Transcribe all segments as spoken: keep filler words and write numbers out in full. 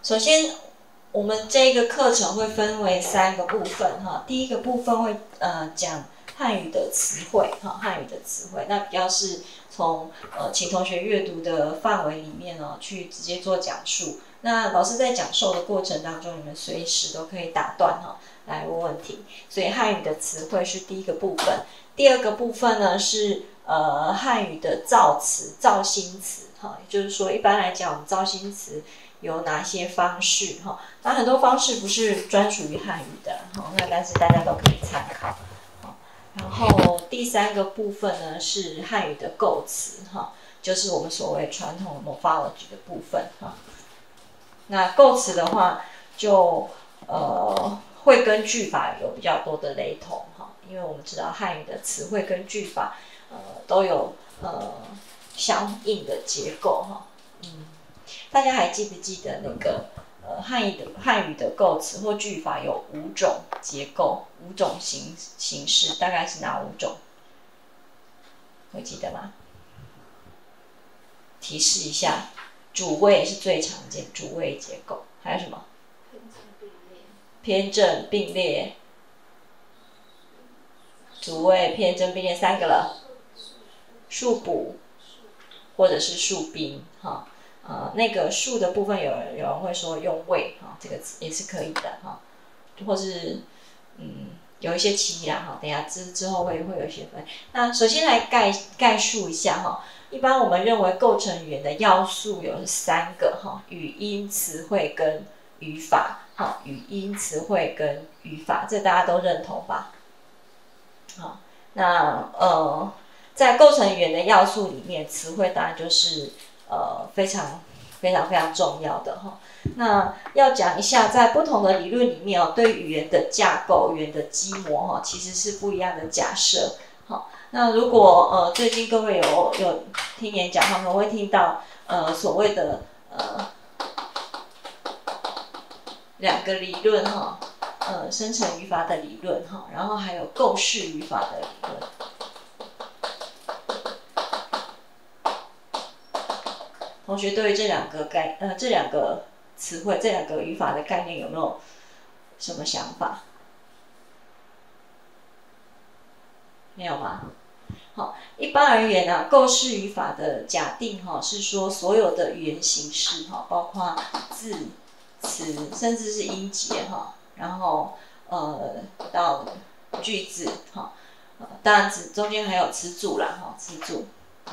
首先，我们这个课程会分为三个部分哈。第一个部分会呃讲汉语的词汇哈，汉语的词汇，那比较是从呃请同学阅读的范围里面呢、哦，去直接做讲述。那老师在讲授的过程当中，你们随时都可以打断哈、哦，来问问题。所以汉语的词汇是第一个部分。第二个部分呢是呃汉语的造词、造新词哈，也就是说，一般来讲，我们造新词有哪些方式哈？那很多方式不是专属于汉语的哈，那但是大家都可以参考。然后第三个部分呢是汉语的构词哈，就是我们所谓传统的 morphology 的部分哈。那构词的话就呃会跟句法有比较多的雷同哈，因为我们知道汉语的词汇跟句法呃都有呃相应的结构哈。嗯，大家还记不记得那个呃汉语的汉语的构词或句法有五种结构，五种形形式，大概是哪五种？会记得吗？提示一下，主谓是最常见，主谓结构，还有什么？偏正并列，主谓、偏正并列三个了，数补或者是数宾哈。呃，那个数的部分有人有人会说用谓哈，这个词也是可以的哈，或是嗯有一些歧义啦哈，等一下之之后会会有一些分。那首先来概概述一下哈，一般我们认为构成语言的要素有三个哈，语音、词汇跟语法哈，语音、词汇跟语法，这大家都认同吧？好，那呃，在构成语言的要素里面，词汇当然就是呃非常非常非常重要的哈。那要讲一下，在不同的理论里面哦，对语言的架构、语言的基模哈，其实是不一样的假设。好，那如果呃最近各位有有听演讲，他们会听到呃所谓的呃两个理论哈。呃，生成语法的理论哈，然后还有构式语法的理论。同学对于这两个概呃这两个词汇、这两个语法的概念有没有什么想法？没有吗？好，一般而言啊，构式语法的假定哈是说所有的语言形式哈，包括字、词，甚至是音节哈。然后呃到句子哈、呃，当然词中间还有词组啦哈，词组、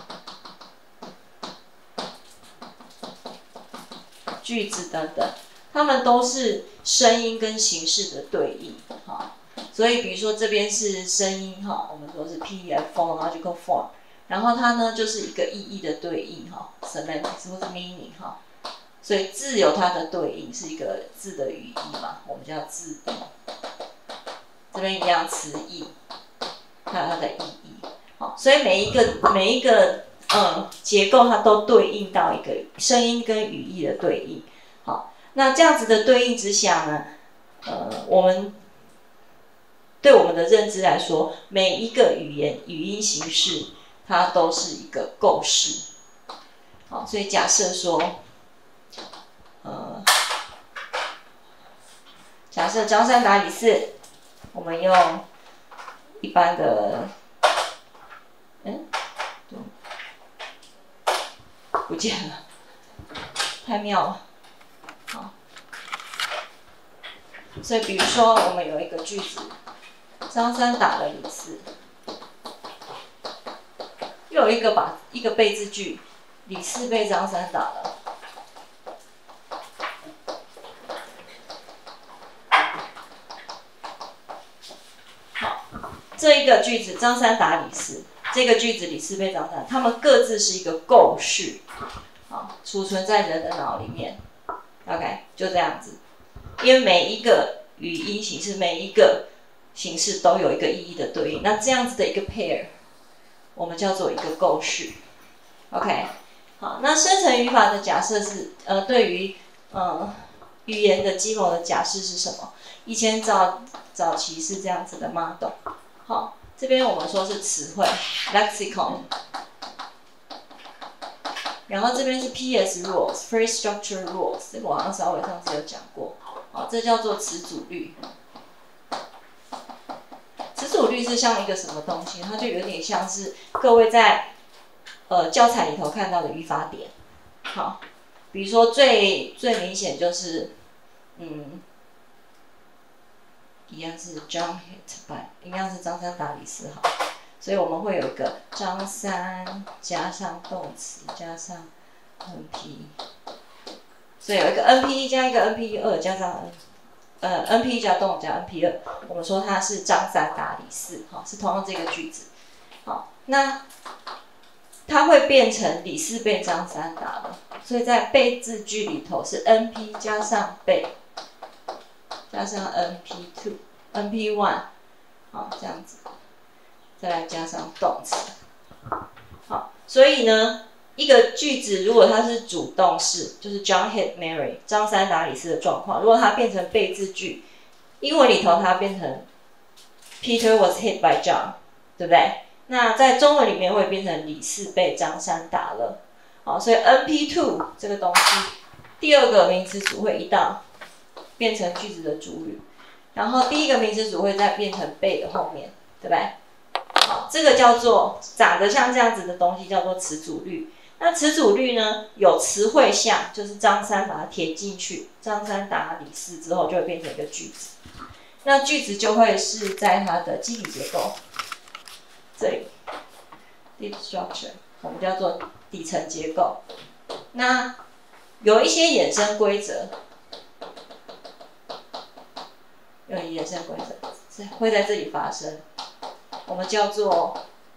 句子等等，它们都是声音跟形式的对应哈。所以比如说这边是声音哈，我们说是 P F phonological form， 然后它呢就是一个意义的对应哈 ，semantics 或是 meaning 哈。所以字有它的对应，是一个字的语义嘛，我们叫字义。这边一样词义，还有它的意义。好，所以每一个每一个嗯结构，它都对应到一个声音跟语义的对应。好，那这样子的对应之下呢，呃，我们对我们的认知来说，每一个语言语音形式，它都是一个构式。好，所以假设说。呃，假设张三打李四，我们用一般的，嗯，不见了，太妙了，好，所以比如说我们有一个句子，张三打了李四，又有一个把一个被字句，李四被张三打了。这一个句子张三打李四，这个句子李四被张三，他们各自是一个构式，好，储存在人的脑里面。OK， 就这样子，因为每一个语音形式，每一个形式都有一个意义的对应，那这样子的一个 pair， 我们叫做一个构式。OK， 好，那生成语法的假设是，呃，对于呃语言的基本的假设是什么？以前早早期是这样子的 model。好，这边我们说是词汇 lexicon， 然后这边是 P S rules，phrase structure rules， 这个我好像稍微上次有讲过，好，这叫做词组律。词组律是像一个什么东西？它就有点像是各位在呃教材里头看到的语法点，好，比如说最最明显就是，嗯，一样是 John hit by， 一样是张三打李四，好，所以我们会有一个张三加上动词加上 N P， 所以有一个 N P 一加一个 N P 二加上 N。呃 ，N P 一加动加 N P 二，我们说它是张三打李四，好，是同样这个句子，好，那它会变成李四被张三打了，所以在被字句里头是 N P 加上被加上 N P 二 N P 一， 好，这样子，再来加上动词，好，所以呢，一个句子如果它是主动式，就是 John hit Mary， 张三打李四的状况。如果它变成被字句，英文里头它变成 Peter was hit by John， 对不对？那在中文里面会变成李四被张三打了。好，所以 N P 二 这个东西，第二个名词组会移到变成句子的主语，然后第一个名词组会再变成被的后面，对不对？好，这个叫做长得像这样子的东西叫做词组律。那词组律呢，有词汇项，就是张三把它填进去，张三打李四之后就会变成一个句子。那句子就会是在它的基底结构这里 ，deep structure， 我们叫做底层结构。那有一些衍生规则，有衍生规则会在这里发生，我们叫做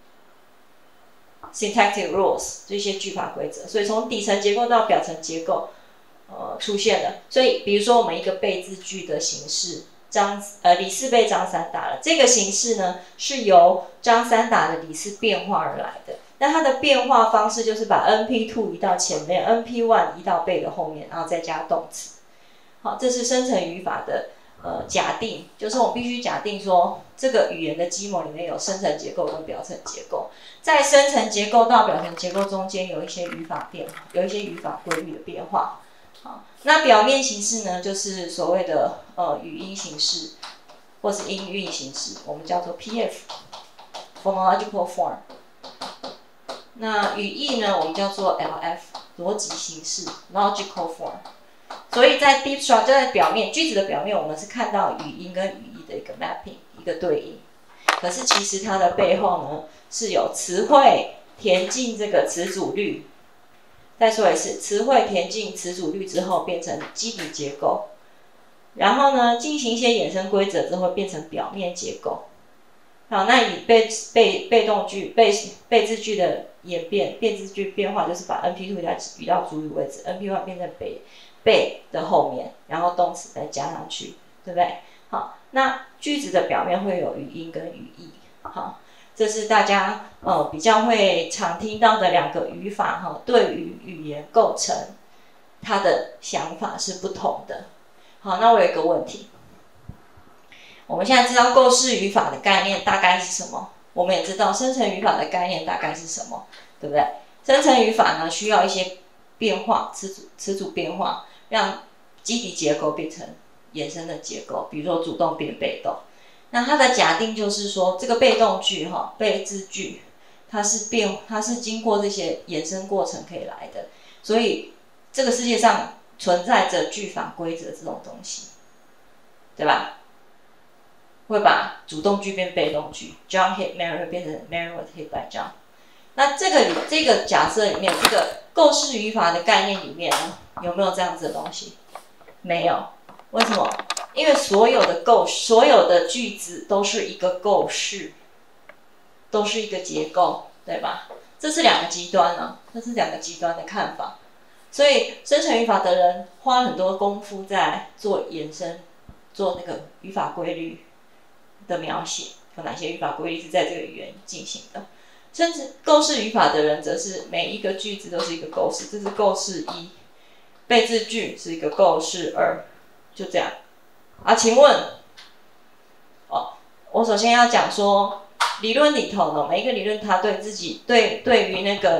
syntactic rules， 这些句法规则，所以从底层结构到表层结构，呃，出现了。所以，比如说我们一个被字句的形式，张呃李四被张三打了，这个形式呢是由张三打的李四变化而来的。那它的变化方式就是把 N P 二 移到前面 ，N P 一 移到被的后面，然后再加动词。好，这是生成语法的呃假定，就是我们必须假定说，这个语言的基模里面有生成结构跟表层结构。在生成结构到表层结构中间有一些语法变化，有一些语法规律的变化。好，那表面形式呢，就是所谓的呃语音形式，或是音韵形式，我们叫做 P F，phonological form。那语义呢，我们叫做 L F， 逻辑形式 logical form。所以在 deep structure 在表面句子的表面，我们是看到语音跟语义的一个 mapping， 一个对应。可是其实它的背后呢，是有词汇填进这个词组律。再说一次，词汇填进词组律之后变成基底结构，然后呢进行一些衍生规则之后变成表面结构。好，那以被被被动句被被字句的演变，变字句变化就是把 N P 二 移到主语位置 ，N P 一 变成被被的后面，然后动词再加上去，对不对？好，那句子的表面会有语音跟语义，好，这是大家呃比较会常听到的两个语法哈，对于语言构成，它的想法是不同的。好，那我有一个问题，我们现在知道构式语法的概念大概是什么，我们也知道生成语法的概念大概是什么，对不对？生成语法呢需要一些变化，词组词组变化，让基底结构变成衍生的结构，比如说主动变被动。那它的假定就是说，这个被动句哈，被字句，它是变，它是经过这些衍生过程可以来的。所以这个世界上存在着句法规则这种东西，对吧？会把主动句变被动句 ，John hit Mary 会变成 Mary was hit by John。那这个里这个假设里面，这个构式语法的概念里面呢，有没有这样子的东西？没有。为什么？因为所有的构所有的句子都是一个构式，都是一个结构，对吧？这是两个极端啊，这是两个极端的看法。所以生成语法的人花很多功夫在做延伸，做那个语法规律的描写，有哪些语法规律是在这个语言进行的。甚至构式语法的人则是每一个句子都是一个构式，这是构式一，被字句是一个构式二，就这样。啊，请问，哦，我首先要讲说，理论里头呢，每一个理论它对自己对对于那个呃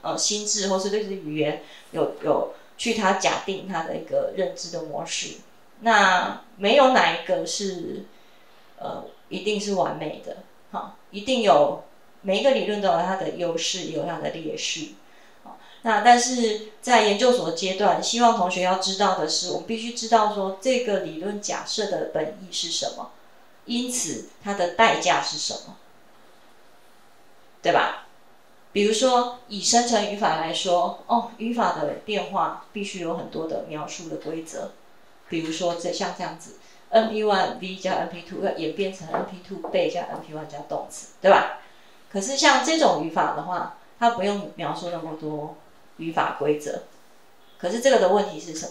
呃心智或是对这个语言有有去它假定它的一个认知的模式。那没有哪一个是呃一定是完美的，好，一定有每一个理论都有它的优势，也有它的劣势。那但是在研究所阶段，希望同学要知道的是，我们必须知道说这个理论假设的本意是什么，因此它的代价是什么，对吧？比如说以生成语法来说，哦，语法的变化必须有很多的描述的规则，比如说这像这样子 ，N P 一 V 加 N P 二 要演变成 N P 二 被加 N P 一 加动词，对吧？可是像这种语法的话，它不用描述那么多语法规则。可是这个的问题是什么？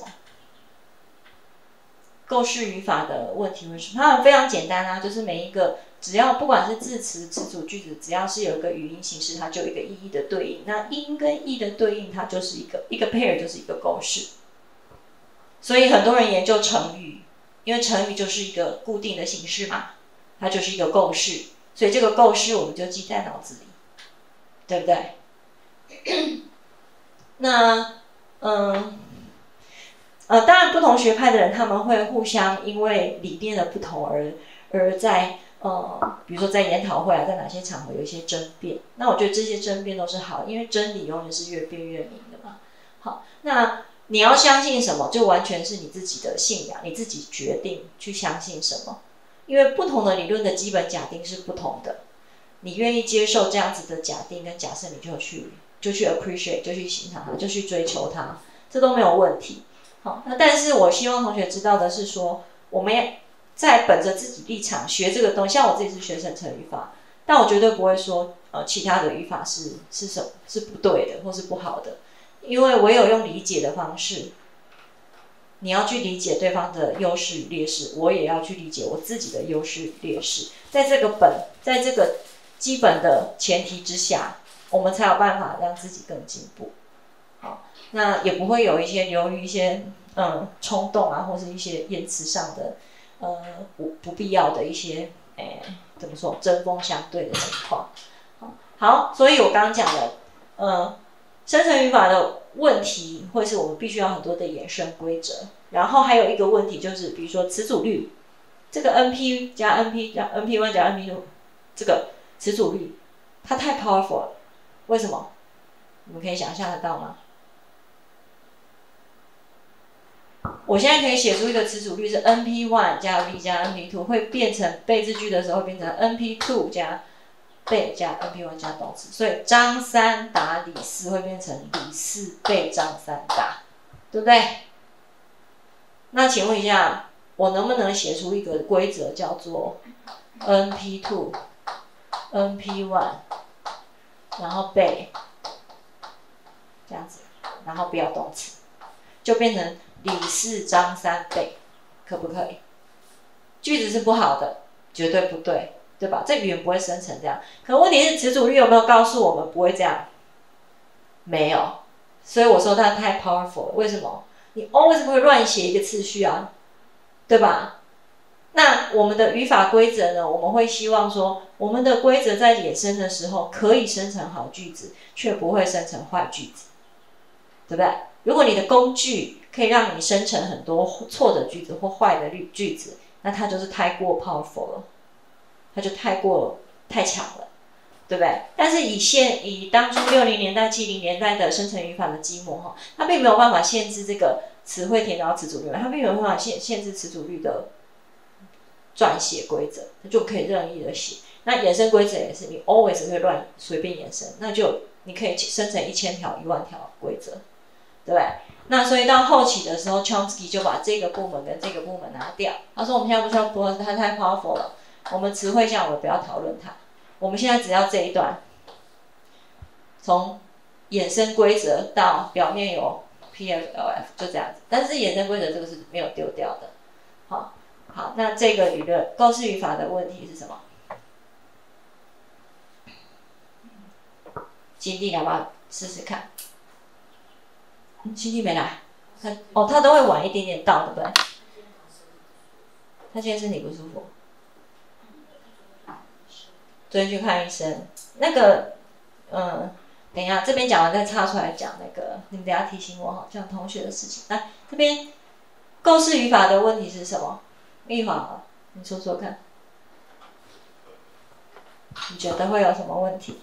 构式语法的问题会是它们非常简单啊，就是每一个只要不管是字词、词组、句子，只要是有一个语音形式，它就有一个意义的对应。那音跟义的对应，它就是一个一个 pair 就是一个构式。所以很多人研究成语，因为成语就是一个固定的形式嘛，它就是一个构式，所以这个构式我们就记在脑子里，对不对？那嗯。呃，当然不同学派的人他们会互相因为理念的不同而而在呃，比如说在研讨会啊，在哪些场合有一些争辩。那我觉得这些争辩都是好，因为真理永远是越辩越明的嘛。好，那你要相信什么，就完全是你自己的信仰，你自己决定去相信什么。因为不同的理论的基本假定是不同的，你愿意接受这样子的假定跟假设，你就去就去 appreciate， 就去欣赏它，就去追求它，这都没有问题。好，那但是我希望同学知道的是说，我们在本着自己立场学这个东西，像我自己是学生成语法，但我绝对不会说呃其他的语法是是什么是不对的或是不好的，因为唯有用理解的方式，你要去理解对方的优势与劣势，我也要去理解我自己的优势与劣势，在这个本在这个基本的前提之下，我们才有办法让自己更进步。好，那也不会有一些流于一些嗯冲动啊，或是一些言辞上的呃不不必要的一些诶怎么说针锋相对的情况。好，所以我刚刚讲的，呃，生成语法的问题会是我们必须要很多的衍生规则，然后还有一个问题就是，比如说词组率，这个 N P 加 N P 加 N P 一 加 N P 二 这个词组率，它太 powerful 了，为什么？你们可以想象得到吗？我现在可以写出一个词组率是 N P 一 加 V 加 N P 二 会变成被字句的时候变成 N P 二 加被加 N P 一 加动词，所以张三打李四会变成李四被张三打，对不对？那请问一下，我能不能写出一个规则叫做 N P 二 N P 一 然后被这样子，然后不要动词，就变成李四张三被，可不可以？句子是不好的，绝对不对，对吧？这语言不会生成这样。可问题是词组率有没有告诉我们不会这样？没有，所以我说它太 powerful 了。为什么？你 always 会乱写一个次序啊，对吧？那我们的语法规则呢？我们会希望说，我们的规则在衍生的时候可以生成好句子，却不会生成坏句子，对不对？如果你的工具可以让你生成很多错的句子或坏的句子，那它就是太过 powerful 了，它就太过太强了，对不对？但是以现以当初六零年代、七零年代的生成语法的基模哈，它并没有办法限制这个词汇填到词组率，它并没有办法限限制词组率的撰写规则，它就可以任意的写。那衍生规则也是，你 always 会乱随便衍生，那就你可以生成一千条、一万条规则，对不对？那所以到后期的时候 ，Chomsky 就把这个部门跟这个部门拿掉。他说我们现在不需要播，它太 powerful 了，我们词汇项我们不要讨论它，我们现在只要这一段，从衍生规则到表面有 P F L F 就这样子。但是衍生规则这个是没有丢掉的。好，好，那这个理论构式语法的问题是什么？金弟要不要试试看？亲戚没来，他哦，他都会晚一点点到，对不对？他现在身体不舒服，昨天去看医生。那个，嗯， 等一下这边讲完再插出来讲那个，你们等一下提醒我哈，讲同学的事情。来，这边构式语法的问题是什么？一华啊，你说说看，你觉得会有什么问题？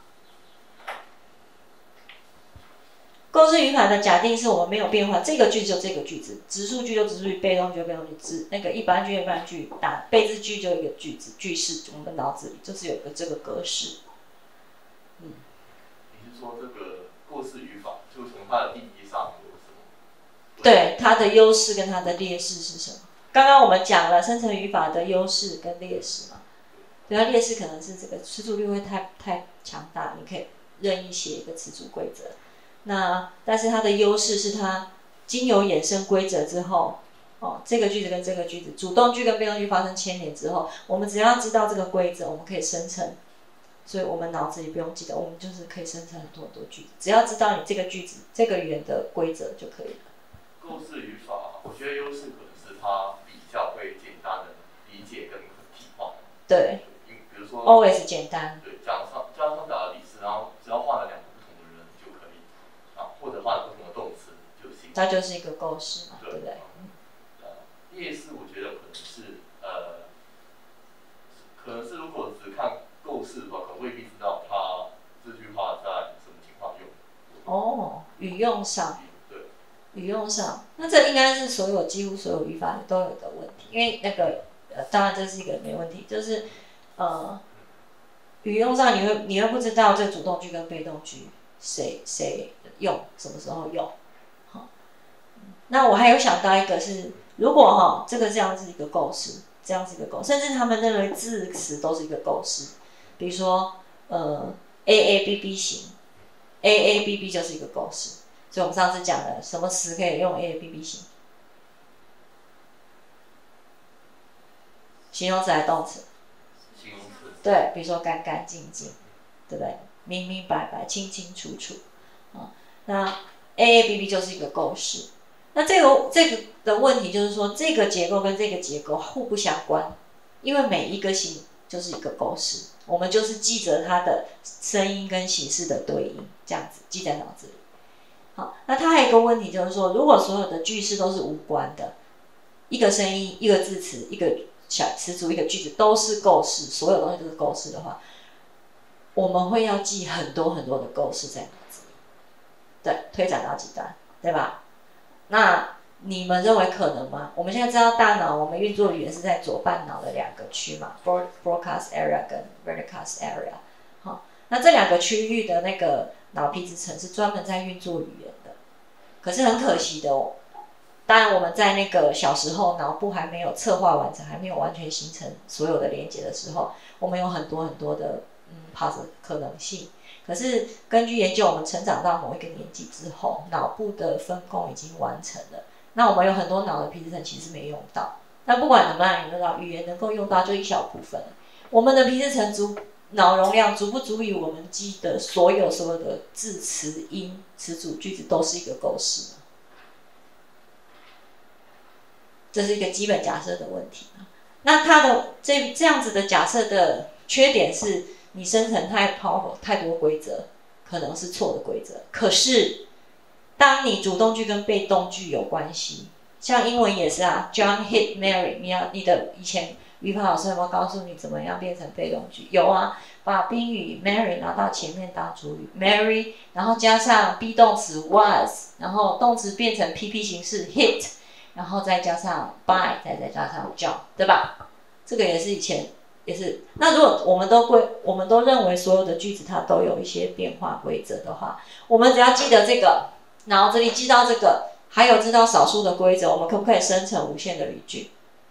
构式语法的假定是我们没有变化，这个句子就这个句子，直述句就直述句，被动句就被动句，直那个一般句一般句，打被字句就一个句子，句式我们脑子里就是有个这个格式。嗯。 你是说这个构式语法，就从它的定义上有什么？ 对，它的优势跟它的劣势是什么？刚刚我们讲了生成语法的优势跟劣势嘛，对，它劣势可能是这个词组率会太太强大，你可以任意写一个词组规则。那但是它的优势是它经由衍生规则之后，哦，这个句子跟这个句子，主动句跟被动句发生牵连之后，我们只要知道这个规则，我们可以生成，所以我们脑子里不用记得，我们就是可以生成很多很多句子，只要知道你这个句子这个语言的规则就可以了。 构式语法，我觉得优势可能是它比较会简单的理解跟体化。 对。 比如说 always 简单。 对，加上加上打了李斯，然后只要换了两个不同的人就可以，啊，或者换了不同的动词就行。 它就是一个构式嘛，对不对？ 嗯。呃，劣势我觉得可能是呃，可能是如果只看构式的话，可能未必知道它这句话在什么情况用。 哦，语用上。 对。 语用上，那这应该是所有几乎所有语法都有的问题，因为那个呃，当然这是一个没问题，就是呃，语用上你会你会不知道这主动句跟被动句谁谁用，什么时候用，好，那我还有想到一个是，如果哈这个这样是一个构式，这样是一个构，甚至他们认为字词都是一个构式，比如说呃 A A B B 型 ，A A B B 就是一个构式。所以我们上次讲的什么词可以用 A A B B 型？形容词还是动词？ 形容词。 对，比如说干干净净，对不对？明明白白、清清楚楚。啊，那 A A B B 就是一个构式。那这个这个的问题就是说，这个结构跟这个结构互不相关，因为每一个形就是一个构式，我们就是记着它的声音跟形式的对应，这样子记在脑子里。好，那它还有一个问题就是说，如果所有的句式都是无关的，一个声音、一个字词、一个小词组、一个句子都是构式，所有东西都是构式的话，我们会要记很多很多的构式在脑子里，对，推展到极端，对吧？那你们认为可能吗？我们现在知道大脑我们运作语言是在左半脑的两个区嘛 ，broadcast area 跟 verticast area， 好，那这两个区域的那个脑皮质层是专门在运作语言的，可是很可惜的哦。当然，我们在那个小时候脑部还没有策划完成，还没有完全形成所有的连接的时候，我们有很多很多的嗯 puzzle 可能性。可是根据研究，我们成长到某一个年纪之后，脑部的分工已经完成了。那我们有很多脑的皮质层其实没用到。那不管能不能用到，语言能够用到就一小部分。我们的皮质层足。脑容量足不足以我们记得所有所有的字词音词组句子都是一个构式呢？这是一个基本假设的问题。那它的这这样子的假设的缺点是，你生成太 powerful 太多规则，可能是错的规则。可是，当你主动句跟被动句有关系，像英文也是啊 ，John hit Mary， 你要你的以前。语法老师有没有告诉你怎么样变成被动句？有啊，把宾语 Mary 拿到前面当主语 Mary， 然后加上 be 动词 was， 然后动词变成 P P 形式 hit， 然后再加上 by， 再再加上 John， 对吧？这个也是以前也是。那如果我们都规，我们都认为所有的句子它都有一些变化规则的话，我们只要记得这个，脑子里记到这个，还有知道少数的规则，我们可不可以生成无限的语句？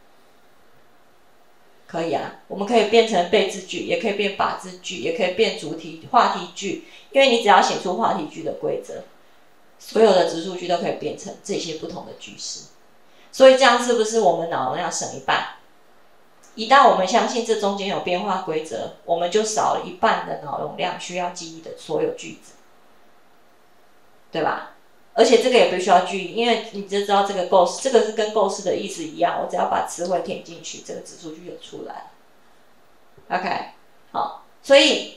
可以啊，我们可以变成被字句，也可以变把字句，也可以变主题话题句，因为你只要写出话题句的规则，所有的直述句都可以变成这些不同的句式。所以这样是不是我们脑容量省一半？一旦我们相信这中间有变化规则，我们就少了一半的脑容量需要记忆的所有句子，对吧？而且这个也不需要注意，因为你就知道这个构式，这个是跟构式的意思一样，我只要把词汇填进去，这个指数句就出来了。OK， 好，所以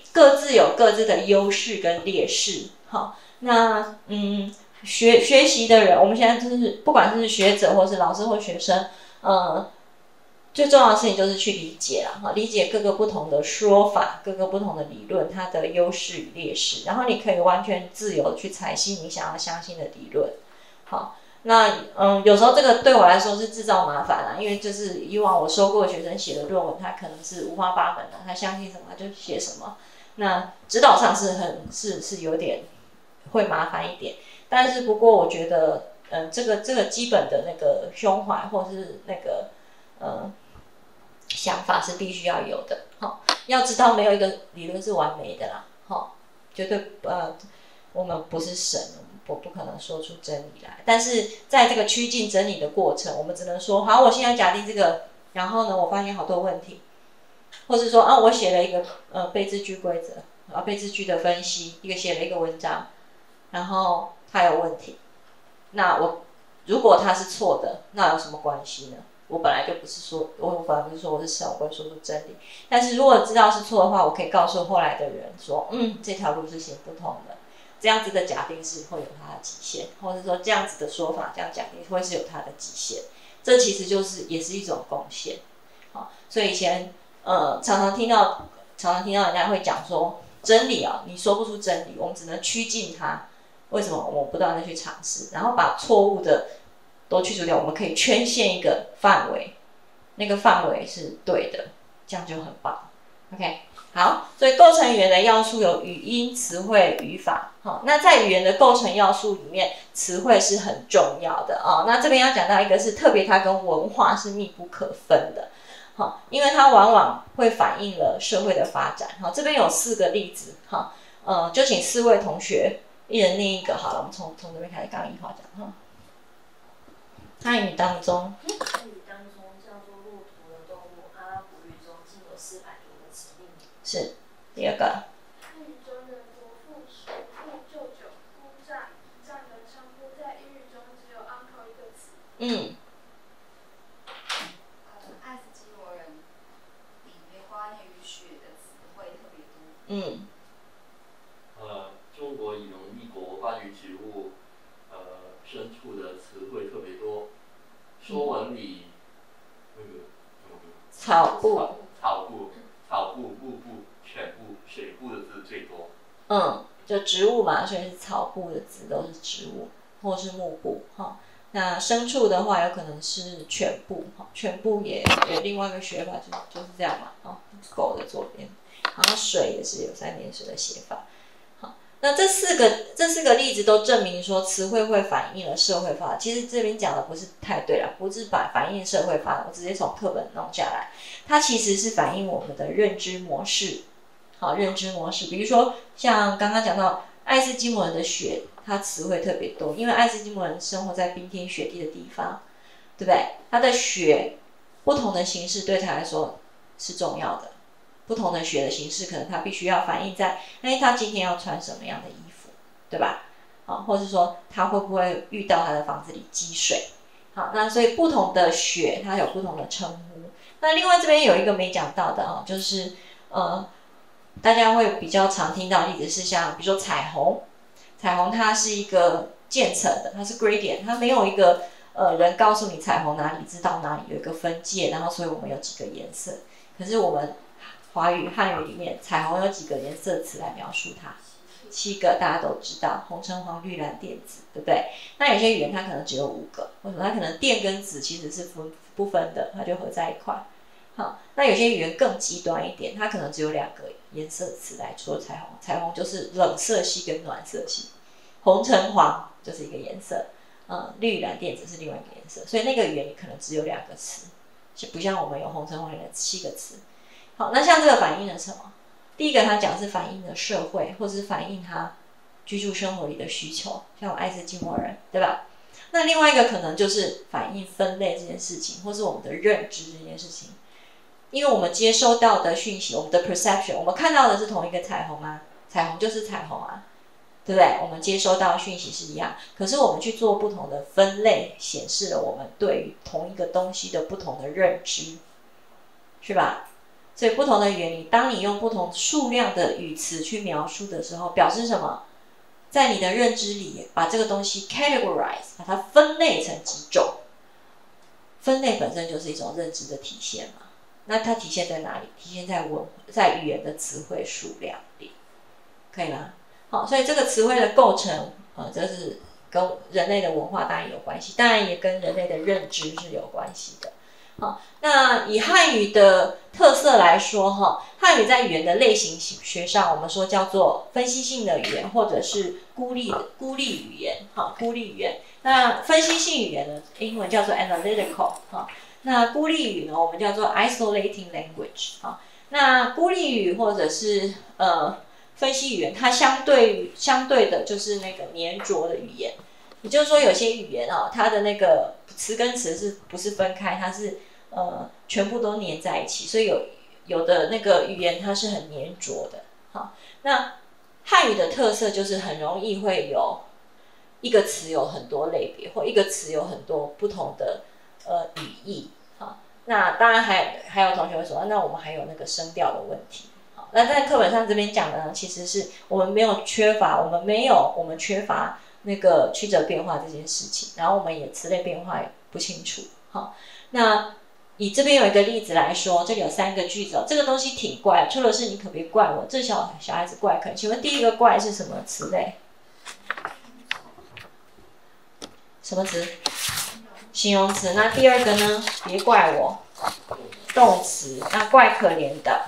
各自有各自的优势跟劣势。好，那嗯，学学习的人，我们现在就是不管是学者或是老师或学生，呃，最重要的事情就是去理解啦，哈，理解各个不同的说法，各个不同的理论，它的优势与劣势，然后你可以完全自由的去采信你想要相信的理论。好，那嗯，有时候这个对我来说是制造麻烦啦，因为就是以往我收过的学生写的论文，他可能是五花八门的，他相信什么就写什么，那指导上是很是是有点会麻烦一点，但是不过我觉得，嗯，这个这个基本的那个胸怀或是那个呃想法是必须要有的。好，要知道没有一个理论是完美的啦，好，绝对呃我们不是神，我不可能说出真理来。但是在这个趋近真理的过程，我们只能说，好，我现在假定这个，然后呢，我发现好多问题，或是说啊，我写了一个呃被字句规则啊，被字句的分析，一个写了一个文章，然后它有问题，那我如果它是错的，那有什么关系呢？我本来就不是说，我本来不是说我是神，我不会说出真理。但是如果知道是错的话，我可以告诉后来的人说，嗯，这条路是行不通的。这样子的假定是会有它的极限，或者说这样子的说法，这样假定会是有它的极限。这其实就是也是一种贡献。好，所以以前呃常常听到，常常听到人家会讲说，真理啊，你说不出真理，我们只能趋近它。为什么？我们不断的去尝试，然后把错误的都去除掉，我们可以圈限一个范围，那个范围是对的，这样就很棒。OK， 好，所以构成语言的要素有语音、词汇、语法。好，那在语言的构成要素里面，词汇是很重要的啊、哦。那这边要讲到一个是特别，它跟文化是密不可分的。好，因为它往往会反映了社会的发展。好，这边有四个例子。好，呃，就请四位同学一人念一个好了。我们从从这边开始，刚刚一号讲哈。汉语当中， 汉语当中叫做骆驼的动物，阿拉伯语中竟有四百多个词命名。 是第二个。 汉语中的伯父、叔父、舅舅、姑丈、姨丈的称呼，在英语中只有 uncle 一个词。 嗯。 呃，爱斯基摩人里面关于雪的词汇特别多。 嗯。 呃，中国以农立国，关于植物、呃牲畜的词汇特别多。说文里那个那个草部。 草部、草部、木部、犬部、水部的字最多。 嗯，就植物嘛，所以是草部的字都是植物，或是木部哈。那牲畜的话，有可能是犬部哈，犬部也有另外一个学法，就就是这样嘛，哈，狗的左边，然后水也是有三点水的写法。那这四个这四个例子都证明说，词汇会反映了社会发展。其实这边讲的不是太对了，不是把反映社会发展，我直接从课本弄下来，它其实是反映我们的认知模式。好，认知模式，比如说像刚刚讲到爱斯基摩人的雪，它词汇特别多，因为爱斯基摩人生活在冰天雪地的地方，对不对？它的雪不同的形式对他来说是重要的。不同的雪的形式，可能它必须要反映在，哎，他今天要穿什么样的衣服，对吧？好，或者说他会不会遇到他的房子里积水？好，那所以不同的雪它有不同的称呼。那另外这边有一个没讲到的啊，就是呃，大家会比较常听到的例子是像，比如说彩虹，彩虹它是一个渐层的，它是 gradient， 它没有一个呃人告诉你彩虹哪里知道哪里有一个分界，然后所以我们有几个颜色，可是我们华语汉语里面，彩虹有几个颜色词来描述它？七个，大家都知道，红橙黄绿蓝靛紫，对不对？那有些语言它可能只有五个，为什么？它可能靛跟紫其实是分不分的，它就合在一块。好，那有些语言更极端一点，它可能只有两个颜色词来说彩虹，彩虹就是冷色系跟暖色系，红橙黄就是一个颜色，嗯，绿蓝靛紫是另外一个颜色，所以那个语言可能只有两个词，就不像我们有红橙黄绿蓝七个词。好，那像这个反映了什么？第一个，它讲是反映了社会，或者是反映他居住生活里的需求，像爱斯基摩人，对吧？那另外一个可能就是反映分类这件事情，或是我们的认知这件事情。因为我们接收到的讯息，我们的 perception， 我们看到的是同一个彩虹啊，彩虹就是彩虹啊，对不对？我们接收到的讯息是一样，可是我们去做不同的分类，显示了我们对于同一个东西的不同的认知，是吧？ 所以不同的语言里，当你用不同数量的语词去描述的时候，表示什么？在你的认知里，把这个东西 categorize， 把它分类成几种。分类本身就是一种认知的体现嘛。那它体现在哪里？体现在文在语言的词汇数量里，可以吗？好，所以这个词汇的构成，呃，这是跟人类的文化当然有关系，当然也跟人类的认知是有关系的。好，那以汉语的特色来说，哈，汉语在语言的类型学上，我们说叫做分析性的语言，或者是孤立孤立语言，哈，孤立语言。那分析性语言呢，英文叫做 analytical， 哈。那孤立语呢，我们叫做 isolating language， 哈。那孤立语或者是呃分析语言，它相对相对的就是那个黏着的语言。也就是说，有些语言啊，它的那个词跟词是不是分开？它是呃全部都粘在一起，所以有有的那个语言它是很黏着的。好，那汉语的特色就是很容易会有一个词有很多类别，或一个词有很多不同的呃语义。好，那当然还还有同学会说，那我们还有那个声调的问题。好，那在课本上这边讲的呢，其实是我们没有缺乏，我们没有我们缺乏。那个曲折变化这件事情，然后我们也词类变化也不清楚。好，那以这边有一个例子来说，这里有三个句子，这个东西挺怪，除了是你可别怪我，这小小孩子怪可能。请问第一个怪是什么词类？什么词？形容词。那第二个呢？别怪我，动词。那怪可怜的。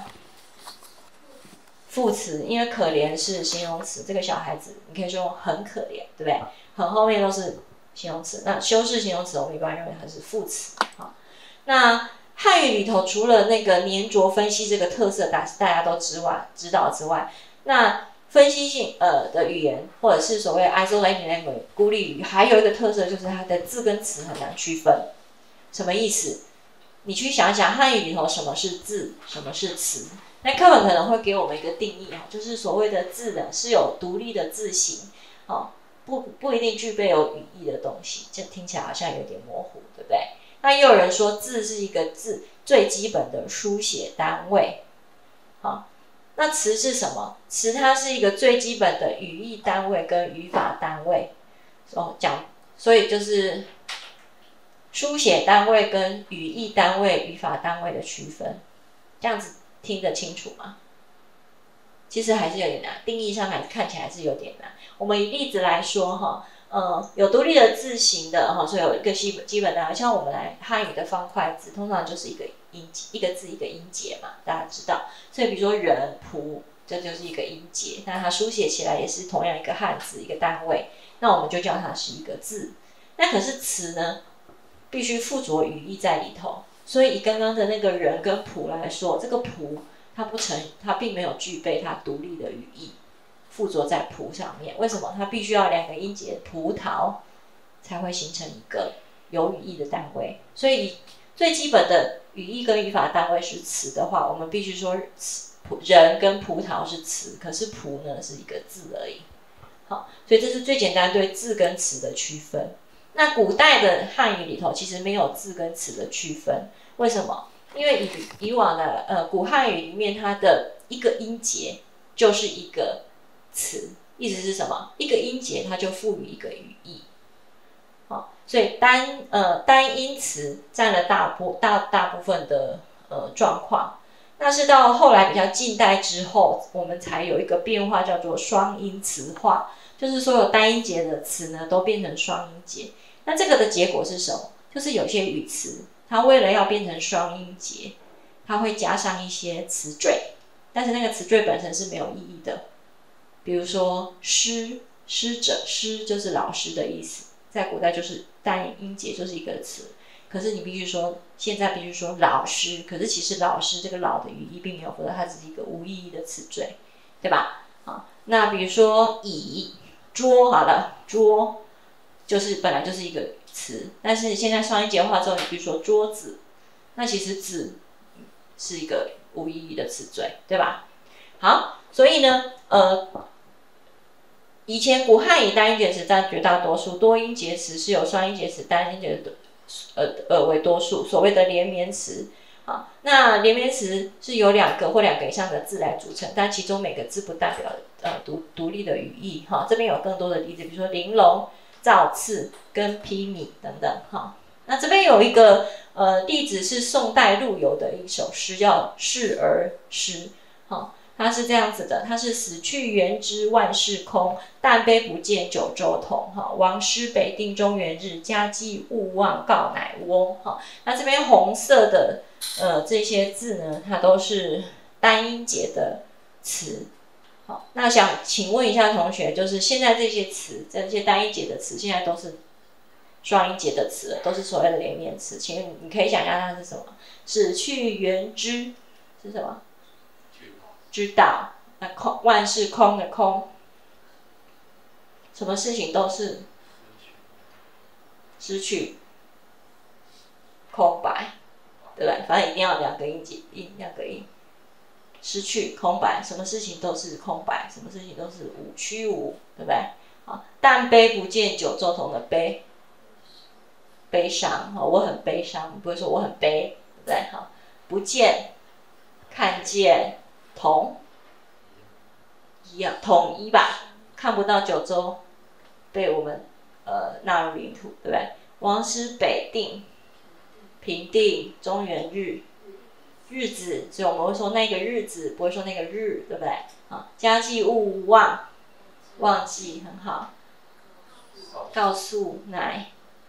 副词，因为可怜是形容词，这个小孩子你可以说很可怜，对不对？很后面都是形容词，那修饰形容词我们一般认为它是副词。好，那汉语里头除了那个黏着分析这个特色大大家都之外知道之外，那分析性呃的语言或者是所谓 isolating language 孤立语，还有一个特色就是它的字跟词很难区分。什么意思？你去想想汉语里头什么是字，什么是词。那课本可能会给我们一个定义啊，就是所谓的字呢是有独立的字形，哦，不不一定具备有语义的东西，这听起来好像有点模糊，对不对？那也有人说字是一个字最基本的书写单位，好，那词是什么？词它是一个最基本的语义单位跟语法单位，哦，讲，所以就是书写单位跟语义单位、语法单位的区分，这样子。听得清楚吗？其实还是有点难，定义上还看起来还是有点难。我们以例子来说哈，呃，有独立的字形的哈，所以有一个基本基本的，像我们来汉语的方块字，通常就是一个音一个字一个音节嘛，大家知道。所以比如说人、仆，这就是一个音节，那它书写起来也是同样一个汉字一个单位，那我们就叫它是一个字。那可是词呢，必须附着语义在里头。所以以刚刚的那个人跟仆来说，这个仆它不成，它并没有具备它独立的语义附着在仆上面。为什么？它必须要两个音节葡萄才会形成一个有语义的单位。所以最基本的语义跟语法单位是词的话，我们必须说人跟葡萄是词，可是仆呢是一个字而已。好，所以这是最简单对字跟词的区分。那古代的汉语里头其实没有字跟词的区分，为什么？因为以以往的呃古汉语里面，它的一个音节就是一个词，意思是什么？一个音节它就赋予一个语义，好，所以单呃单音词占了大部大大部分的呃状况。那是到后来比较近代之后，我们才有一个变化，叫做双音词化。就是所有单音节的词呢，都变成双音节。那这个的结果是什么？就是有些语词，它为了要变成双音节，它会加上一些词缀，但是那个词缀本身是没有意义的。比如说师，师者，师就是老师的意思，在古代就是单音节就是一个词。可是你必须说，现在必须说老师，可是其实老师这个老的语义并没有符合，它只是一个无意义的词缀，对吧？好，那比如说椅。桌好了，桌就是本来就是一个词，但是现在双音节化之后，你比如说桌子，那其实子是一个无意义的词缀，对吧？好，所以呢，呃，以前古汉语单音节词占绝大多数，多音节词是由双音节词、单音节词呃呃为多数，所谓的连绵词。 好，那连绵词是由两个或两个以上的字来组成，但其中每个字不代表呃独独立的语义哈。这边有更多的例子，比如说玲珑、造次跟披靡等等哈。那这边有一个呃例子是宋代陆游的一首诗，叫《示儿诗》哈。它是这样子的，它是死去元知万事空，但悲不见九州同。哈，王师北定中原日，家祭勿忘告乃翁。哈，那这边红色的呃这些字呢，它都是单音节的词。好，那想请问一下同学，就是现在这些词，这些单音节的词，现在都是双音节的词了，都是所谓的连绵词。请问你可以想象它是什么？死去元知是什么？知道，那空万事空的空，什么事情都是失去，空白，对不对？反正一定要两个音节，音两个音，失去空白，什么事情都是空白，什么事情都是无虚无，对不对？好，但悲不见九州同的悲，悲伤，我很悲伤，不会说我很悲，对不对？好，不见，看见。同一样统一吧，看不到九州被我们呃纳入领土，对不对？王师北定、平定、中原日、日子，所以我们会说那个日子，不会说那个日，对不对？啊，家祭勿忘，忘记很好，告诉乃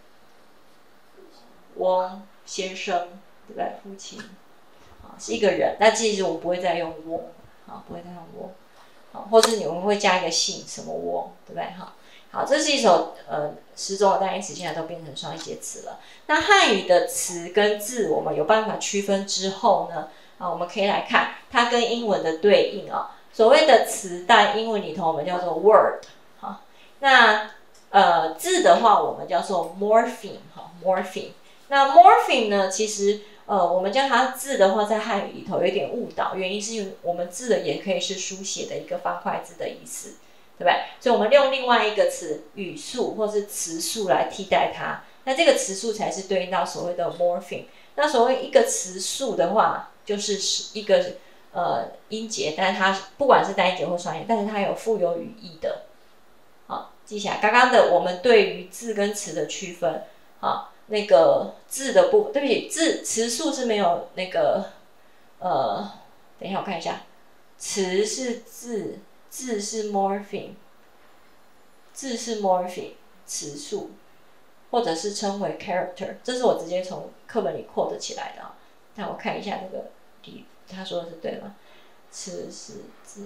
翁先生，对不对？父亲。是一个人，但其实我们不会再用翁，好，不会再用翁，好，或是你们会加一个姓，什么翁，对不对？好，好，这是一首呃诗中的单音词，现在都变成双音节词了。那汉语的词跟字，我们有办法区分之后呢，啊，我们可以来看它跟英文的对应啊。所谓的词，在英文里头我们叫做 word， 好，那呃字的话，我们叫做 morpheme， 哈 morpheme。那 morpheme 呢，其实呃，我们叫它字的话，在汉语里头有一点误导，原因是因为我们字的也可以是书写的一个方块字的意思，对不对？所以我们用另外一个词语素或是词素来替代它，那这个词素才是对应到所谓的 morpheme。那所谓一个词素的话，就是一个呃音节，但是它不管是单音节或双音节，但是它有富有语义的。好，记起来，刚刚的我们对于字跟词的区分，好。那个字的部分，对不起，字词素是没有那个，呃，等一下我看一下，词是字，字是 morpheme， 字是 morpheme， 词素，或者是称为 character， 这是我直接从课本里 quote 起来的啊。那我看一下那个题，他说的是对吗？词是字，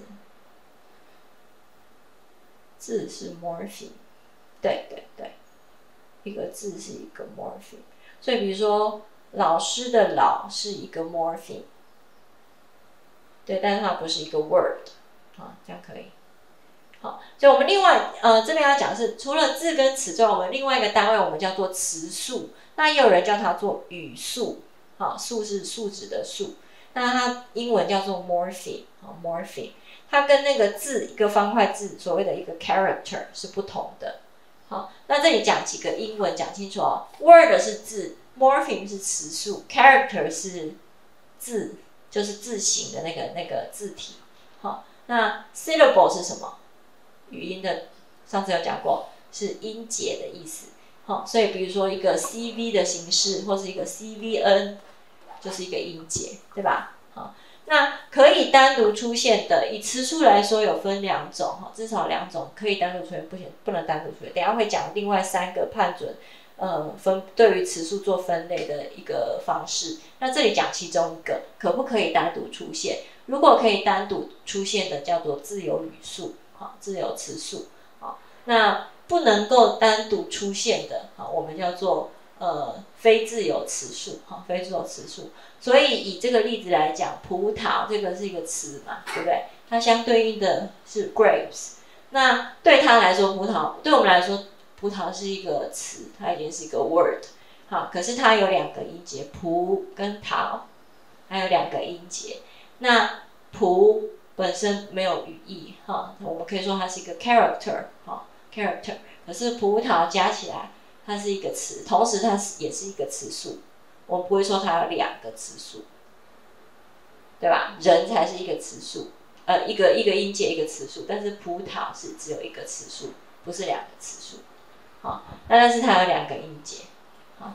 字是 morpheme， 对对对。一个字是一个 morpheme， 所以比如说老师的老是一个 morpheme， 对，但是它不是一个 word， 好，这样可以。好，所以我们另外呃这边要讲的是，除了字跟词之外，我们另外一个单位我们叫做词素，那也有人叫它做语素，好，素是树脂的素，那它英文叫做 morpheme， 好 morpheme， 它跟那个字一个方块字所谓的一个 character 是不同的。好，那这里讲几个英文讲清楚哦。Word 是字 ，morpheme 是词素 ，character 是字，就是字形的那个那个字体。好，那 syllable 是什么？语音的，上次有讲过，是音节的意思。好，所以比如说一个 C V 的形式，或是一个 C V N， 就是一个音节，对吧？好。那可以单独出现的，以词数来说有分两种哈，至少两种可以单独出现，不行不能单独出现。等一下会讲另外三个判准，呃分对于词数做分类的一个方式。那这里讲其中一个，可不可以单独出现？如果可以单独出现的，叫做自由语数，好，自由词数，好，那不能够单独出现的，好，我们叫做呃非自由词数，好，非自由词数。所以以这个例子来讲，葡萄这个是一个词嘛，对不对？它相对应的是 grapes。那对他来说，葡萄对我们来说，葡萄是一个词，它已经是一个 word。好，可是它有两个音节，葡跟桃，还有两个音节。那葡本身没有语义，哈，我们可以说它是一个 character， 哈 character。可是葡萄加起来，它是一个词，同时它也是一个词数。我们不会说它有两个词数， 对吧？人才是一个词数，呃，一个一个音节一个词数，但是葡萄是只有一个词数，不是两个词数。好，那但是它有两个音节。好，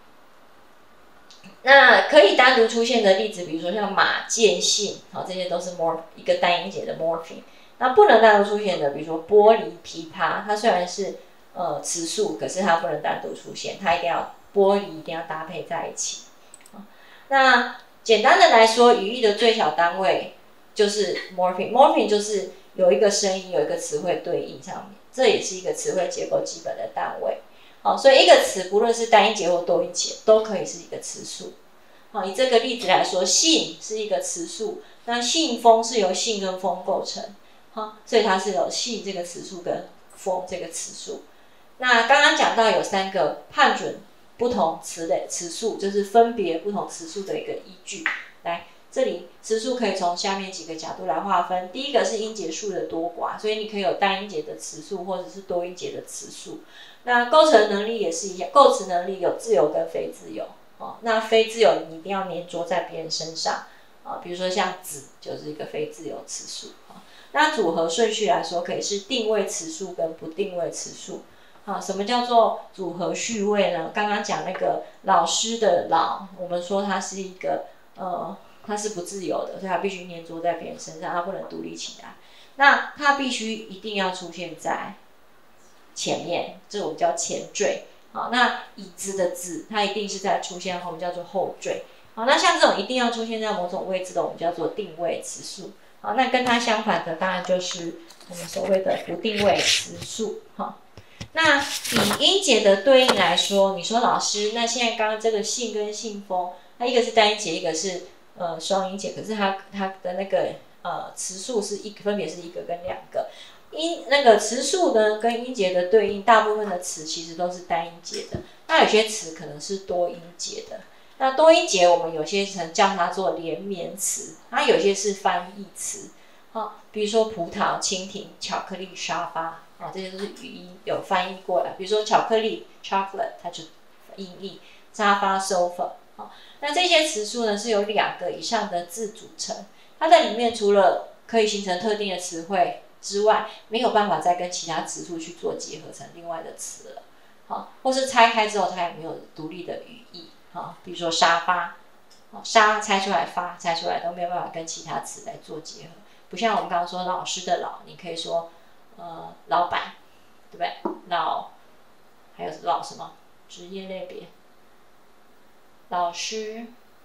那可以单独出现的例子，比如说像马、见、信，好，这些都是 morph 一个单音节的 morpheme。那不能单独出现的，比如说玻璃、琵琶，它虽然是呃词数，可是它不能单独出现，它一定要玻璃一定要搭配在一起。那简单的来说，语义的最小单位就是 morpheme，morpheme 就是有一个声音有一个词汇对应上面，这也是一个词汇结构基本的单位。好，所以一个词不论是单音节或多音节，都可以是一个词数。好，以这个例子来说，信是一个词数，那信封是由信跟封构成，好，所以它是有信这个词数跟封这个词数。那刚刚讲到有三个判准不同词类词数，就是分别不同词数的一个依据。来，这里词数可以从下面几个角度来划分。第一个是音节数的多寡，所以你可以有单音节的词数或者是多音节的词数。那构成能力也是一样，构词能力有自由跟非自由。哦，那非自由你一定要粘着在别人身上啊，比如说像子就是一个非自由词数啊。那组合顺序来说，可以是定位词数跟不定位词数。啊，什么叫做组合序位呢？刚刚讲那个老师的老，我们说它是一个呃，它是不自由的，所以它必须粘着在别人身上，它不能独立起来。那它必须一定要出现在前面，这我们叫前缀。好，那椅子的子，它一定是在出现后面，叫做后缀。好，那像这种一定要出现在某种位置的，我们叫做定位词数。好，那跟它相反的，当然就是我们所谓的不定位词数。好。那以音节的对应来说，你说老师，那现在刚刚这个信跟信封，它一个是单音节，一个是呃双音节，可是它它的那个呃词数是一分别是一个跟两个。音那个词数呢跟音节的对应，大部分的词其实都是单音节的，那有些词可能是多音节的。那多音节我们有些曾叫它做连绵词，它有些是翻译词，好，比如说葡萄、蜻蜓、巧克力、沙发。啊，这些都是语音有翻译过来，比如说巧克力 chocolate， 它就音译；沙发 sofa。好，那这些词数呢是由两个以上的字组成，它在里面除了可以形成特定的词汇之外，没有办法再跟其他词数去做结合成另外的词了。好，或是拆开之后它也没有独立的语义。好，比如说沙发，沙拆出来发拆出来都没有办法跟其他词来做结合，不像我们刚刚说老师的老，你可以说。呃，老板，对不对？老，还有老什么职业类别？老师，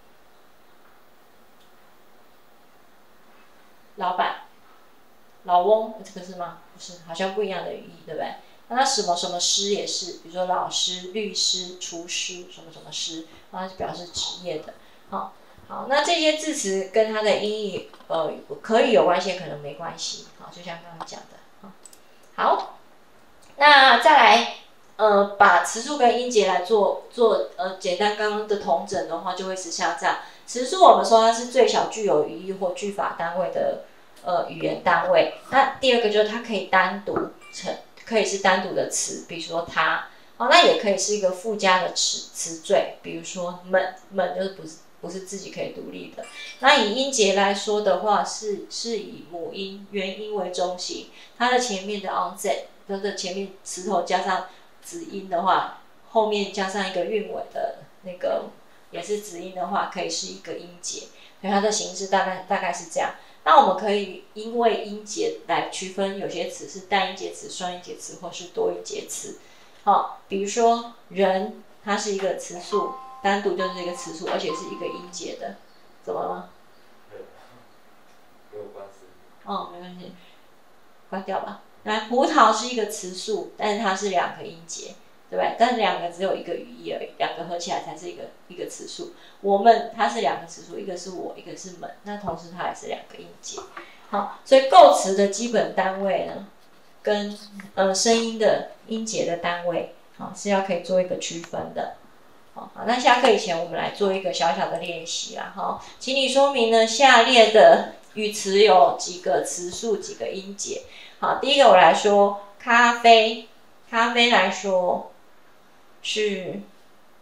老板，老翁，这个是吗？不是，好像不一样的语义，对不对？那什么什么师也是，比如说老师、律师、厨师，什么什么师，它是表示职业的。好，好，那这些字词跟它的音译，呃，可以有关系，可能没关系。好，就像刚刚讲的。好，那再来，呃，把词数跟音节来做做呃简单刚刚的统整的话，就会是像这样。词数我们说它是最小具有语义或句法单位的呃语言单位。那第二个就是它可以单独成，可以是单独的词，比如说它，好，那也可以是一个附加的词词缀，比如说们，们就是不是不是自己可以独立的。那以音节来说的话，是是以母音元音为中心。它的前面的 onset， 它的前面词头加上子音的话，后面加上一个韵尾的那个也是子音的话，可以是一个音节，所以它的形式大概大概是这样。那我们可以因为音节来区分，有些词是单音节词、双音节词或是多音节词。好，比如说人，它是一个词数，单独就是一个词数，而且是一个音节的，怎么了？ 没有关系。 哦，没关系。关掉吧。来，葡萄是一个词数，但是它是两个音节，对不对？但是两个只有一个语义而已，两个合起来才是一个一个词数。我们它是两个词数，一个是我，一个是们，那同时它也是两个音节。好，所以构词的基本单位呢，跟呃声音的音节的单位，好是要可以做一个区分的。好，那下课以前我们来做一个小小的练习啦。好，请你说明呢下列的语词有几个词数，几个音节。好，第一个我来说，咖啡，咖啡来说是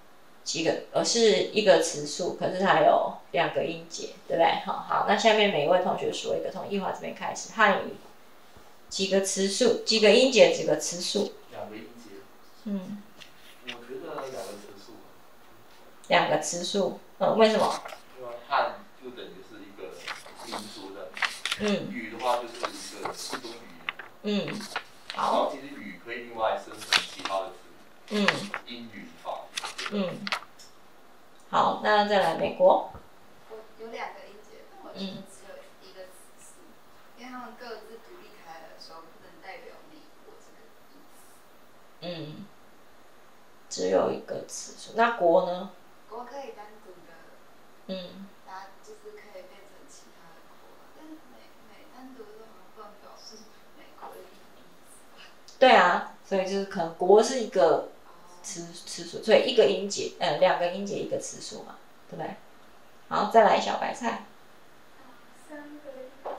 几个，呃，是一个词数，可是它有两个音节，对不对？好，好，那下面每一位同学说一个，从一华这边开始，汉语几个词数，几个音节，几个词数。 两个音节。 嗯。 我觉得两个词数。 两个词数，嗯，为什么？ 因为汉就等于是一个民族的， 嗯。 语的话就是一个一种语嗯。 言。好。然后其实语可以另外生成其他的词。 嗯。 英语法。 嗯。好，那再来美国。 我有两个音节，但我觉得只有一个词数，因为他们各自独立开来的时候，不能代表美国这个意思。 嗯。只有一个词数，那国呢？ 国可以单独的， 嗯， 它就是可以变成其他的国，但是美美单独的好像不能表示美国的意思。 对啊，所以就是可能国是一个词词数，所以一个音节，呃，两个音节一个词数嘛，对不对？好，再来小白菜。 三个音节，我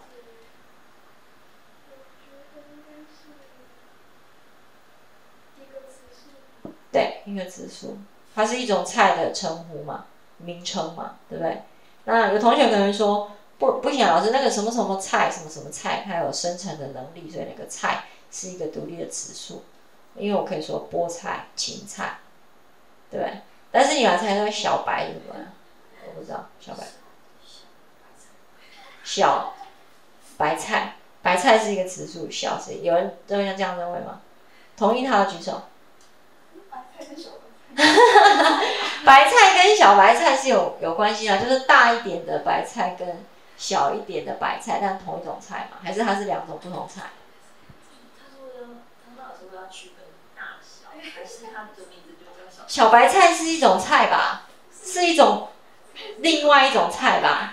觉得应该是一个词数。 对，一个词数，它是一种菜的称呼嘛，名称嘛，对不对？那有同学可能说，不不行，老师那个什么什么菜，什么什么菜，它有生成的能力，所以那个菜是一个独立的词数。因为我可以说菠菜、芹菜，对不对？但是你把它猜成小白是什么？我不知道，小白。小白菜，白菜是一个词数，小是有人都像这样认为吗？同意他的举手。白菜跟小白菜是有有关系的，就是大一点的白菜跟小一点的白菜，但同一种菜嘛？还是它是两种不同菜？ 他说他老师说要区分大小，还是他的名字就叫小？ 小白菜是一种菜吧？是一种另外一种菜吧？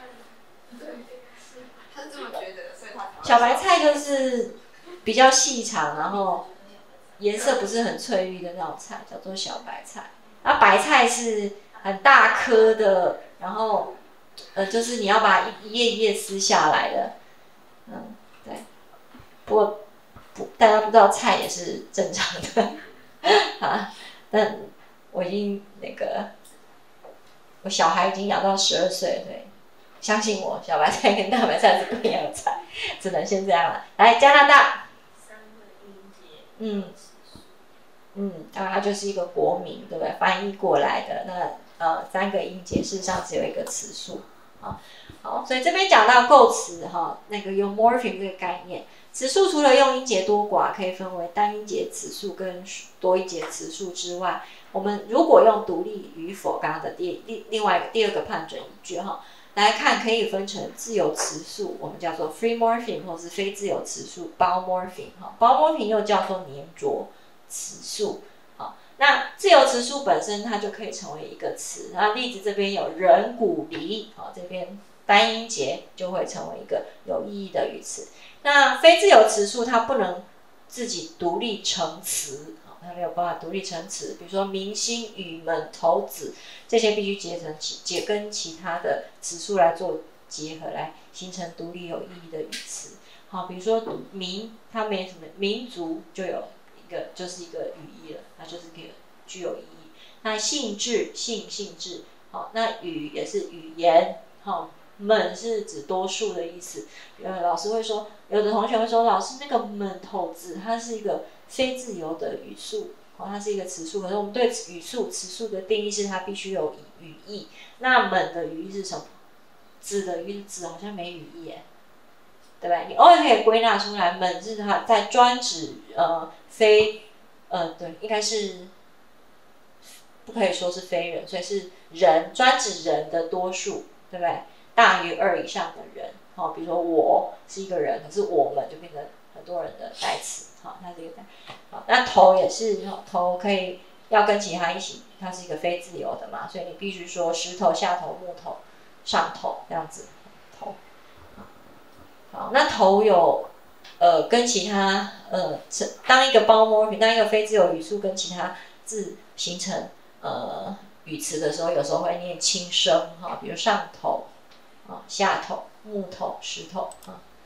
他是这么觉得，所以他小白菜就是比较细长，然后颜色不是很翠绿的那种菜，叫做小白菜。那白菜是很大颗的，然后呃，就是你要把一页一页撕下来的，嗯，对。不过不，大家不知道菜也是正常的啊。但我已经那个，我小孩已经养到十二岁了，对，相信我，小白菜跟大白菜是不一样的菜，只能先这样了。来，加拿大。 三个音节。 嗯。嗯，当然它就是一个国名，对不对？翻译过来的那呃三个音节，事实上只有一个词数啊。好，所以这边讲到构词哈，那个用 morpheme 这个概念，词数除了用音节多寡可以分为单音节词数跟多音节词数之外，我们如果用独立与否，刚刚的第另另外一个第二个判准依据哈来看，可以分成自由词数，我们叫做 free morpheme， 或是非自由词数 bound morpheme 哈 bound morpheme 又叫做黏着词数，好，那自由词数本身它就可以成为一个词。那例子这边有人、骨、梨，好，这边单音节就会成为一个有意义的语词。那非自由词数它不能自己独立成词，好，它没有办法独立成词。比如说明星、雨门、头子这些必须结成结跟其他的词数来做结合，来形成独立有意义的语词。好，比如说民，它没什么民族就有。一个就是一个语义了，那就是可以具有意义。那性质，性性质，好，那语也是语言，好，们是指多数的意思。呃，老师会说，有的同学会说，老师那个们头字，它是一个非自由的语速，哦，它是一个词数。可是我们对语速、词数的定义是它必须有语义。那们的语义是什么？子的语义，子好像没语义耶。对不对？你偶尔可以归纳出来，们是它在专指呃非呃对，应该是不可以说是非人，所以是人，专指人的多数，对不对？大于二以上的人，好，比如说我是一个人，可是我们就变成很多人的代词，好，它是一个代，好，那头也是，头可以要跟其他一起，它是一个非自由的嘛，所以你必须说石头、下头、木头、上头这样子，头。好，那头有，呃，跟其他呃，当一个bound morpheme，当一个非自由语数跟其他字形成呃语词的时候，有时候会念轻声哈，比如上头啊、下头、木头、石头啊。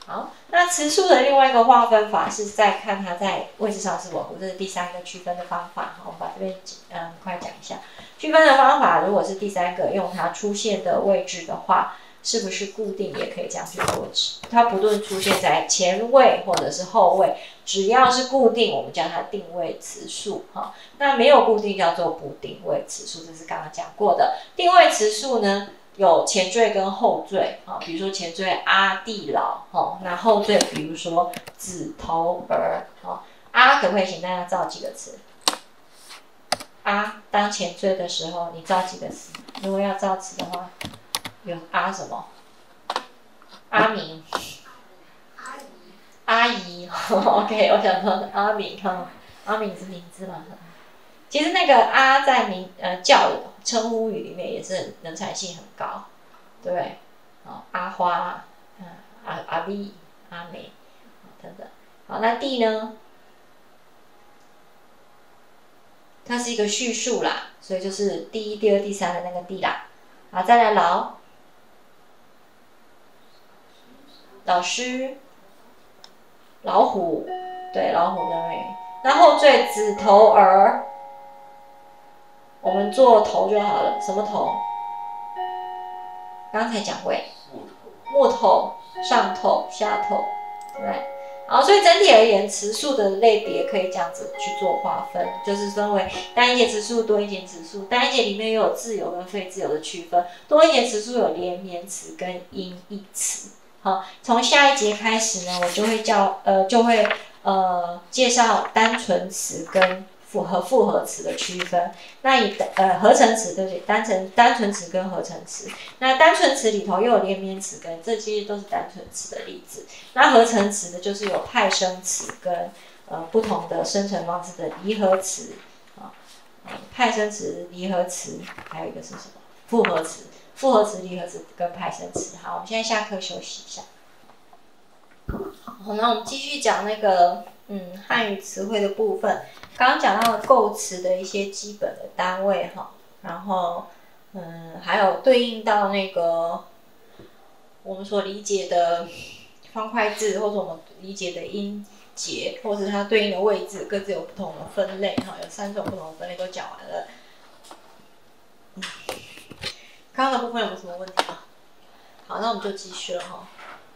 好，那词数的另外一个划分法是在看它在位置上是稳固，这是第三个区分的方法。好，我们把这边嗯很快讲一下区分的方法。如果是第三个用它出现的位置的话，是不是固定也可以这样去做值？它不论出现在前位或者是后位，只要是固定，我们叫它定位词数。哈，那没有固定叫做不定位词数，这是刚刚讲过的。定位词数呢？有前缀跟后缀啊，比如说前缀阿地老，哦，那后缀比如说子头儿，哦，阿可不可以请大家造几个词？阿当前缀的时候，你造几个词？如果要造词的话，有阿什么？阿明，阿姨 ，OK， 我想说阿明哈，阿明是名字嘛？其实那个阿在名呃叫称呼语里面也是能产性很高，对不对？哦，阿花，嗯，阿阿丽、阿美，等等。好，那地呢？它是一个序数啦，所以就是第一、第二、第三的那个地啦。好，再来老，老师，老虎，对，老虎的美。那后缀子头儿。我们做头就好了，什么头？刚才讲过，木头、上头、下头，对不对？好，所以整体而言，词数的类别可以这样子去做划分，就是分为单一节词数、多一节词数。单一节里面又有自由跟非自由的区分，多一节词数有连绵词跟音译词。好，从下一节开始呢，我就会教呃就会呃介绍单纯词跟复合复合词的区分。那以呃合成词对不对？单纯单纯词跟合成词。那单纯词里头又有连绵词跟，这些都是单纯词的例子。那合成词的就是有派生词跟呃不同的生成方式的离合词啊、呃，派生词、离合词，还有一个是什么？复合词。复合词、离合词跟派生词。好，我们现在下课休息一下。好，那我们继续讲那个嗯汉语词汇的部分。刚刚讲到了构词的一些基本的单位哈，然后嗯还有对应到那个我们所理解的方块字，或者我们理解的音节，或者它对应的位置，各自有不同的分类哈，有三种不同的分类都讲完了。嗯，刚刚的部分有没有什么问题吗？好，那我们就继续了哈。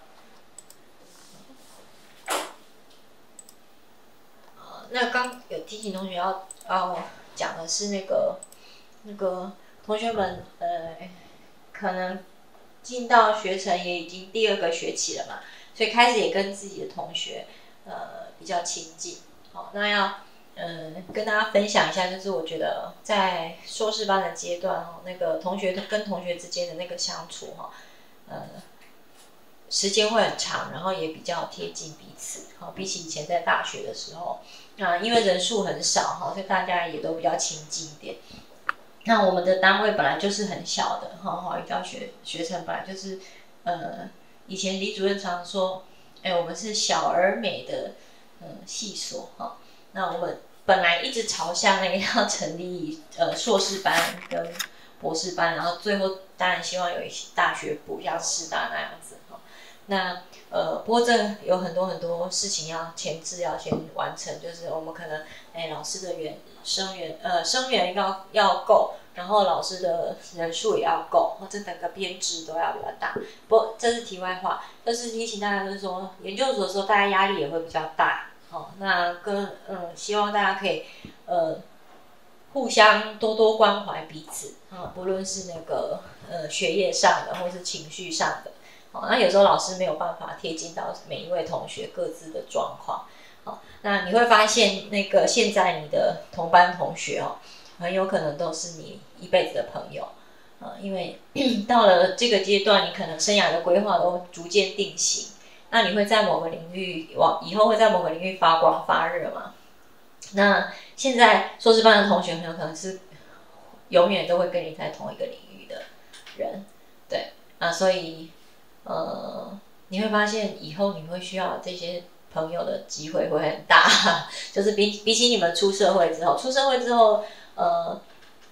那刚有提醒同学要要讲的是那个那个同学们呃可能进到学程也已经第二个学期了嘛，所以开始也跟自己的同学呃比较亲近。好，那要嗯、呃、跟大家分享一下，就是我觉得在硕士班的阶段哈，那个同学跟同学之间的那个相处哈，呃时间会很长，然后也比较贴近彼此。好，比起以前在大学的时候。啊，因为人数很少哈，所以大家也都比较亲近一点。那我们的单位本来就是很小的哈，华语教学学程本来就是呃，以前李主任常说，哎，我们是小而美的嗯系所哈。那我们本来一直朝向那个要成立呃硕士班跟博士班，然后最后当然希望有一些大学部，像师大那样子哈。那呃，不过这有很多很多事情要前置要先完成，就是我们可能哎老师的员生源呃生源要要够，然后老师的人数也要够，或者整个编制都要比较大。不过这是题外话，就是提醒大家，就是说研究所的时候大家压力也会比较大，哦，那跟嗯希望大家可以呃互相多多关怀彼此啊、哦，不论是那个呃学业上的，或是情绪上的。哦，那有时候老师没有办法贴近到每一位同学各自的状况，哦，那你会发现那个现在你的同班同学哦，很有可能都是你一辈子的朋友，呃，因为到了这个阶段，你可能生涯的规划都逐渐定型，那你会在某个领域往以后会在某个领域发光发热嘛？那现在硕士班的同学很有可能是永远都会跟你在同一个领域的人，对，啊，所以。呃，你会发现以后你会需要这些朋友的机会会很大，就是比比起你们出社会之后，出社会之后，呃，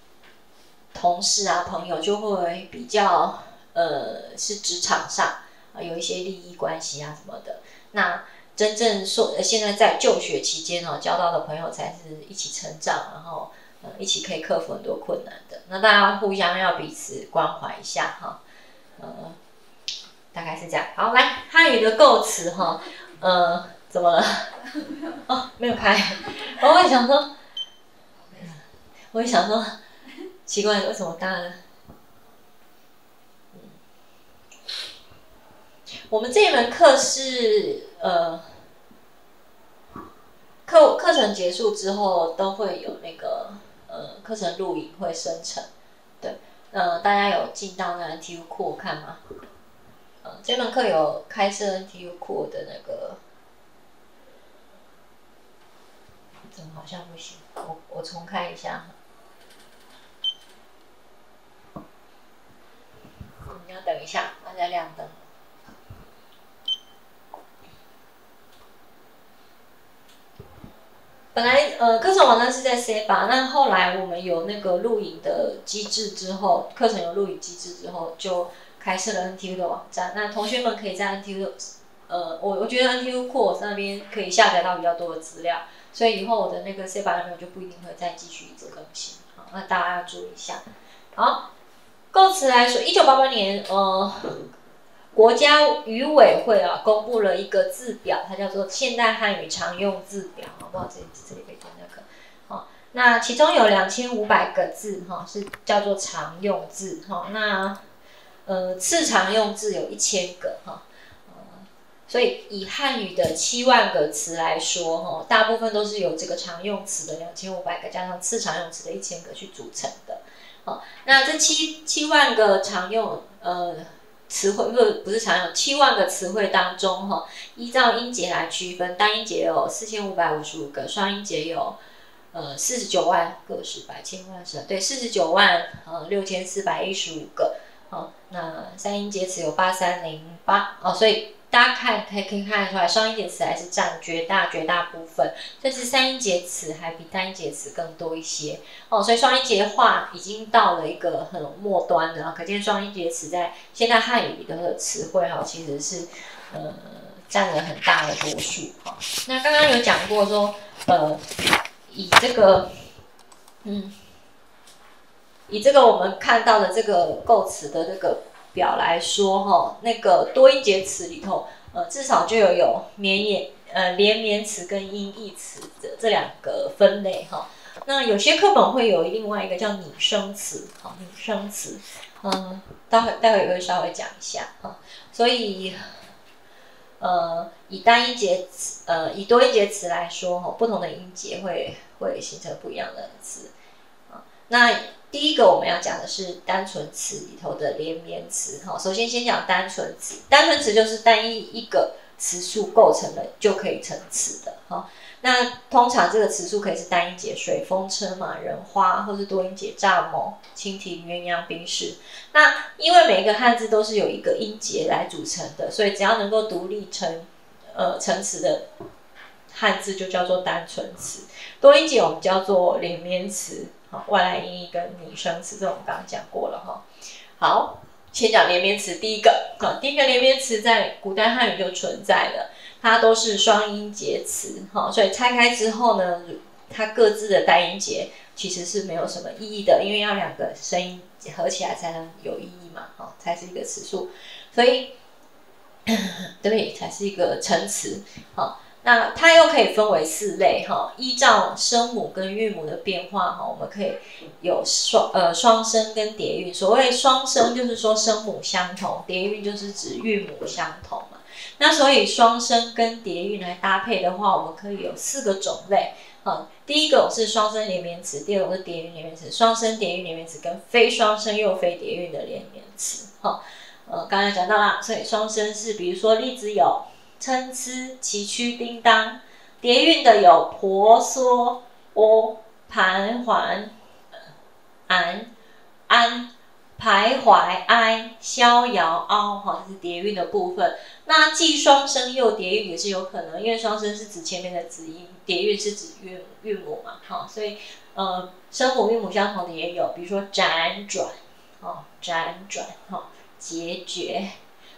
同事啊朋友就会比较呃是职场上， 啊，有一些利益关系啊什么的。那真正说，呃，现在在就学期间哦，交到的朋友才是一起成长，然后呃一起可以克服很多困难的。那大家互相要彼此关怀一下哈，呃，大概是这样。好，来汉语的构词哈，呃，怎么了？哦，没有开。我也想说，我也想说，奇怪，为什么大家？我们这一门课是呃，课课程结束之后都会有那个呃课程录影会生成，对，呃大家有进到那 N T U Core 看吗？呃这门课有开设 N T U Core 的那个，怎么好像不行？我我重开一下。你要等一下，大家亮灯。本来呃课程网站是在 C 八，那后来我们有那个录影的机制之后，课程有录影机制之后，就开设了 N T U 的网站。那同学们可以在 N T U 呃，我我觉得 N T U Core 那边可以下载到比较多的资料，所以以后我的那个 C 八那边就不一定会再继续一直更新。好，那大家要注意一下。好，构词来说，一九八八年呃。国家语委会啊，公布了一个字表，它叫做《现代汉语常用字表》，好不好？这里这里可以看那个，好，那其中有两千五百个字哈，是叫做常用字哈。那呃，次常用字有一千个哈，呃，所以以汉语的七万个词来说哈，大部分都是由这个常用词的两千五百个加上次常用词的一千个去组成的。好，那这七七万个常用呃。词汇不不是常用，七万个词汇当中哈，依照音节来区分，单音节有四千五百五十五个，双音节有呃四十九万个十百千万十对四十九万呃六千四百一十五个，好，那三音节词有八三零八哦，所以大家看可以可以看得出来，双音节词还是占绝大绝大部分，甚至三音节词还比单音节词更多一些哦，所以双音节化已经到了一个很末端了，可见双音节词在现代汉语里头的词汇哈，其实是呃占了很大的多数哈。那刚刚有讲过说，呃，以这个嗯，以这个我们看到的这个构词的这个表来说哈，那个多音节词里头，呃，至少就有有绵延呃连绵词跟音译词的这两个分类哈。那有些课本会有另外一个叫拟声词，好，拟声词，嗯，待会待会也会稍微讲一下哈。所以，呃，以单音节词，呃，以多音节词来说哈，不同的音节会会形成不一样的词，啊，那。第一个我们要讲的是单纯词里头的连绵词，哈，首先先讲单纯词，单纯词就是单一一个词数构成的就可以成词的，哈。那通常这个词数可以是单音节水、风车、马、人、花，或是多音节蚱蜢、蜻蜓、鸳鸯、冰室。那因为每一个汉字都是有一个音节来组成的，所以只要能够独立成呃成词的汉字就叫做单纯词，多音节我们叫做连绵词。好，外来音译跟拟声词，这我们刚刚讲过了哈。好，先讲连绵词，第一个，好，第一个连绵词在古代汉语就存在了，它都是双音节词，哈，所以拆开之后呢，它各自的单音节其实是没有什么意义的，因为要两个声音合起来才能有意义嘛，哈，才是一个词数，所以对，才是一个成词，好。那它又可以分为四类哈，依照声母跟韵母的变化哈，我们可以有双呃双声跟叠韵。所谓双声就是说声母相同，叠韵就是指韵母相同嘛。那所以双声跟叠韵来搭配的话，我们可以有四个种类。好，第一种是双声连绵词，第二种是叠韵连绵词，双声叠韵连绵词跟非双声又非叠韵的连绵词。哈，呃，刚才讲到啦，所以双声是比如说例子有。参差、崎岖、叮当，叠韵的有婆娑、喔、盘桓、安、安、徘徊、哀、逍遥、凹，哈，这是叠韵的部分。那既双声又叠韵也是有可能，因为双声是指前面的子音，叠韵是指韵韵母嘛，哈，所以呃，声母韵母相同的也有，比如说辗转，哦，辗转，哈，决绝。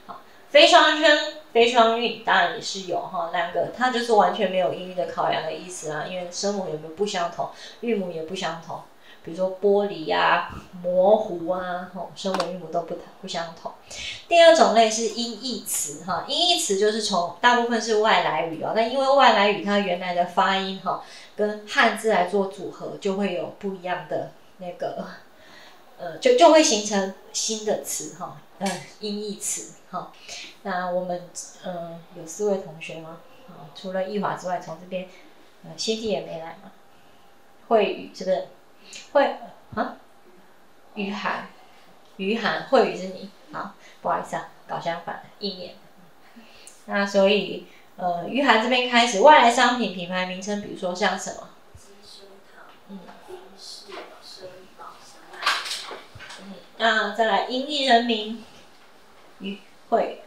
非双声、非双韵当然也是有哈，两个它就是完全没有音韵的考量的意思啊，因为声母有没有不相同，韵母也不相同。比如说玻璃啊、模糊啊，吼，声母、韵母都不不相同。第二种类是音译词哈，音译词就是从大部分是外来语哦，但因为外来语它原来的发音哈跟汉字来做组合，就会有不一样的那个，呃，就就会形成新的词哈，嗯，音译词哈。那我们嗯、呃、有四位同学吗？啊，除了易华之外，从这边呃新地也没来嘛，慧宇是不是？慧啊，于涵，于涵，慧宇是你，好，不好意思啊，搞相反了，一年。那所以，呃，于涵这边开始，外来商品品牌名称，比如说像什么？ 鸡胸汤、 嗯， 冰室、生宝、香奈。 嗯，那再来音译人名，于慧。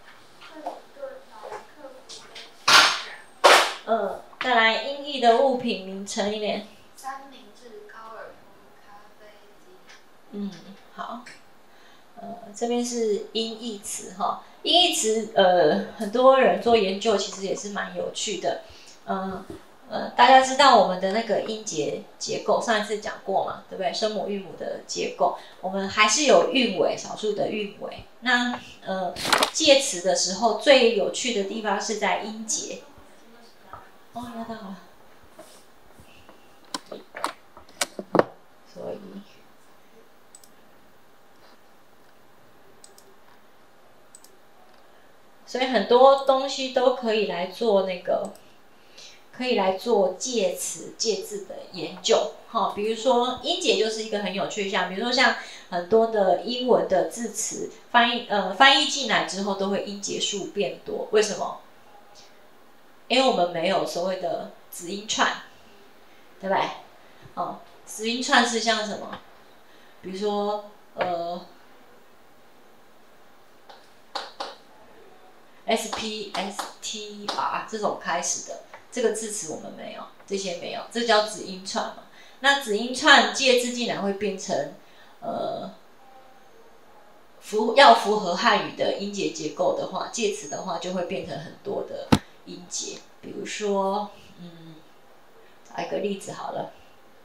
嗯，再来音译的物品名称一点。 三明治、高尔夫、咖啡机。 嗯，好。呃，这边是音译词哈，音译词呃，很多人做研究其实也是蛮有趣的。嗯呃，大家知道我们的那个音节结构，上一次讲过嘛，对不对？声母、韵母的结构，我们还是有韵尾，少数的韵尾。那呃，介词的时候最有趣的地方是在音节。哦，要到了。所以。所以很多东西都可以来做那个，可以来做介词、介字的研究。好，比如说音节就是一个很有趣的项，比如说像很多的英文的字词翻译，呃，翻译进来之后都会音节数变多，为什么？因为我们没有所谓的子音串，对不对？哦，子音串是像什么？比如说，呃。S P S T R 这种开始的这个字词我们没有，这些没有，这叫子音串嘛。那子音串介字竟然会变成呃符要符合汉语的音节结构的话，介词的话就会变成很多的音节。比如说，嗯，找一个例子好了。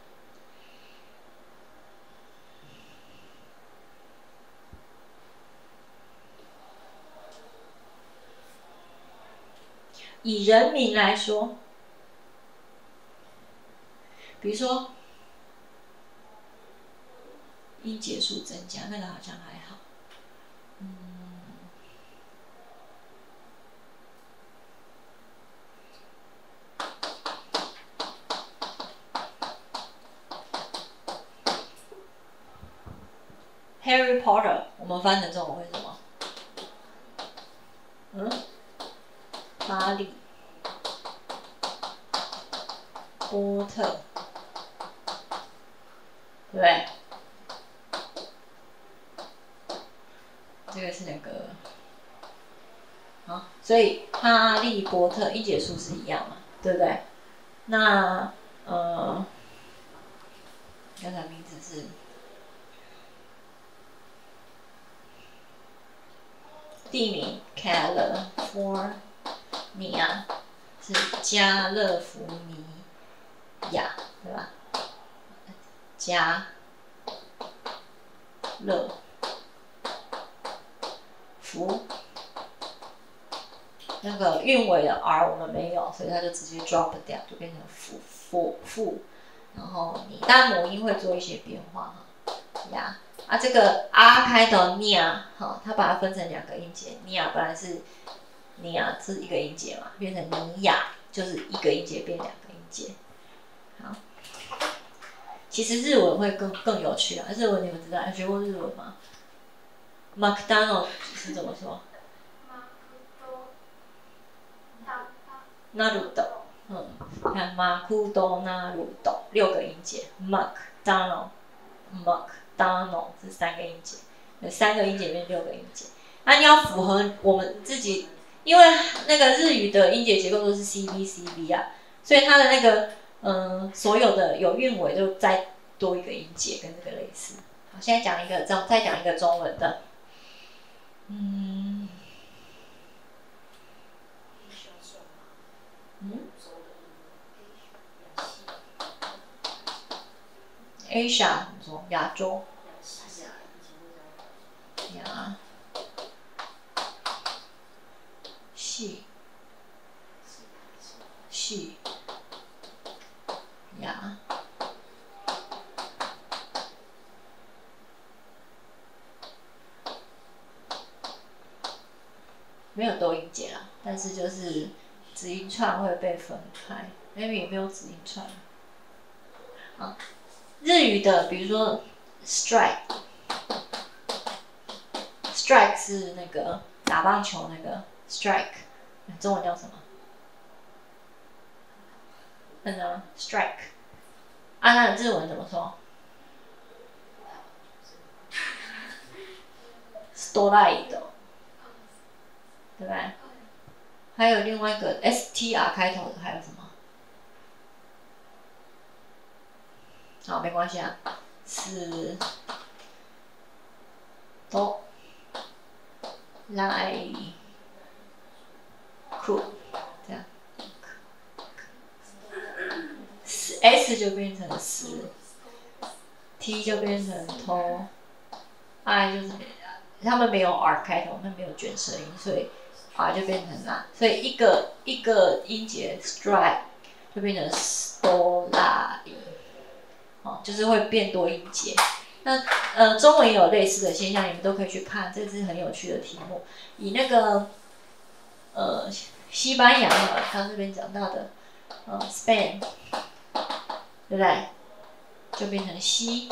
以人名来说，比如说音节数增加，那个好像还好。嗯，Harry Potter 我们翻成中文会什么？嗯？哈利波特，对不对？这个是那个，啊，所以哈利波特音节数是一样嘛，对不对？那呃，刚才名字是地名 California 是加勒福尼亚，对吧？加勒福那个韵尾的 R 我们没有，所以它就直接 drop 掉，就变成福福福。然后你当然母音会做一些变化哈，呀啊这个 R 开头 nia 哈，它把它分成两个音节 ，nia 本来是 nia 是一个音节嘛，变成尼亚就是一个音节变两个音节。好，其实日文会更更有趣啊，日文你们知道，学过日文吗 ？McDonald 是怎么说？那鲁斗，嗯，看马库多那鲁斗六个音节 ，McDonald，McDonald 是三个音节，有三个音节变六个音节。那你要符合我们自己，因为那个日语的音节结构都是 C B C B 啊，所以它的那个嗯，所有的有韵尾就再多一个音节，跟这个类似。好，现在讲一个，再再讲一个中文的，嗯。 Asia 怎么说？亚洲。亚。系。系。亚。没有多音节啦，但是就是子音串会被分开 ，maybe 也没有子音串。啊，日语的比如说 strike，strike 是那个打棒球那个 strike， 中文叫什么？嗯呢 strike， 啊，那日文怎么说 ？strike。对不对？还有另外一个 S T R 开头的还有什么？好，没关系啊，是都来酷这样 ，S 就变成十 ，T 就变成偷 ，I 就是他们没有 R 开头，他们没有卷舌音，所以。啊，就变成啦，所以一个一个音节 strike 就变成 stola， 哦，就是会变多音节。那呃，中文也有类似的现象，你们都可以去看，这是很有趣的题目。以那个呃西班牙的，刚这边讲到的呃 Spain， 对不对？就变成西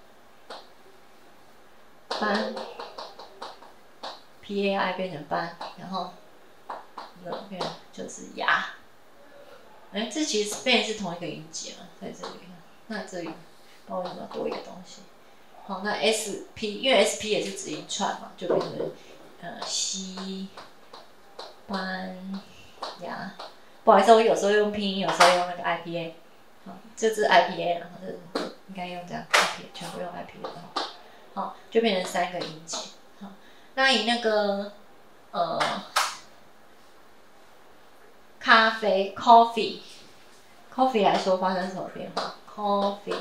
班。P A I 变成班，然后那边就是牙。哎，这其实 Spain 是同一个音节嘛，在这里。那这里不知道为什么多一个东西。好，那 S P 因为 S P 也是子音串嘛，就变成呃西班牙。不好意思，我有时候用拼音，有时候用那个 I P A。好，这是 I P A， 然后这应该用这样 I P A， 全部用 I P A 的。好，就变成三个音节。那以那个呃咖啡 coffee coffee 来说发生什么变化 ？coffee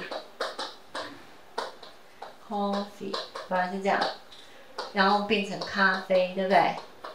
coffee 本来是这样，然后变成咖啡，对不对？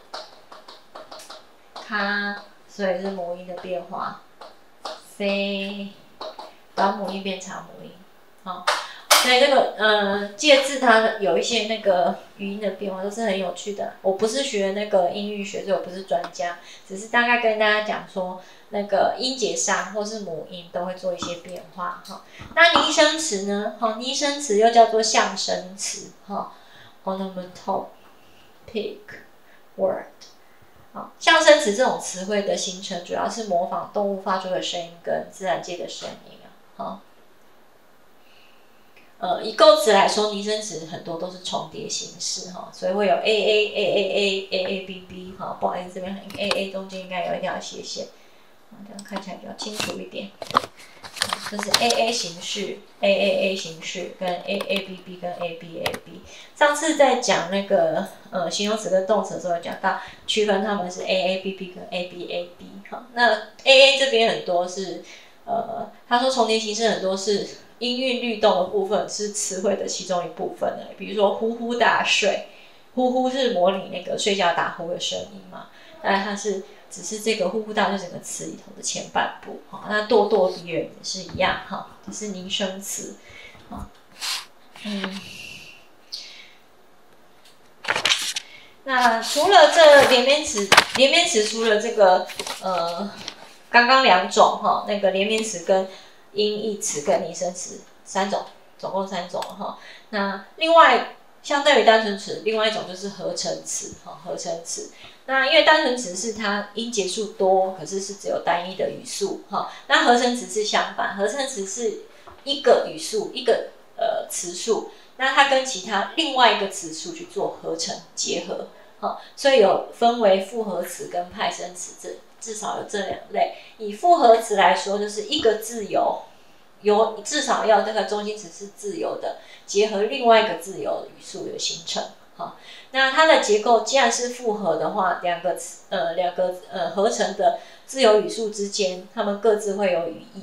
咖，所以是母音的变化。飞，把母音变长母音，好。所以这个呃介字它有一些那个语音的变化都是很有趣的。我不是学那个音域学，所以我不是专家，只是大概跟大家讲说，那个音节上或是母音都会做一些变化哈。那拟声词呢？哈，拟声词又叫做象声词哈 ，ornamental pick word。好，象声词这种词汇的形成，主要是模仿动物发出的声音跟自然界的声音啊，好。呃，以构词来说，拟声词很多都是重叠形式哈，所以会有 A A A A A A A B B 哈，不好意思，这边 A A 中间应该有一条斜线，这样看起来比较清楚一点。这是 A A 形式 ，A A A 形式跟 A A B B 跟 A B A B。上次在讲那个呃形容词跟动词的时候，讲到区分它们是 A A B B 跟 A B A B 哈。那 A A 这边很多是呃，他说重叠形式很多是。音韵律动的部分是词汇的其中一部分的，比如说呼呼大睡，呼呼是模拟那个睡觉打呼的声音嘛，但它是只是这个呼呼大睡整个词里头的前半部哈。那咄咄逼人也是一样哈，这是拟声词啊。嗯，那除了这连绵词，连绵词除了这个呃刚刚两种哈，那个连绵词跟音译词跟拟声词三种，总共三种哈。那另外相对于单纯词，另外一种就是合成词哈，合成词。那因为单纯词是它音节数多，可是是只有单一的语速哈。那合成词是相反，合成词是一个语速一个呃词数，那它跟其他另外一个词数去做合成结合，好，所以有分为复合词跟派生词这。至少有这两类。以复合词来说，就是一个字由，有至少要这个中心词是自由的，结合另外一个自由语速有形成。好，那它的结构既然是复合的话，两个词呃两个呃合成的自由语速之间，它们各自会有语义嘛？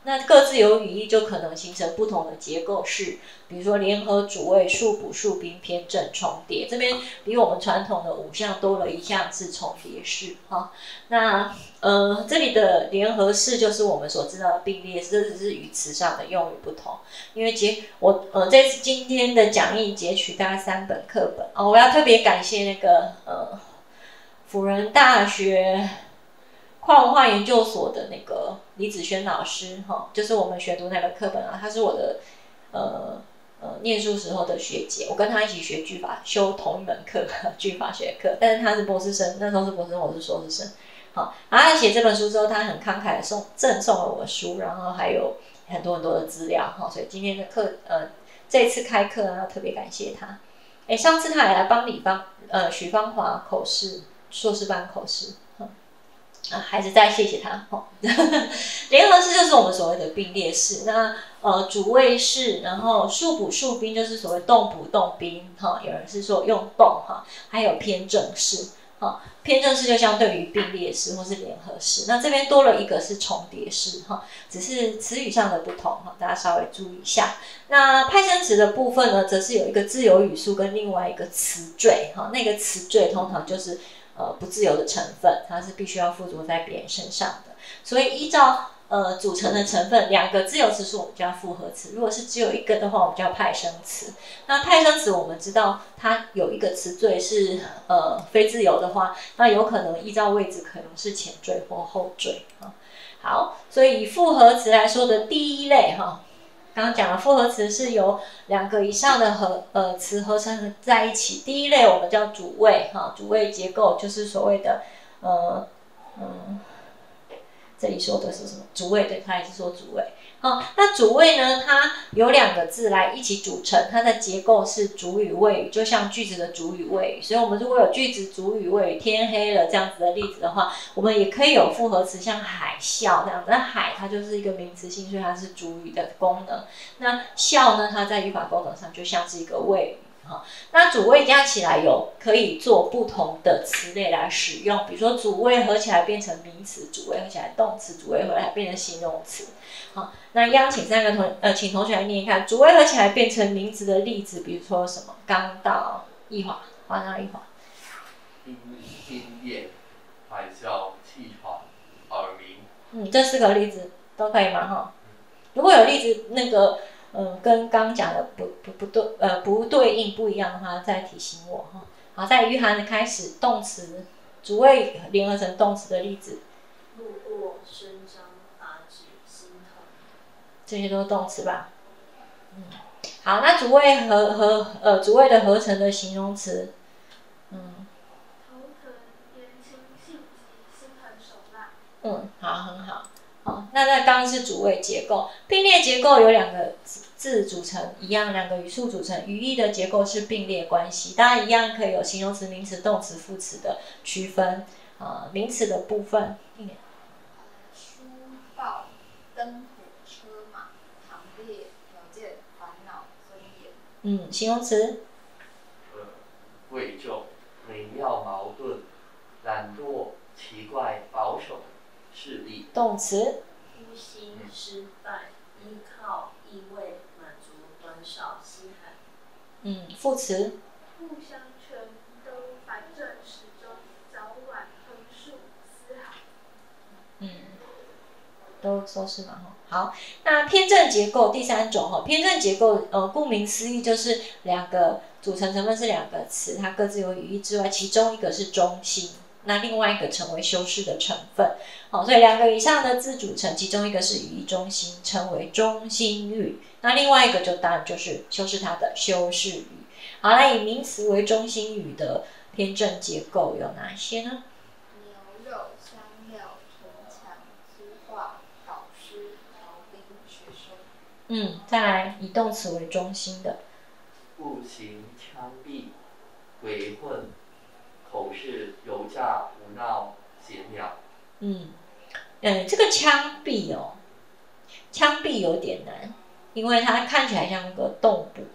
那各自有语义就可能形成不同的结构式，比如说联合、主谓、数补、数宾、偏正、重叠。这边比我们传统的五项多了一项是重叠式哈。那呃这里的联合式就是我们所知道的并列式，这只是语词上的用语不同。因为截我呃这次今天的讲义截取大概三本课本哦，我要特别感谢那个呃辅仁大学跨文化研究所的那个李子轩老师哈，就是我们学读那个课本啊，他是我的呃呃念书时候的学姐，我跟他一起学句法，修同一门课句法学课，但是他是博士生，那时候是博士生，我是硕士生。好，然后他写这本书之后，他很慷慨的送赠送了我书，然后还有很多很多的资料哈，所以今天的课呃这次开课呢，要特别感谢他。哎，上次他也来帮李芳呃许芳华口试硕士班口试。啊，还是再谢谢他。哦、联合式就是我们所谓的并列式，那呃主谓式，然后数补数宾就是所谓动补动宾，哈、哦，有人是说用动哈，还有偏正式，哈、哦，偏正式就相对于并列式或是联合式，那这边多了一个是重叠式，哈、哦，只是词语上的不同，哈、哦，大家稍微注意一下。那派生词的部分呢，则是有一个自由语数跟另外一个词缀，哈、哦，那个词缀通常就是呃，不自由的成分，它是必须要附着在别人身上的。所以依照呃组成的成分，两个自由词是我们叫复合词，如果是只有一个的话，我们叫派生词。那派生词我们知道它有一个词缀是呃非自由的话，那有可能依照位置可能是前缀或后缀啊。好，所以以复合词来说的第一类哈。刚刚讲的复合词是由两个以上的合呃词合成在一起。第一类我们叫主谓哈，主谓结构就是所谓的呃嗯，这里说的是什么？主谓，对，他也是说主谓。好，那主谓呢，它有两个字来一起组成，它的结构是主语谓语，就像句子的主语谓语。所以我们如果有句子主语谓语，天黑了这样子的例子的话，我们也可以有复合词，像海啸这样。那海它就是一个名词性，所以它是主语的功能。那啸呢，它在语法功能上就像是一个谓语。那主谓加起来有可以做不同的词类来使用，比如说主谓合起来变成名词，主谓合起来动词，主谓合起来变成形容词。好，那一样请三个同呃，请同学来念一看，主谓合起来变成名词的例子，比如说什么？刚到一华，华到一华。 听听见，海啸，气喘，耳鸣。 嗯，这四个例子都可以吗？哈，如果有例子那个。嗯，跟刚讲的不不不对，呃，不对应不一样的话，再提醒我哈。好，在余涵的开始，动词主谓联合成动词的例子， 路过、伸张、发指、心疼， 这些都是动词吧？嗯，好，那主谓和和呃主谓的合成的形容词，嗯， 头疼、言情、性急、心狠手辣。 嗯，好，很好。好，那那刚刚是主谓结构，并列结构有两个字组成，一样两个语数组成，语义的结构是并列关系，当然一样可以有形容词、名词、动词、副词的区分。啊、呃，名词的部分， 书报、灯火、车马、行列、条件、烦恼、尊严。 嗯，形容词。 呃，贵重、美妙、矛盾、懒惰、奇怪、保守。势力。 动词。 无心、失败、依靠、意味、满足、短少、稀罕。 嗯，副词。 不相全，都反正始终，早晚横竖思考。 嗯，都都是嘛哈。好，那偏正结构第三种哈，偏正结构呃，顾名思义就是两个组成成分是两个词，它各自有语义之外，其中一个是中心。那另外一个成为修饰的成分，好，所以两个以上的字组成，其中一个是语义中心，称为中心语。那另外一个就当然就是修饰它的修饰语。好，那以名词为中心语的偏正结构有哪些呢？ 牛肉、香料、城墙、粗话、导师、逃兵、学生。 嗯，再来以动词为中心的。 步行、枪毙、鬼混。口是油炸、胡闹、闲聊。 嗯，嗯，这个枪毙哦，枪毙有点难，因为它看起来像个动补，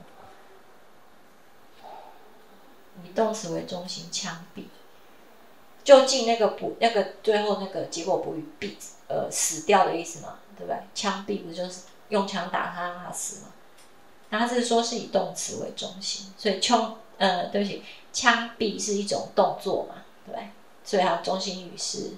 以动词为中心，枪毙。究竟那个补那个最后那个结果补语毙呃死掉的意思吗？ 对不对？枪毙不就是用枪打他让他死吗？那他这是说是以动词为中心，所以枪呃对不起，枪毙是一种动作嘛，对不对？所以它的中心语是，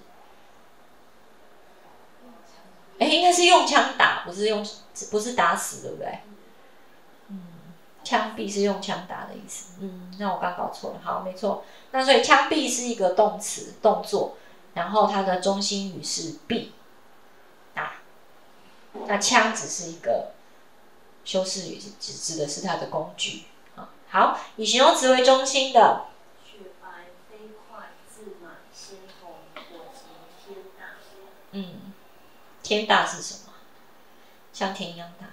哎，应该是用枪打，不是用不是打死，对不对？嗯，枪毙是用枪打的意思。嗯，那我刚搞错了，好，没错。那所以枪毙是一个动词动作，然后它的中心语是毙打，那枪只是一个修饰语，只指的是它的工具。好，以形容词为中心的， 雪白、飞快、自满、鲜红、火急、天大。 嗯，天大是什么？像天一样大。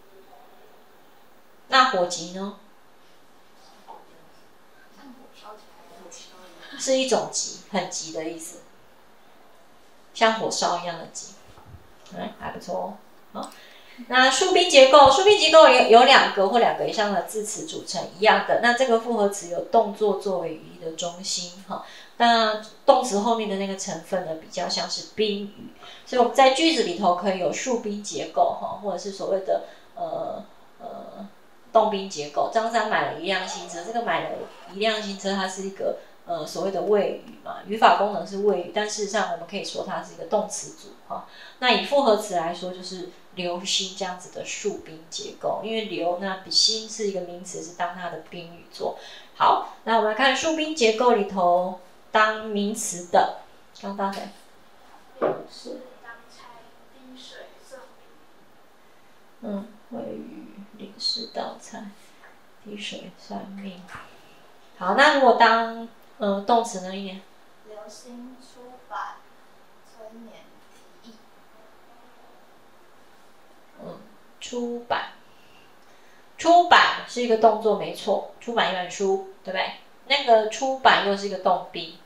那火急呢？是一种急，很急的意思，像火烧一样的急。嗯，还不错哦。好，那数宾结构，数宾结构有有两个或两个以上的字词组成一样的。那这个复合词有动作作为语义的中心哈。那动词后面的那个成分呢，比较像是宾语，所以我们在句子里头可以有数宾结构哈，或者是所谓的呃呃动宾结构。张三买了一辆新车，这个买了一辆新车，它是一个呃所谓的谓语嘛，语法功能是谓语，但事实上我们可以说它是一个动词组哈。那以复合词来说，就是留心这样子的数宾结构，因为留那比心是一个名词，是当它的宾语做。好，那我们来看数宾结构里头当名词的，刚当谁？ 是当差、滴水、送饼。 嗯，谓语、领事、道菜、滴水、算命。好，那如果当呃动词呢？一年。 留心、出版、催眠、提议。 嗯，出版。出版是一个动作，没错，出版一本书，对不对？那个出版又是一个动宾，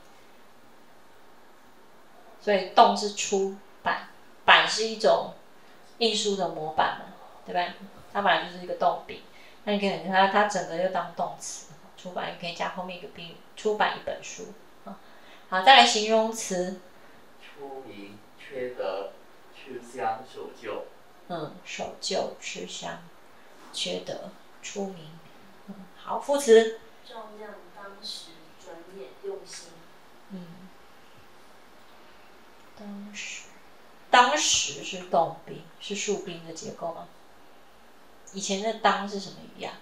所以动是出版，版是一种印书的模板嘛，对不对？它本来就是一个动宾，那你可以它它整个又当动词，出版也可以加后面一个宾语，出版一本书。好，再来形容词， 出名、缺德、吃香、守旧。 嗯，守旧、吃香、缺德、出名。嗯，好，副词。 照亮当时，转眼用心。 嗯，当时，当时是动宾，是数宾的结构吗？以前的当是什么语呀？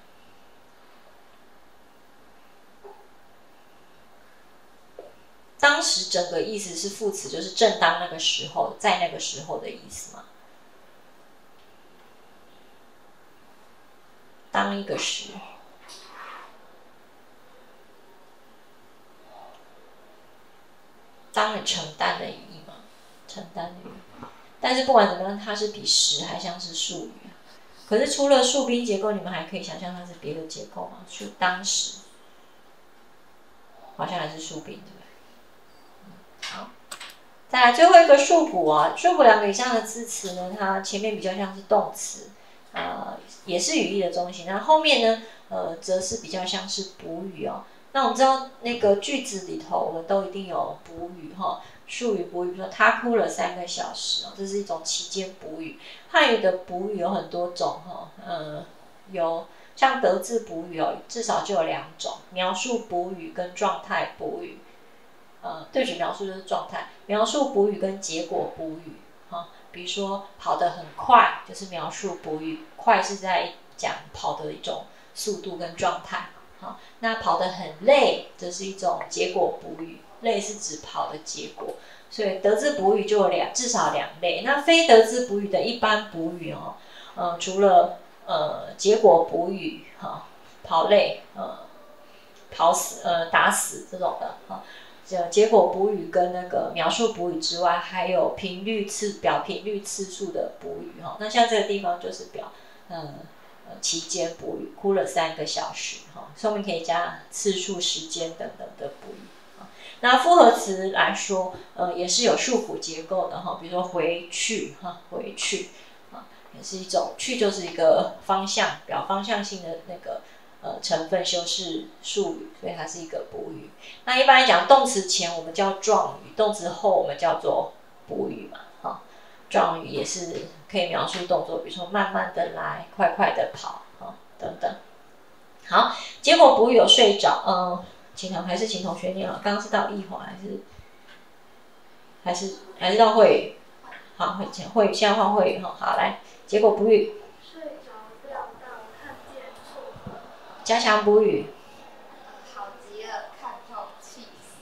当时整个意思是副词，就是正当那个时候，在那个时候的意思嘛。当一个时。当然承担的语义嘛，承担的语义。但是不管怎么样，它是比时还像是数语。可是除了数宾结构，你们还可以想象它是别的结构吗？数当时，好像还是数宾，对不对？嗯，好，再来最后一个数补啊，数补两个以上的字词呢，它前面比较像是动词，呃，也是语义的中心。那后面呢，呃，则是比较像是补语哦。那我们知道那个句子里头，我们都一定有补语哈，述语、补语，比如说他哭了三个小时哦，这是一种期间补语。汉语的补语有很多种哈，呃，有像得字补语哦，至少就有两种，描述补语跟状态补语。呃，对举描述就是状态，描述补语跟结果补语哈，比如说跑得很快就是描述补语，快是在讲跑的一种速度跟状态。好，那跑得很累，这是一种结果补语，累是指跑的结果，所以得字补语就有两，至少两类。那非得字补语的一般补语哦，呃，除了呃结果补语哈、哦，跑累，呃，跑死，呃，打死这种的哈，呃，结果补语跟那个描述补语之外，还有频率次表频率次数的补语哈、哦。那像这个地方就是表，呃。期间补语，哭了三个小时，哈，后面可以加次数、时间等等的补语。那复合词来说，呃，也是有数补结构的哈，比如说回去，哈，回去，啊，也是一种去就是一个方向，表方向性的那个呃成分修饰术语，所以它是一个补语。那一般来讲，动词前我们叫状语，动词后我们叫做补语嘛，哈，状语也是可以描述动作，比如说慢慢的来，快快的跑，哦、等等。好，结果补语有睡着，嗯，请同还是请同学念了，刚刚是到易华还是还是还是到慧宇？好，慧慧宇，现在换慧宇哈，好来，结果补语。 睡着料到看见错。 加强补语。 好极了，看透气死。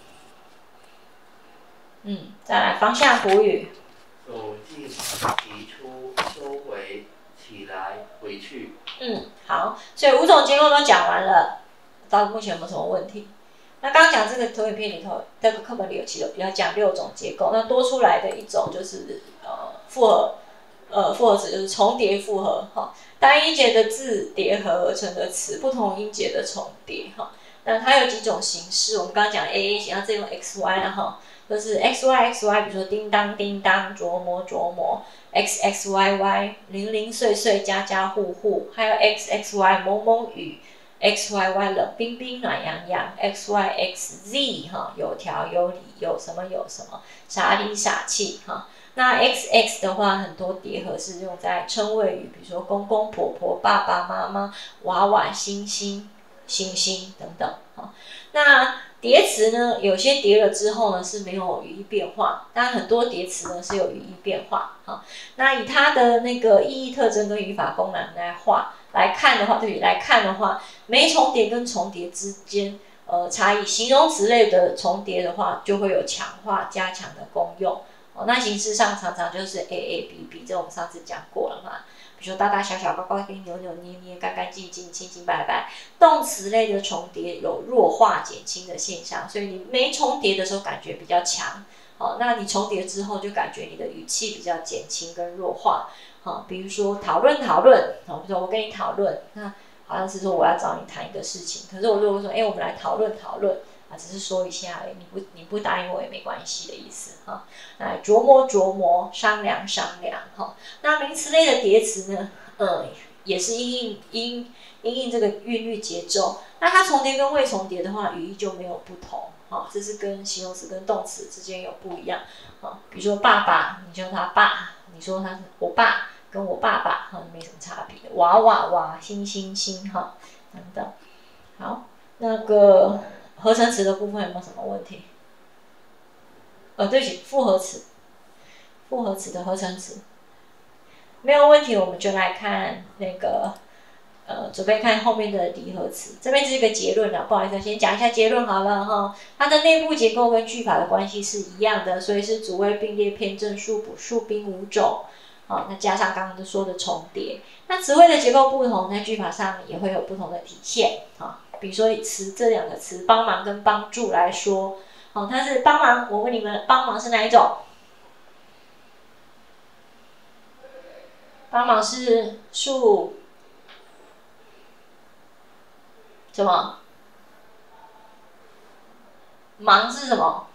嗯，再来方向补语。 走进，提出，收回，起来，回去。 嗯，好，所以五种结构都讲完了，到目前有没有什么问题？那刚刚讲这个投影片里头，这个课本里有其实要讲六种结构，那多出来的一种就是呃复合，呃复合词就是重叠复合哈，单音节的字叠合而成的词，不同音节的重叠哈。那它有几种形式，我们刚刚讲 A A 型，那这用 X Y 了哈，就是 X Y X Y， 比如说叮当叮当，琢磨琢磨 ，X X Y Y， 零零碎碎，家家户户，还有 X X Y 蒙蒙雨。X Y Y 冷冰冰暖洋洋 ，X Y X Z 哈有条有理有什么有什么傻里傻气哈。那 X X 的话，很多叠合是用在称谓语，比如说公公婆婆、爸爸妈妈、娃娃、星星、星星等等哈。那叠词呢，有些叠了之后呢是没有语义变化，但很多叠词呢是有语义变化哈。那以它的那个意义特征跟语法功能来画。来看的话，对，来看的话，没重叠跟重叠之间，呃，差异。形容词类的重叠的话，就会有强化、加强的功用。哦，那形式上常常就是 A A B B， 这我们上次讲过了嘛。比如说大大小小、高高低低、扭扭捏捏、干干净净、清清白白。动词类的重叠有弱化、减轻的现象，所以你没重叠的时候感觉比较强。哦，那你重叠之后就感觉你的语气比较减轻跟弱化。好，比如说讨论讨论，好，比如说我跟你讨论，那好像是说我要找你谈一个事情，可是我如果说，哎、欸，我们来讨论讨论，啊，只是说一下而已，你不你不答应我也没关系的意思哈。来琢磨琢磨，商量商量，哈。那名词类的叠词呢，呃，也是因应因因应这个韵律节奏。那它重叠跟未重叠的话，语义就没有不同，哈，这是跟形容词跟动词之间有不一样，啊，比如说爸爸，你叫他爸，你说他是我爸。跟我爸爸哈没什么差别，娃娃娃，星星星哈等等。好，那个合成词的部分有没有什么问题？呃，对不起，复合词，复合词的合成词没有问题，我们就来看那个呃，准备看后面的离合词。这边是一个结论了，不好意思，先讲一下结论好了哈。它的内部结构跟句法的关系是一样的，所以是主谓并列偏正数补数宾五种。好，那加上刚刚说的重叠，那词汇的结构不同，在句法上也会有不同的体现。好，比如说以词这两个词帮忙跟帮助来说，好，它是帮忙。我问你们，帮忙是哪一种？帮忙是数什么？忙是什么？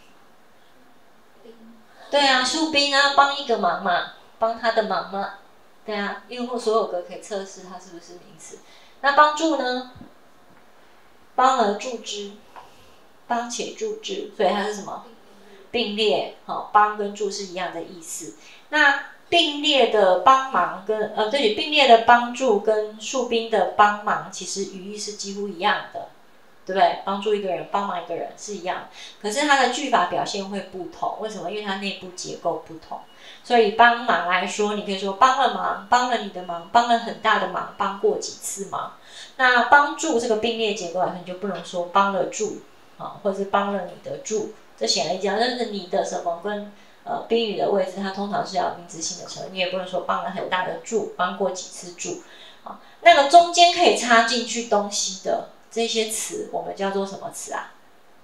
对啊，数宾啊，帮一个忙嘛。帮他的忙嘛，对啊，用过所有格可以测试它是不是名词。那帮助呢？帮而助之，帮且助之，所以它是什么？并列，好，帮跟助是一样的意思。那并列的帮忙跟呃，对，并列的帮助跟数宾的帮忙，其实语义是几乎一样的。对不对？帮助一个人，帮忙一个人是一样，可是它的句法表现会不同。为什么？因为它内部结构不同。所以帮忙来说，你可以说帮了忙，帮了你的忙，帮了很大的忙，帮过几次忙。那帮助这个并列结构来说，你就不能说帮了助啊，或者是帮了你的助。这显而易见，但是你的什么跟呃宾语的位置，它通常是要名词性的成分，你也不能说帮了很大的助，帮过几次助啊。那个中间可以插进去东西的。这些词我们叫做什么词啊？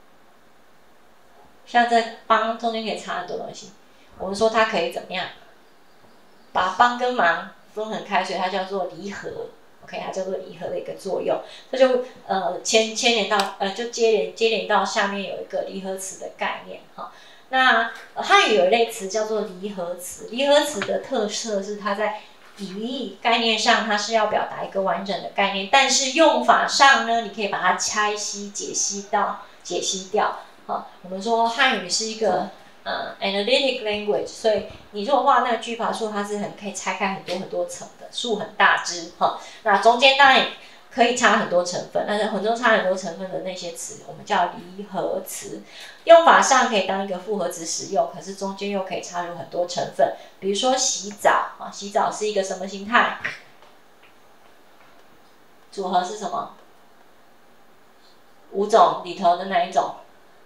像在帮中间可以插很多东西，我们说它可以怎么样？把帮跟忙分很开，所以它叫做离合。OK， 它叫做离合的一个作用，这就呃牵牵连到呃就接连接连到下面有一个离合词的概念哈。那、呃、汉语有一类词叫做离合词，离合词的特色是它在语义概念上，它是要表达一个完整的概念，但是用法上呢，你可以把它拆析、解析到解析掉。好，我们说汉语是一个呃 analytic language， 所以你如果画那个句法树，它是很可以拆开很多很多层的，树很大只哈。那中间当然也可以插很多成分，但是很多插很多成分的那些词，我们叫离合词。用法上可以当一个复合词使用，可是中间又可以插入很多成分，比如说洗澡啊，洗澡是一个什么形态？组合是什么？五种里头的哪一种？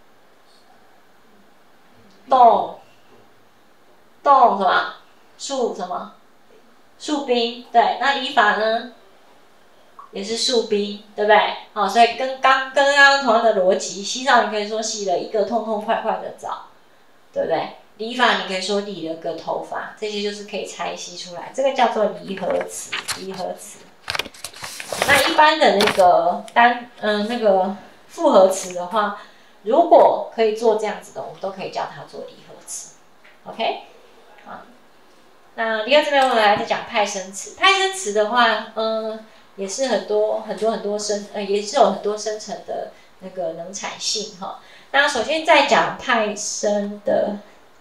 动，动什么？树什么？树冰。对，那理法呢？也是树冰，对不对？好、哦，所以跟刚跟刚刚同样的逻辑，洗澡你可以说洗了一个痛痛快快的澡，对不对？理发你可以说理了个头发，这些就是可以拆析出来，这个叫做离合词。离合词。那一般的那个单嗯、呃、那个复合词的话，如果可以做这样子的，我们都可以叫它做离合词。OK， 好，那第二这边我们来再讲派生词。派生词的话，嗯、呃。也是很多很多很多生呃，也是有很多生成的那个能产性哈。那首先在讲派生的，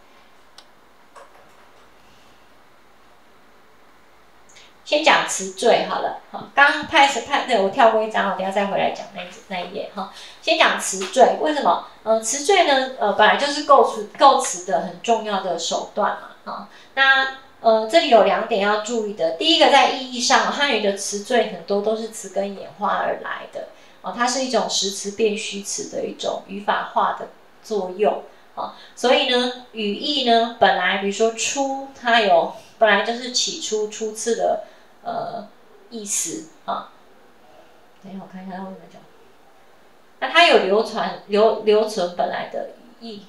先讲词缀好了。好，刚刚派生派对我跳过一章，我等一下再回来讲那那一页哈。先讲词缀，为什么？呃，词缀呢，呃，本来就是构词构词的很重要的手段嘛。哈，那呃，这里有两点要注意的。第一个，在意义上，汉语的词缀很多都是词根演化而来的，哦，它是一种实词变虚词的一种语法化的作用，哦，所以呢，语义呢，本来比如说初，它有本来就是起初、初次的呃意思啊。等一下，我看一下它为什么讲。那它有流传、留留存本来的语义。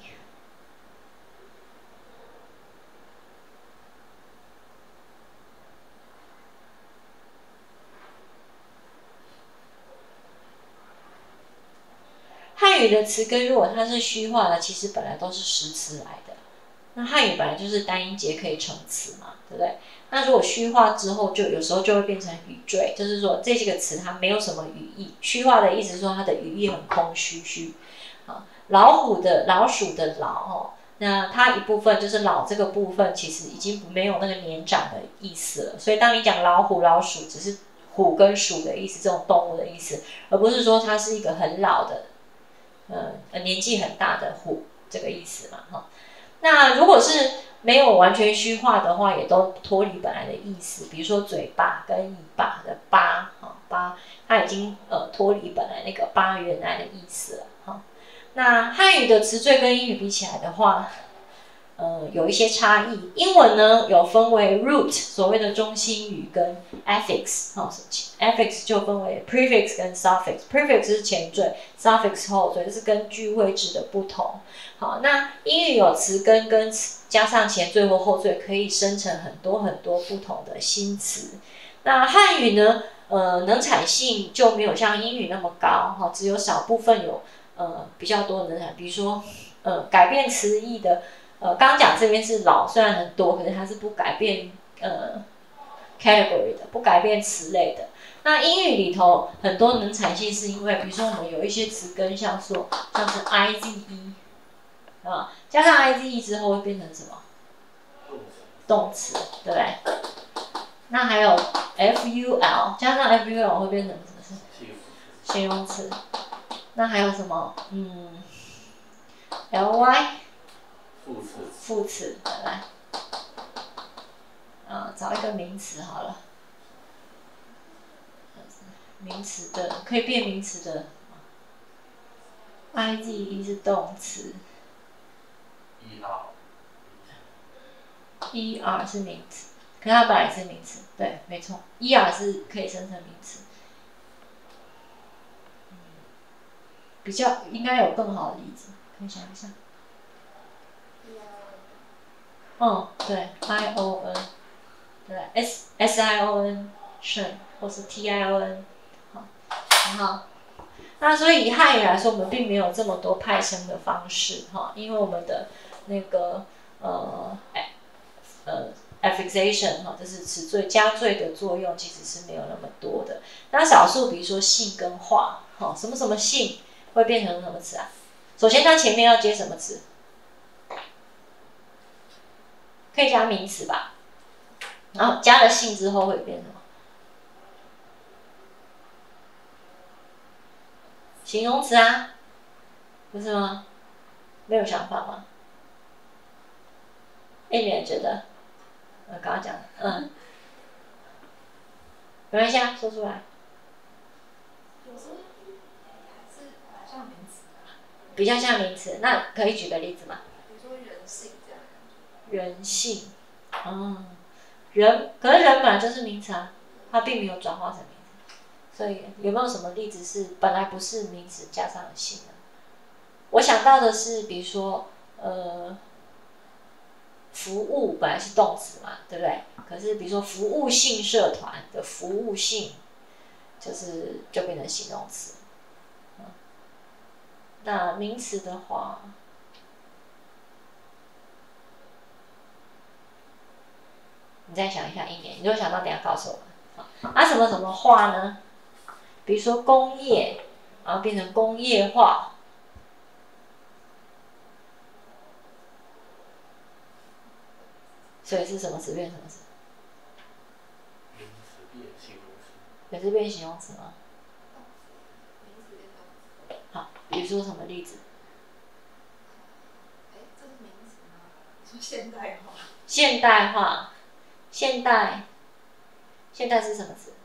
汉语的词根如果它是虚化的，其实本来都是实词来的。那汉语本来就是单音节可以成词嘛，对不对？那如果虚化之后，就有时候就会变成语缀，就是说这几个词它没有什么语义。虚化的意思是说它的语义很空虚虚。啊，老虎的老鼠的老哦，那它一部分就是老这个部分其实已经没有那个年长的意思了。所以当你讲老虎老鼠，只是虎跟鼠的意思，这种动物的意思，而不是说它是一个很老的。呃，年纪很大的虎这个意思嘛，哈。那如果是没有完全虚化的话，也都脱离本来的意思。比如说嘴巴跟尾巴的巴，哈巴，它已经呃脱离本来那个巴原来的意思了，哈。那汉语的词缀跟英语比起来的话，呃，有一些差异。英文呢有分为 root 所谓的中心语跟 affix， 哈 ，affix 就分为 prefix 跟 suffix。prefix 是前缀 ，suffix 后缀，这是根据位置的不同。好，那英语有词根跟加上前缀或后缀，可以生成很多很多不同的新词。那汉语呢，呃，能产性就没有像英语那么高，哈，只有少部分有呃比较多的能产，比如说呃改变词义的。呃，刚刚讲这边是老，虽然很多，可是它是不改变呃 category 的，不改变词类的。那英语里头很多能产性是因为，比如说我们有一些词根，像说像是 I Z E， 啊，加上 I Z E 之后会变成什么？动词，对不对？那还有 F U L， 加上 F U L 会变成什么词？形容词。那还有什么？嗯 ，L Y。 副词， 副词，来，啊，找一个名词好了。名词的可以变名词的 ，I Z E 是动词 ，E R， E R 是名词，可是它本来是名词，对，没错 ，E R 是可以生成名词。比较应该有更好的例子，可以想一下。嗯，对 ，I O N， 对 ，S S I O N， 顺，或是 T I O N， 好，很好。那所以以汉语来说，我们并没有这么多派生的方式，哈，因为我们的那个呃，呃 affixation 哈，就是词缀加缀的作用，其实是没有那么多的。那少数，比如说性跟化，哈，什么什么性会变成什么词啊？首先，它前面要接什么词？ 可以加名词吧？然后加了性之后会变什么？形容词啊，不是吗？没有想法吗？哎，你也觉得？我刚刚讲的，嗯，没关系啊，说出来。比较像名词，那可以举个例子吗？ 比如说人性这样。 人性，嗯，人，可是人本来就是名词啊，它并没有转化成名词，所以有没有什么例子是本来不是名词加上了性的？我想到的是，比如说，呃，服务本来是动词嘛，对不对？可是比如说服务性社团的服务性，就是就变成形容词。嗯，那名词的话，你再想一下一年，你如果想到，等一下告诉我们。好，那什么什么化呢？比如说工业，然后变成工业化。所以是什么词变什么词？ 名词变形容词。 也是变形容词吗？好，比如说什么例子？ 哎，这是名词吗？你说现代化。 现代化，现代，现代是什么词？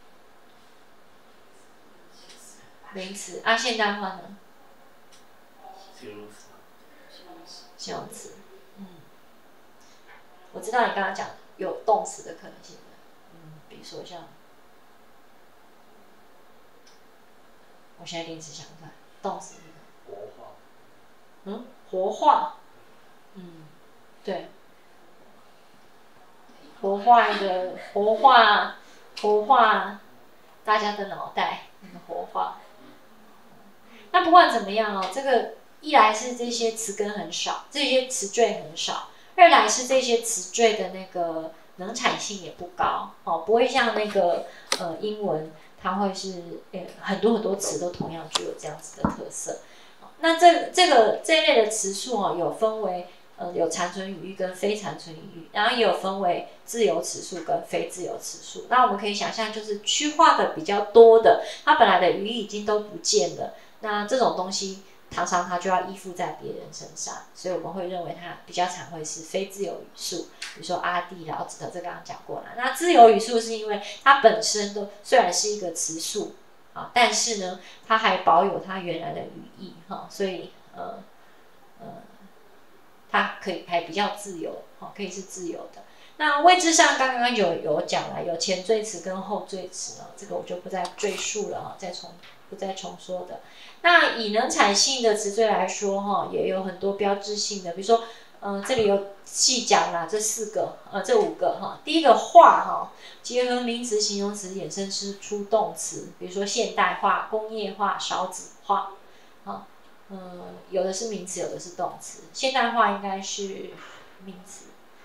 名词啊，现代化呢？ 形容词。 形容词，嗯。我知道你刚刚讲有动词的可能性的，嗯，比如说像，我现在临时想不出来，动词是什么？ 活化。 嗯，活化，嗯，对，活化一个活化，活化大家的脑袋，那个活化。那不管怎么样哦，这个一来是这些词根很少，这些词缀很少。二来是这些词缀的那个能产性也不高，哦，不会像那个呃英文，它会是呃很多很多词都同样具有这样子的特色。那这这个这一类的词数哦，有分为呃有残存语义跟非残存语义，然后也有分为自由词数跟非自由词数。那我们可以想象，就是区化的比较多的，它本来的语义已经都不见了，那这种东西。常常它就要依附在别人身上，所以我们会认为它比较常会是非自由语数，比如说阿弟、老子的，这刚刚讲过了。那自由语数是因为它本身都虽然是一个词数啊，但是呢，它还保有它原来的语义哈，所以呃呃，它可以还比较自由，哈，可以是自由的。那位置上刚刚有有讲了，有前缀词跟后缀词啊，这个我就不再赘述了哈，再重不再重说的。那以能产性的词缀来说，哈，也有很多标志性的，比如说，呃，这里有细讲啦，这四个，呃，这五个哈。第一个化哈，结合名词、形容词衍生出动词，比如说现代化、工业化、少子化，啊，嗯，有的是名词，有的是动词。现代化应该是名词。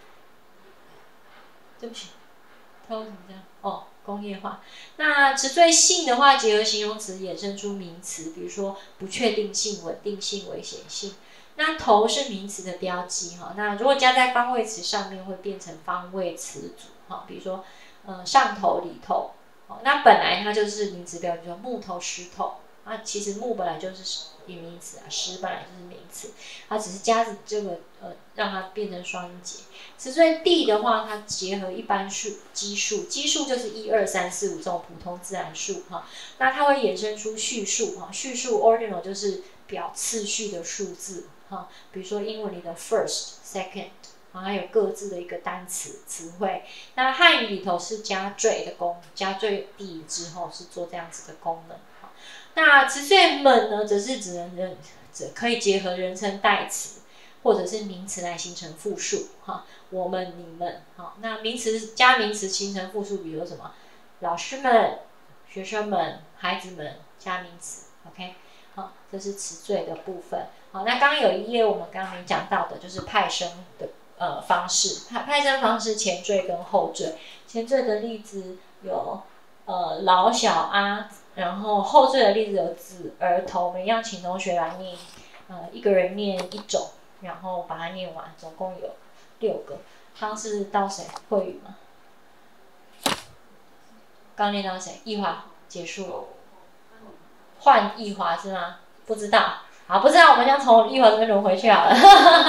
对不起，它为什么这样？哦。工业化，那词缀性的话，结合形容词衍生出名词，比如说不确定性、稳定性、危险性。那头是名词的标记哈，那如果加在方位词上面，会变成方位词组哈，比如说呃上头、里头，那本来它就是名词标记，说木头、石头。啊，其实木本来就是一名词啊，石本来就是名词，它只是加着这个呃，让它变成双音节。词缀地的话，它结合一般数、基数，基数就是一二三四五这种普通自然数哈。那它会衍生出序数哈，序数 ordinal 就是表次序的数字哈，比如说英文里的 first、second。还有各自的一个单词词汇，那汉语里头是加缀的功，加缀地之后是做这样子的功能。那词缀们呢，则是指人人只可以结合人称代词或者是名词来形成复数哈。我们、你们，好，那名词加名词形成复数，比如什么？老师们、学生们、孩子们加名词 ，OK， 好，这是词缀的部分。好，那刚刚有一页我们刚刚没讲到的，就是派生的。呃，方式派派生方式前缀跟后缀，前缀的例子有呃老小阿，然后后缀的例子有子儿童，我们让请同学来念，呃一个人念一种，然后把它念完，总共有六个。 刚是到谁？慧宇吗？刚念到谁？易华结束了，换易华是吗？不知道，好，不知道我们将从易华这边轮回去好了。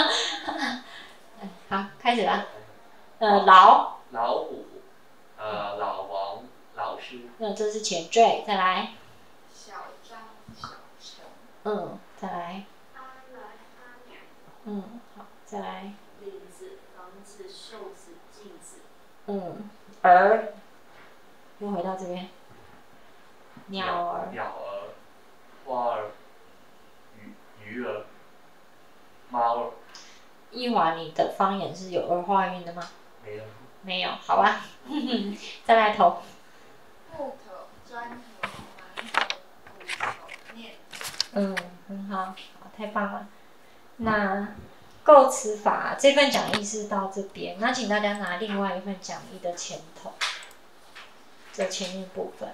好，开始吧。呃，老老虎，呃，老王，老师。 那这是前缀，再来。 小张、小陈。 嗯，再来。 阿来、阿娘。 嗯，好，再来。 林子、房子、袖子、镜子。 嗯，儿。又回到这边。鸟儿。 鸟儿，花儿，鱼鱼儿，猫儿。 易华，你的方言是有儿化韵的吗？ 没有。 没有，好吧。再来头。 木头、砖头、馒头、骨头、面。 嗯，很好，好，太棒了。那构词法这份讲义是到这边，那请大家拿另外一份讲义的前头，这前面部分。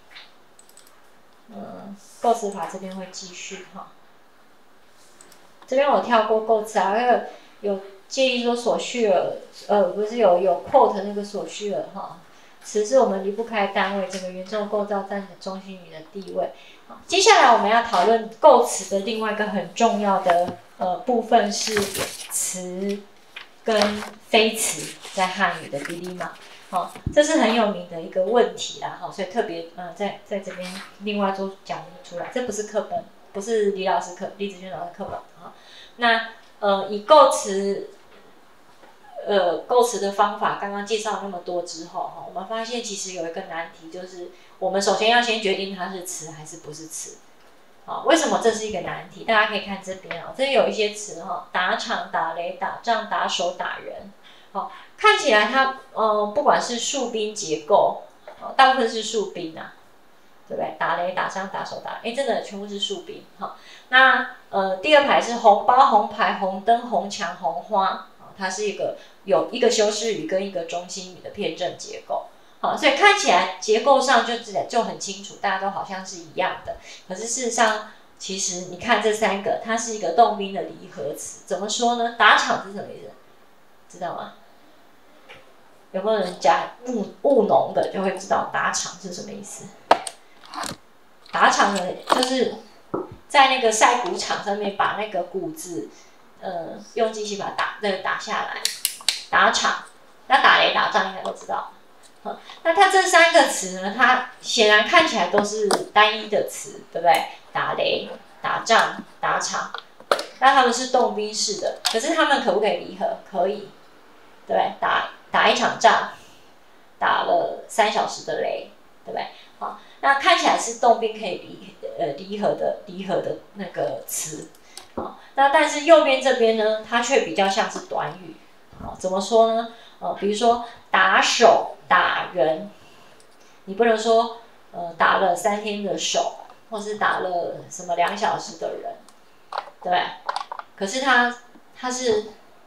嗯，构词法这边会继续哈。这边我跳过构词啊，有有介意说所需尔，呃，不是有有 quote 那个所需尔哈，词是我们离不开单位，这个元奏构造占着中心语的地位。好，接下来我们要讨论构词的另外一个很重要的呃部分是词跟非词在汉语的比例嘛。好，这是很有名的一个问题啦，哈，所以特别呃在在这边另外做讲义出来，这不是课本，不是李老师课，李子轩老师课本哈。那呃以构词，呃构词的方法刚刚介绍那么多之后哈，我们发现其实有一个难题，就是我们首先要先决定它是词还是不是词。好，为什么这是一个难题？大家可以看这边哦，这有一些词哈，打场、打雷、打仗、打手、打人。好，看起来它呃不管是数宾结构，哦，大部分是数宾啊，对不对？打雷、打仗、打手、打，哎，真的全部是数宾。好，那呃第二排是红包、红牌、红灯、红墙、红花，啊，它是一个有一个修饰语跟一个中心语的辩证结构。好，所以看起来结构上就就很清楚，大家都好像是一样的。可是事实上，其实你看这三个，它是一个动宾的离合词。怎么说呢？打场是什么意思？知道吗？有没有人家务务农的就会知道打场是什么意思？打场呢，就是在那个晒谷场上面把那个谷子，呃，用机器把它打那个打下来，打场。那打雷打仗应该都知道。好，那它这三个词呢，它显然看起来都是单一的词，对不对？打雷、打仗、打场，那它们是动宾式的，可是它们可不可以离合？可以，对不对？打打一场仗，打了三小时的雷，对不对？好，那看起来是动宾可以离呃离合的离合的那个词，好，那但是右边这边呢，它却比较像是短语，好，怎么说呢？呃，比如说打手、打人，你不能说呃打了三天的手，或是打了什么两小时的人，对不对？可是它它是，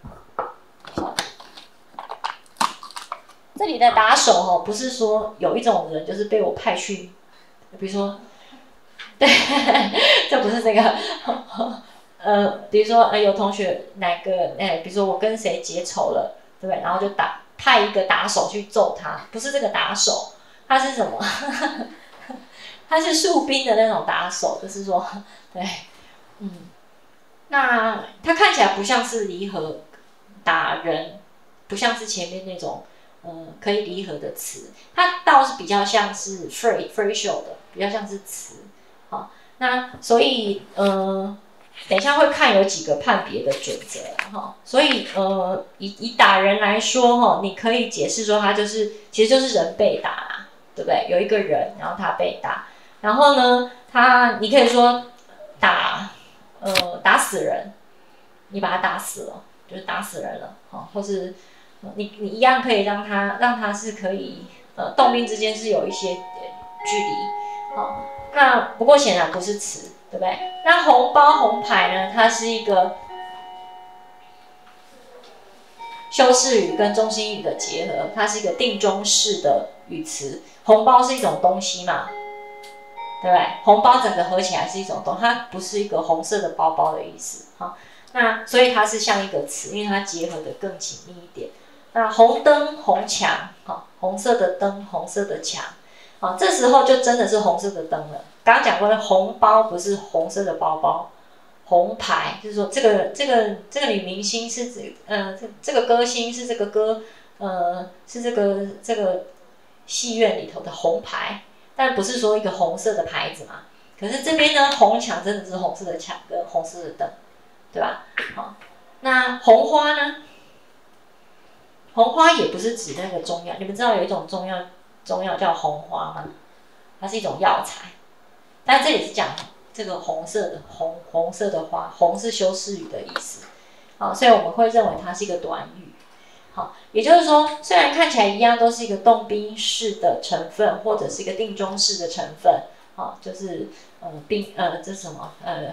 这里的打手哦，不是说有一种人就是被我派去，比如说，对，这不是这个，呃，比如说呃有同学哪个哎，比如说我跟谁结仇了。对不对？然后就打派一个打手去揍他，不是这个打手，他是什么？他是戍兵的那种打手，就是说，对，嗯，那他看起来不像是离合打人，不像是前面那种呃可以离合的词，它倒是比较像是 phrase phrasal 的，比较像是词。好，那所以呃。等一下会看有几个判别的准则哈，所以呃以以打人来说哈，你可以解释说他就是其实就是人被打啦，对不对？有一个人，然后他被打，然后呢他你可以说打呃打死人，你把他打死了，就是打死人了哈，或是你你一样可以让他让他是可以呃动宾之间是有一些距离好，那不过显然不是词。对不对？那红包红牌呢？它是一个修饰语跟中心语的结合，它是一个定中式的语词。红包是一种东西嘛，对不对？红包整个合起来是一种东西，它不是一个红色的包包的意思。好，那所以它是像一个词，因为它结合的更紧密一点。 那红灯红墙，好，红色的灯，红色的墙，好，这时候就真的是红色的灯了。刚刚讲过的红包不是红色的包包，红牌就是说这个这个这个女明星是这呃这这个歌星是这个歌呃是这个这个戏院里头的红牌，但不是说一个红色的牌子嘛。可是这边呢，红墙真的是红色的墙跟红色的灯，对吧？好，那红花呢？红花也不是指那个中药，你们知道有一种中药中药叫红花吗？它是一种药材，但这里是讲这个红色的红红色的花，红是修饰语的意思，好，所以我们会认为它是一个短语。好，也就是说，虽然看起来一样，都是一个动宾式的成分，或者是一个定中式的成分，好，就是呃宾呃这是什么呃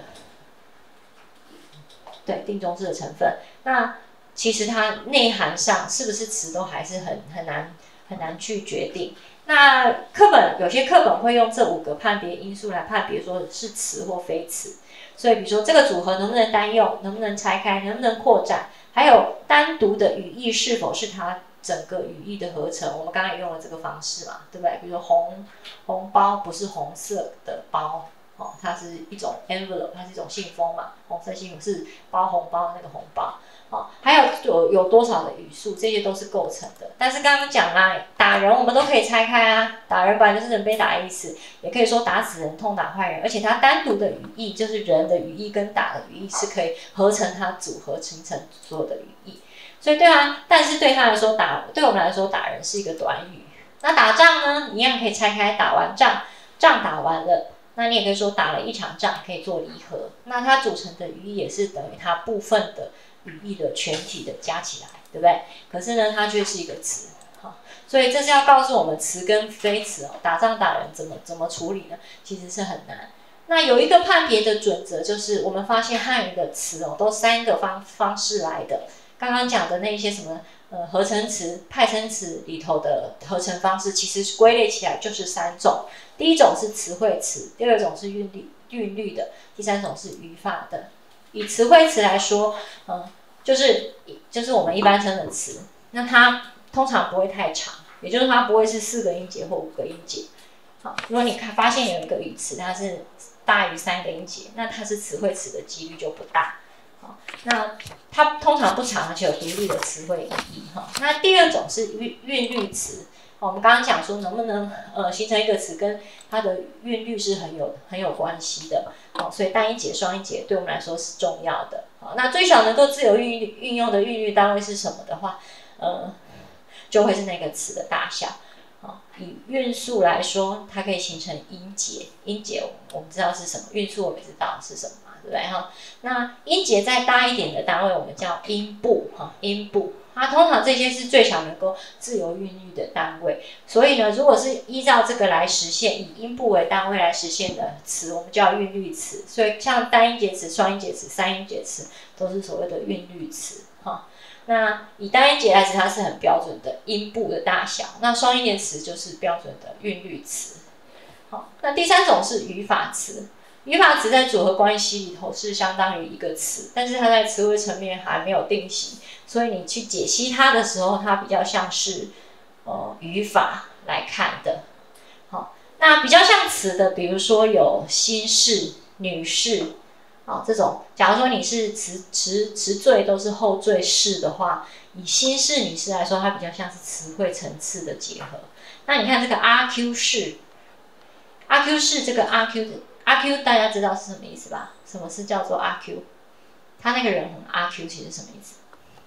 对定中式的成分，那其实它内涵上是不是词都还是很很难很难去决定。那课本有些课本会用这五个判别因素来判别说是词或非词，所以比如说这个组合能不能单用，能不能拆开，能不能扩展，还有单独的语义是否是它整个语义的合成。我们刚刚也用了这个方式嘛，对不对？比如说红红包不是红色的包，哦，它是一种 envelope， 它是一种信封嘛，红色信封是包红包的那个红包。哦，还有有有多少的语数，这些都是构成的。但是刚刚讲啦，打人我们都可以拆开啊，打人本来就是人被打的意思，也可以说打死人、痛打坏人，而且它单独的语义就是人的语义跟打的语义是可以合成它组合形成所有的语义。所以对啊，但是对他来说打，对我们来说打人是一个短语。那打仗呢，一样可以拆开，打完仗，仗打完了。那你也可以说打了一场仗，可以做离合。那它组成的语义也是等于它部分的语义的全体的加起来，对不对？可是呢，它却是一个词，好，所以这是要告诉我们词跟非词哦，打仗打人怎么怎么处理呢？其实是很难。那有一个判别的准则，就是我们发现汉语的词哦，都三个方方式来的。刚刚讲的那些什么呃合成词、派生词里头的合成方式，其实归类起来就是三种。第一种是词汇词，第二种是韵律韵律的，第三种是语法的。以词汇词来说，嗯，就是就是我们一般称的词，那它通常不会太长，也就是它不会是四个音节或五个音节。好，如果你看发现有一个语词它是大于三个音节，那它是词汇词的几率就不大。好，那它通常不长，而且有独立的词汇意义。哈，那第二种是韵韵律词。我们刚刚讲说能不能呃形成一个词跟它的韵律是很有很有关系的，好，所以单音节、双音节对我们来说是重要的。好，那最小能够自由运运用的韵律单位是什么的话，呃，就会是那个词的大小。好，以韵数来说，它可以形成音节，音节我们知道是什么，韵数我们知道是什么嘛，对不对哈？那音节再大一点的单位，我们叫音部哈，音部。它通常这些是最小能够自由韵律的单位，所以呢，如果是依照这个来实现，以音部为单位来实现的词，我们叫韵律词。所以像单音节词、双音节词、三音节词都是所谓的韵律词哈。那以单音节来词，它是很标准的音部的大小；那双音节词就是标准的韵律词。好，那第三种是语法词。语法词在组合关系里头是相当于一个词，但是它在词汇层面还没有定型，所以你去解析它的时候，它比较像是呃语法来看的。好，那比较像词的，比如说有心事、女士，啊这种，假如说你是词词词缀都是后缀式的话，以心事、女士来说，它比较像是词汇层次的结合。那你看这个阿 Q 式，阿 Q 式这个阿 Q 的。阿 Q 大家知道是什么意思吧？什么是叫做阿 Q？ 他那个人很阿 Q， 其实什么意思？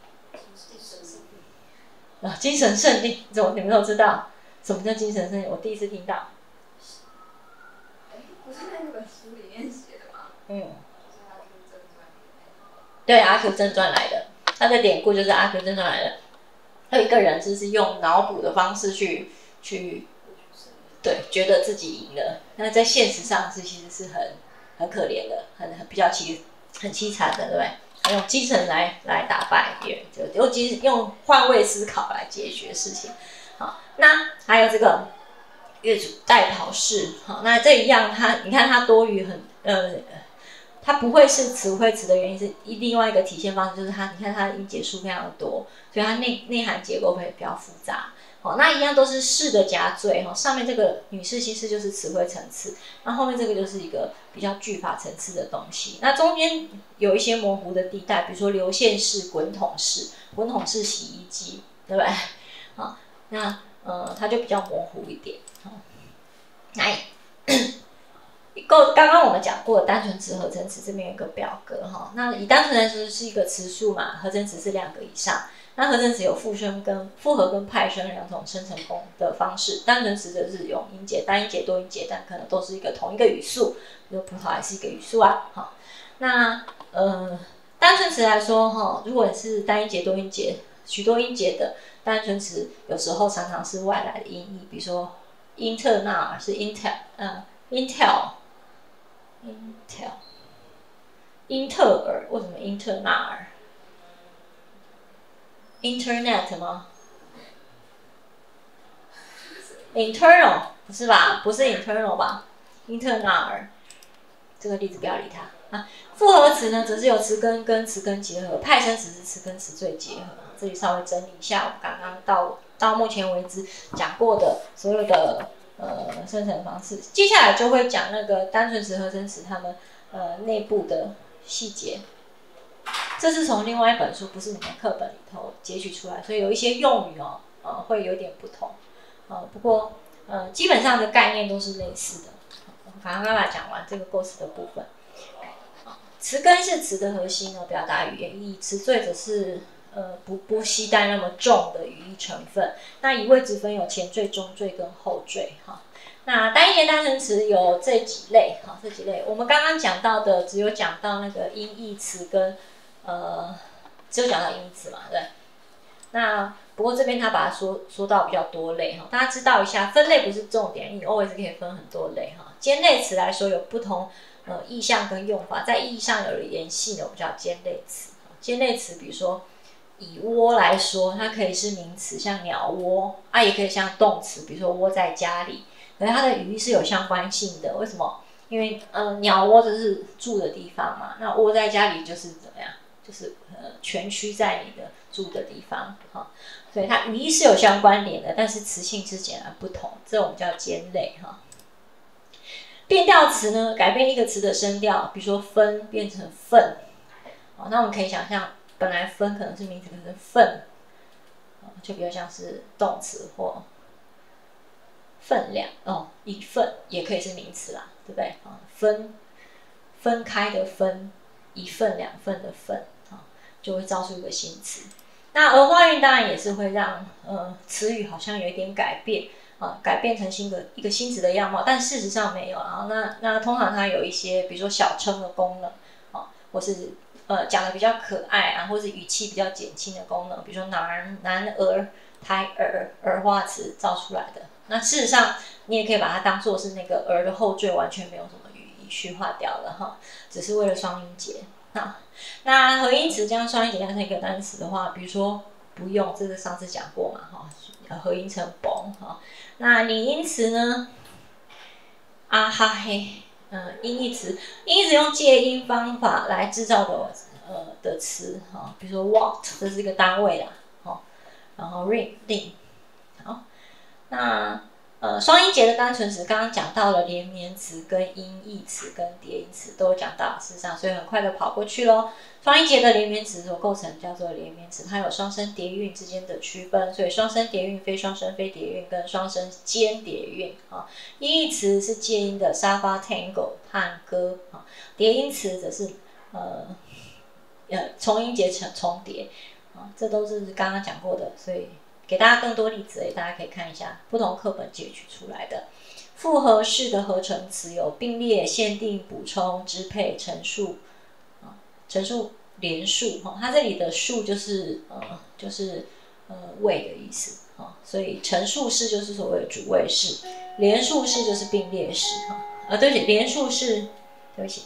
啊，精神胜利，怎么你们都知道？什么叫精神胜利？我第一次听到。 哎，不是那本书里面写的吗？ 嗯。对，阿 Q 正传来的，他的典故就是阿 Q 正传来的。还有一个人就是用脑补的方式去去。对，觉得自己赢了，那在现实上是其实是很很可怜的，很很比较凄很凄惨的，对不对？用精神来来打败别人，就用精用换位思考来解决事情。好，那还有这个乐主代跑式，好，那这一样它，你看它多余很呃， 它不会是词汇词的原因是另外一个体现方式，就是它你看它的音节数非常的多，所以它内内涵结构会比较复杂。好，那一样都是士的加缀哈，上面这个女士、西式就是词汇层次，那后面这个就是一个比较句法层次的东西。那中间有一些模糊的地带，比如说流线式、滚筒式、滚筒式洗衣机，对不对？好，那呃它就比较模糊一点。好，来。够，刚刚我们讲过单纯词、合成词，这边有一个表格哈。那以单纯来说是一个词数嘛，合成词是两个以上。那合成词有复声跟复合跟派生两种生成功的方式，单纯词就是用音节，单音节、多音节，但可能都是一个同一个语速，比如葡萄还是一个语速啊。好，那呃单纯词来说哈，如果是单音节、多音节、许多音节的单纯词，有时候常常是外来的音译，比如说英特纳是 Intel， 呃 Intel。Intel， 英特尔为什么英特纳尔 ？Internet 吗 ？Internal 不是吧？不是 internal 吧？英特纳尔，这个例子不要理它啊。复合词呢，则是由词根跟词根结合，派生词是词根词缀结合。这里稍微整理一下，我们刚刚到到目前为止讲过的所有的呃生成方式，接下来就会讲那个单纯词、合成词它们。呃，内部的细节，这是从另外一本书，不是你们课本里头截取出来，所以有一些用语哦，呃，会有点不同，呃，不过呃，基本上的概念都是类似的。我们刚刚把它讲完这个构词的部分，词根是词的核心哦，表达语言意义，词缀则是呃不不携带那么重的语义成分。那以位置分有前缀、中缀跟后缀哈。那单音节单成词有这几类，好，这几类我们刚刚讲到的，只有讲到那个音译词跟呃，只有讲到音译词嘛，对。那不过这边他把它说说到比较多类哈，大家知道一下，分类不是重点，你 always 可以分很多类哈。尖类词来说有不同呃意象跟用法，在意义上有联系的，我们叫尖类词。尖类词比如说以窝来说，它可以是名词，像鸟窝啊，也可以像动词，比如说窝在家里。可是它的语义是有相关性的，为什么？因为呃，鸟窝就是住的地方嘛，那窝在家里就是怎么样？就是呃，全区在你的住的地方，哈，所以它语义是有相关联的，但是词性是截然不同，这我们叫尖类哈。变调词呢，改变一个词的声调，比如说分变成份，好，那我们可以想象，本来分可能是名词，可能是份，就比较像是动词或。分量哦，一份也可以是名词啦，对不对？啊，分分开的分，一份两份的份，啊，就会造出一个新词。那儿化韵当然也是会让呃词语好像有一点改变啊，改变成新的一个新词的样貌，但事实上没有啊。那那通常它有一些，比如说小称的功能啊，或是呃讲的比较可爱啊，或是语气比较减轻的功能，比如说男男儿、胎儿，儿化词造出来的。那事实上，你也可以把它当作是那个儿的后缀，完全没有什么语义，去化掉了哈，只是为了双音节。好，那合音词将双音节当成一个单词的话，比如说不用，这个上次讲过嘛哈，合音成崩哈。那拟音词呢？啊哈嘿，嗯，音译词，音译词用介音方法来制造的呃的词哈，比如说 watt， 这是一个单位啦，哈，然后 ring 令。那呃，双音节的单纯词刚刚讲到了连绵词、跟音译词、跟叠音词都有讲到，事实上，所以很快的跑过去咯。双音节的连绵词所构成叫做连绵词，它有双声叠韵之间的区分，所以双声叠韵、非双声非叠韵跟双声间叠韵啊。音译词是介音的沙发、tango 和歌啊，叠音词则是呃呃重音节重重叠啊，这都是刚刚讲过的，所以。给大家更多例子，大家可以看一下不同课本截取出来的复合式的合成词有并列、限定、补充、支配、陈述啊，陈述连述哈，它这里的述就是呃就是呃谓的意思啊，所以陈述式就是所谓的主谓式，连述式就是并列式哈，啊对不起，连述式，对不起。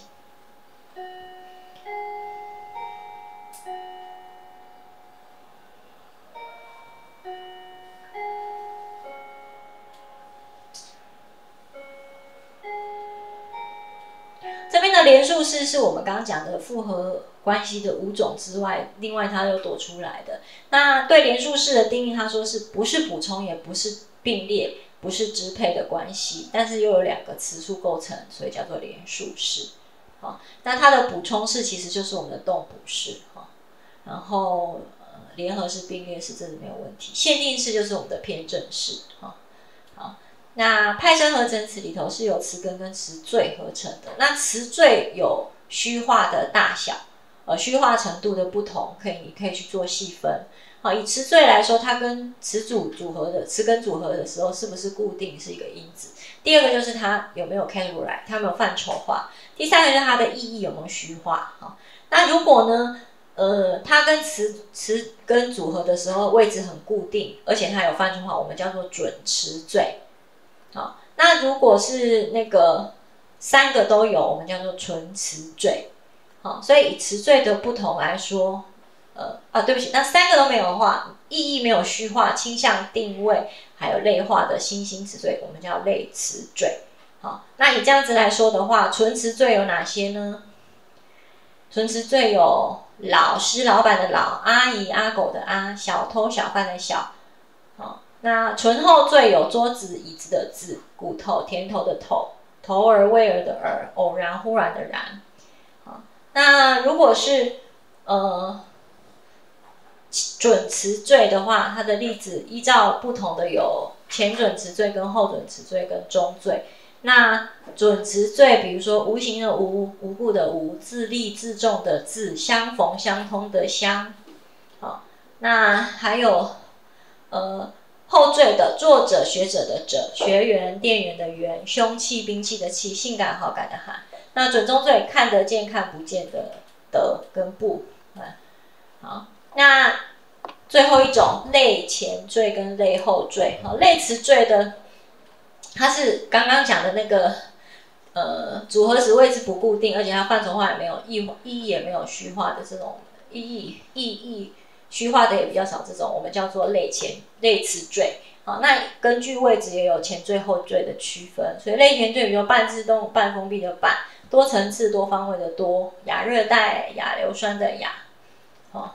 连述式是我们刚刚讲的复合关系的五种之外，另外它又多出来的。那对连述式的定义，他说是不是补充，也不是并列，不是支配的关系，但是又有两个词数构成，所以叫做连述式。好，那它的补充式其实就是我们的动补式哈，然后、呃、联合式、并列式这是没有问题，限定式就是我们的偏正式哈。好，那派生合成词里头是由词根跟词缀合成的，那词缀有虚化的大小，呃，虚化程度的不同，可以你可以去做细分。好，以词缀来说，它跟词组组合的词根组合的时候，是不是固定是一个因子？第二个就是它有没有 category， 它有没有范畴化？第三个就是它的意义有没有虚化？好，那如果呢，呃，它跟词词根组合的时候位置很固定，而且它有范畴化，我们叫做准词缀。好，那如果是那个三个都有，我们叫做纯词缀。好，所以以词缀的不同来说。呃啊，对不起，那三个都没有的话，意义没有虚化，倾向定位，还有类化的新兴词缀，我们叫类词缀。好，那以这样子来说的话，纯词缀有哪些呢？纯词缀有老师、老板的老，阿姨、阿狗的阿，小偷、小贩的小。好，那纯后缀有桌子、椅子的子，骨头、甜头的头，头儿、味儿的儿，偶然、忽然的然。好，那如果是呃。准词缀的话，它的例子依照不同的有前准词缀跟后准词缀跟中缀。那准词缀，比如说无形的无、无故的无、自立自重的自、相逢相通的相。好，那还有呃后缀的作者、学者的者、学员、店员的员、凶器、兵器的器、性感好感的感。那准中缀看得见、看不见的得跟不。好。那最后一种类前缀跟类后缀，好，类词缀的，它是刚刚讲的那个，呃，组合时位置不固定，而且它范畴化也没有意意义也没有虚化的这种意义意义虚化的也比较少，这种我们叫做类前类词缀。好，那根据位置也有前缀后缀的区分，所以类前缀比如半自动半封闭的半，多层次多方位的多，亚热带亚硫酸的亚，好。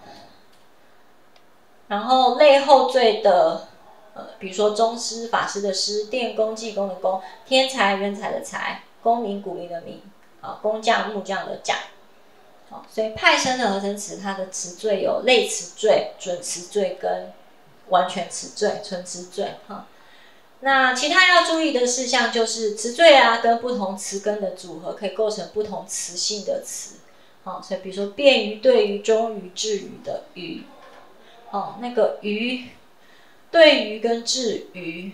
然后类后缀的，呃，比如说宗师、法师的师，电工、技工的工，天才、人才的才，功名、股民的名，啊，工匠、木匠的匠。好，所以派生的合成词，它的词缀有类词缀、准词缀跟完全词缀、纯词缀。哈，那其他要注意的事项就是词缀啊，跟不同词根的组合可以构成不同词性的词。好，所以比如说便于、对于、终于、至于的于。哦，那个于，对于跟至于，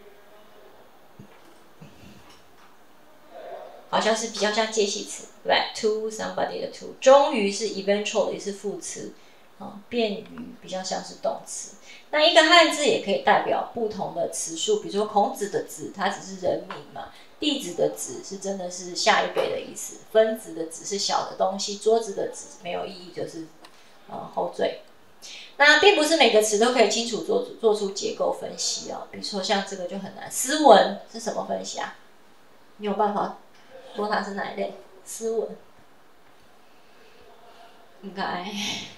好像是比较像介系词，对不对 ？To somebody 的 to， 终于是 eventually 是副词，哦，便于比较像是动词。那一个汉字也可以代表不同的词数，比如说孔子的子，它只是人名嘛；弟子的子是真的是下一辈的意思；分子的子是小的东西；桌子的子没有意义，就是呃后缀。那并不是每个词都可以清楚做做出结构分析哦，比如说像这个就很难。斯文是什么分析啊？你有办法说它是哪一类？斯文应该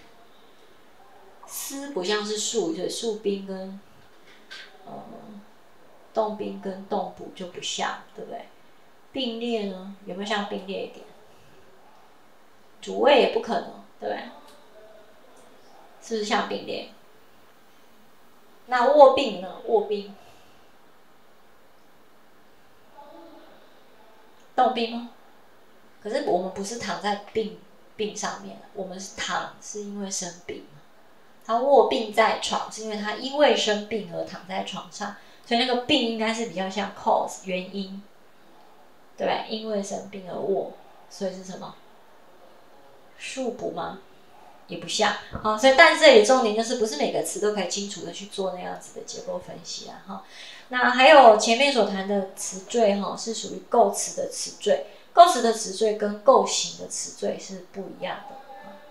斯不像是树，所以树兵跟呃动兵跟动捕就不像，对不对？并列呢，有没有像并列一点？主谓也不可能，对不对？是不是像并列？那卧病呢？卧病，动病吗？可是我们不是躺在病病上面，我们是躺是因为生病。他卧病在床，是因为他因为生病而躺在床上，所以那个病应该是比较像 cause 原因，对吧？因为生病而卧，所以是什么？束补吗？也不像，好，所以但是这里重点就是不是每个词都可以清楚的去做那样子的结构分析啊，哈。那还有前面所谈的词缀哈，是属于构词的词缀，构词的词缀跟构形的词缀是不一样的。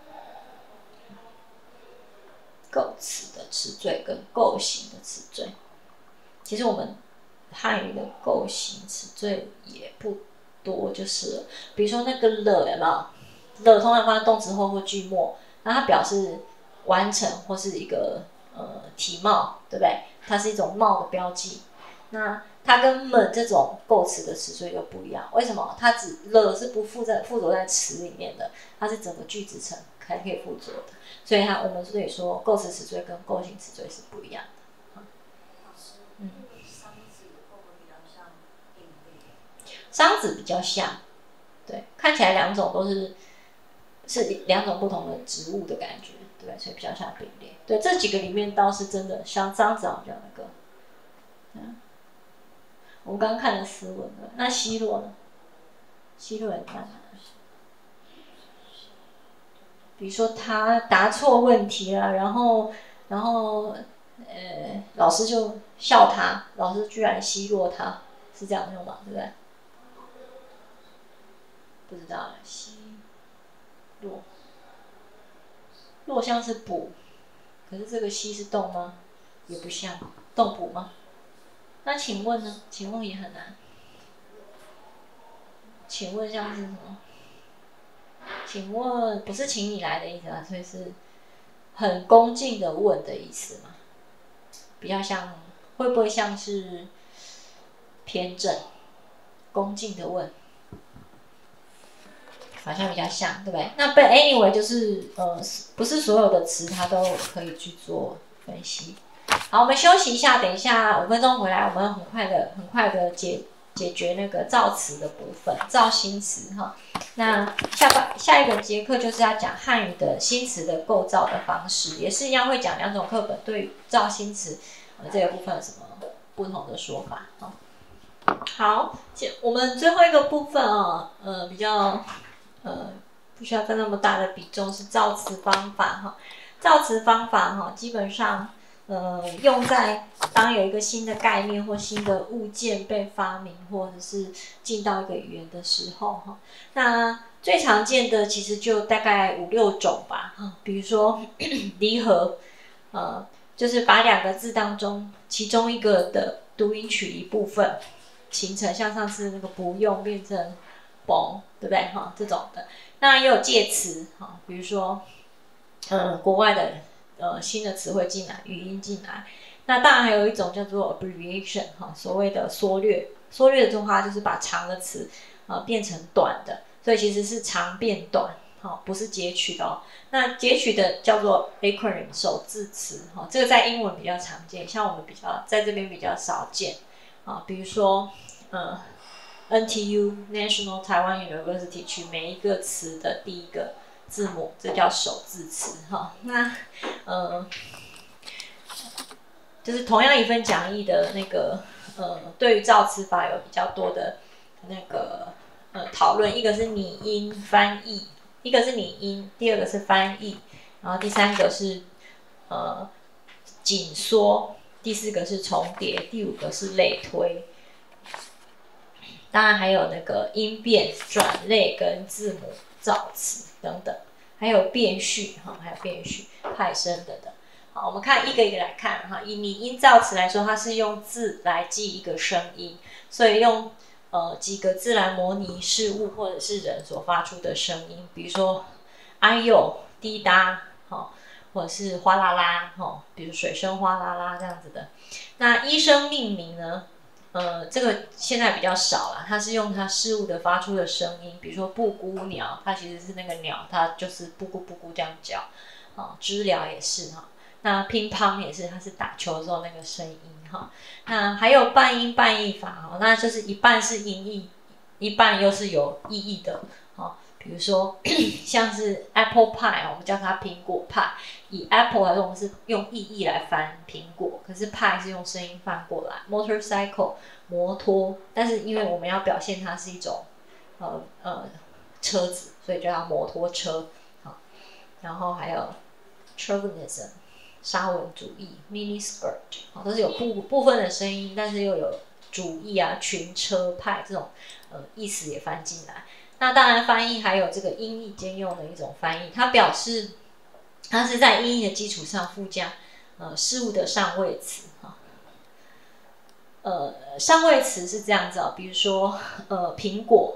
构词的词缀跟构形的词缀，其实我们汉语的构形词缀也不多就是了。比如说那个了有没有？了通常放在动词后或句末，那它表示完成或是一个呃体貌，对不对？它是一种貌的标记。那它跟们这种构词的词缀就不一样，为什么？它只了是不附在附着在词里面的，它是整个句子层才可以附着的，所以它我们所以说构词词缀跟构形词缀是不一样的。 老师， 嗯， 商字会不会比较像并列？ 商子比较像，对，看起来两种都是是两种不同的植物的感觉，对不对？所以比较像并列。对，这几个里面倒是真的像商子好像那个，嗯。我们刚刚看了斯文的，那希洛呢？希洛也看，比如说他答错问题了，然后，然后，呃，老师就笑他，老师居然奚落他，是这样用吗？对不对？不知道，奚落，落像是补，可是这个奚是动吗？也不像，动补吗？那请问呢？请问也很难。请问像是什么？请问不是请你来的意思啊，所以是很恭敬的问的意思嘛？比较像，会不会像是偏正？恭敬的问，好像比较像，对不对？那 but anyway 就是呃，不是所有的词它都可以去做分析。好，我们休息一下，等一下五分钟回来，我们很快的、很快的解解决那个造词的部分，造新词哈。那下半下一个节课就是要讲汉语的新词的构造的方式，也是一样会讲两种课本对于造新词呃这个部分有什么不同的说法哈。好，我们最后一个部分啊，呃，比较呃不需要分那么大的比重是造词方法哈。造词方法哈，基本上。呃，用在当有一个新的概念或新的物件被发明，或者是进到一个语言的时候，哈，那最常见的其实就大概五六种吧，哈，比如说离合，呃，就是把两个字当中其中一个的读音取一部分，形成像上次那个不用变成嘣，对不对？哈，这种的，那也有介词，哈，比如说，嗯，国外的。呃，新的词汇进来，语音进来，那当然还有一种叫做 abbreviation 哈，所谓的缩略。缩略的话就是把长的词呃变成短的，所以其实是长变短，哈，不是截取的哦。那截取的叫做 acronym 首字词，哈，这个在英文比较常见，像我们比较在这边比较少见，啊，比如说呃 N T U National Taiwan University 取每一个词的第一个。字母，这叫首字词哈。那呃，就是同样一份讲义的那个呃，对于造词法有比较多的那个呃讨论。一个是拟音翻译，一个是拟音，第二个是翻译，然后第三个是呃紧缩，第四个是重叠，第五个是类推。当然还有那个音变、转类跟字母造词。等等，还有变序哈，还有变序、派生等等。好，我们看一个一个来看哈。以拟音造词来说，它是用字来记一个声音，所以用呃几个字来模拟事物或者是人所发出的声音，比如说哎呦、滴答，哈，或者是哗啦啦，哈，比如水声哗啦啦这样子的。那医生命名呢？呃，这个现在比较少了，它是用它事物的发出的声音，比如说布谷鸟，它其实是那个鸟，它就是布谷布谷这样叫，啊，知了也是哈，那乒乓也是，它是打球的时候那个声音哈，那还有半音半译法哈，那就是一半是音译，一半又是有意义的，哈，比如说像是 apple pie， 我们叫它苹果派。以 apple 来说，我们是用意义来翻苹果，可是 pie 是用声音翻过来。motorcycle 摩托，但是因为我们要表现它是一种呃呃车子，所以就叫摩托车。好，然后还有 chauvinism 沙文主义 mini skirt， 好，都是有部部分的声音，但是又有主义啊群车派这种呃意思也翻进来。那当然翻译还有这个音译兼用的一种翻译，它表示。它是在音译的基础上附加呃事物的上位词哈，呃上位词是这样子哦，比如说呃苹果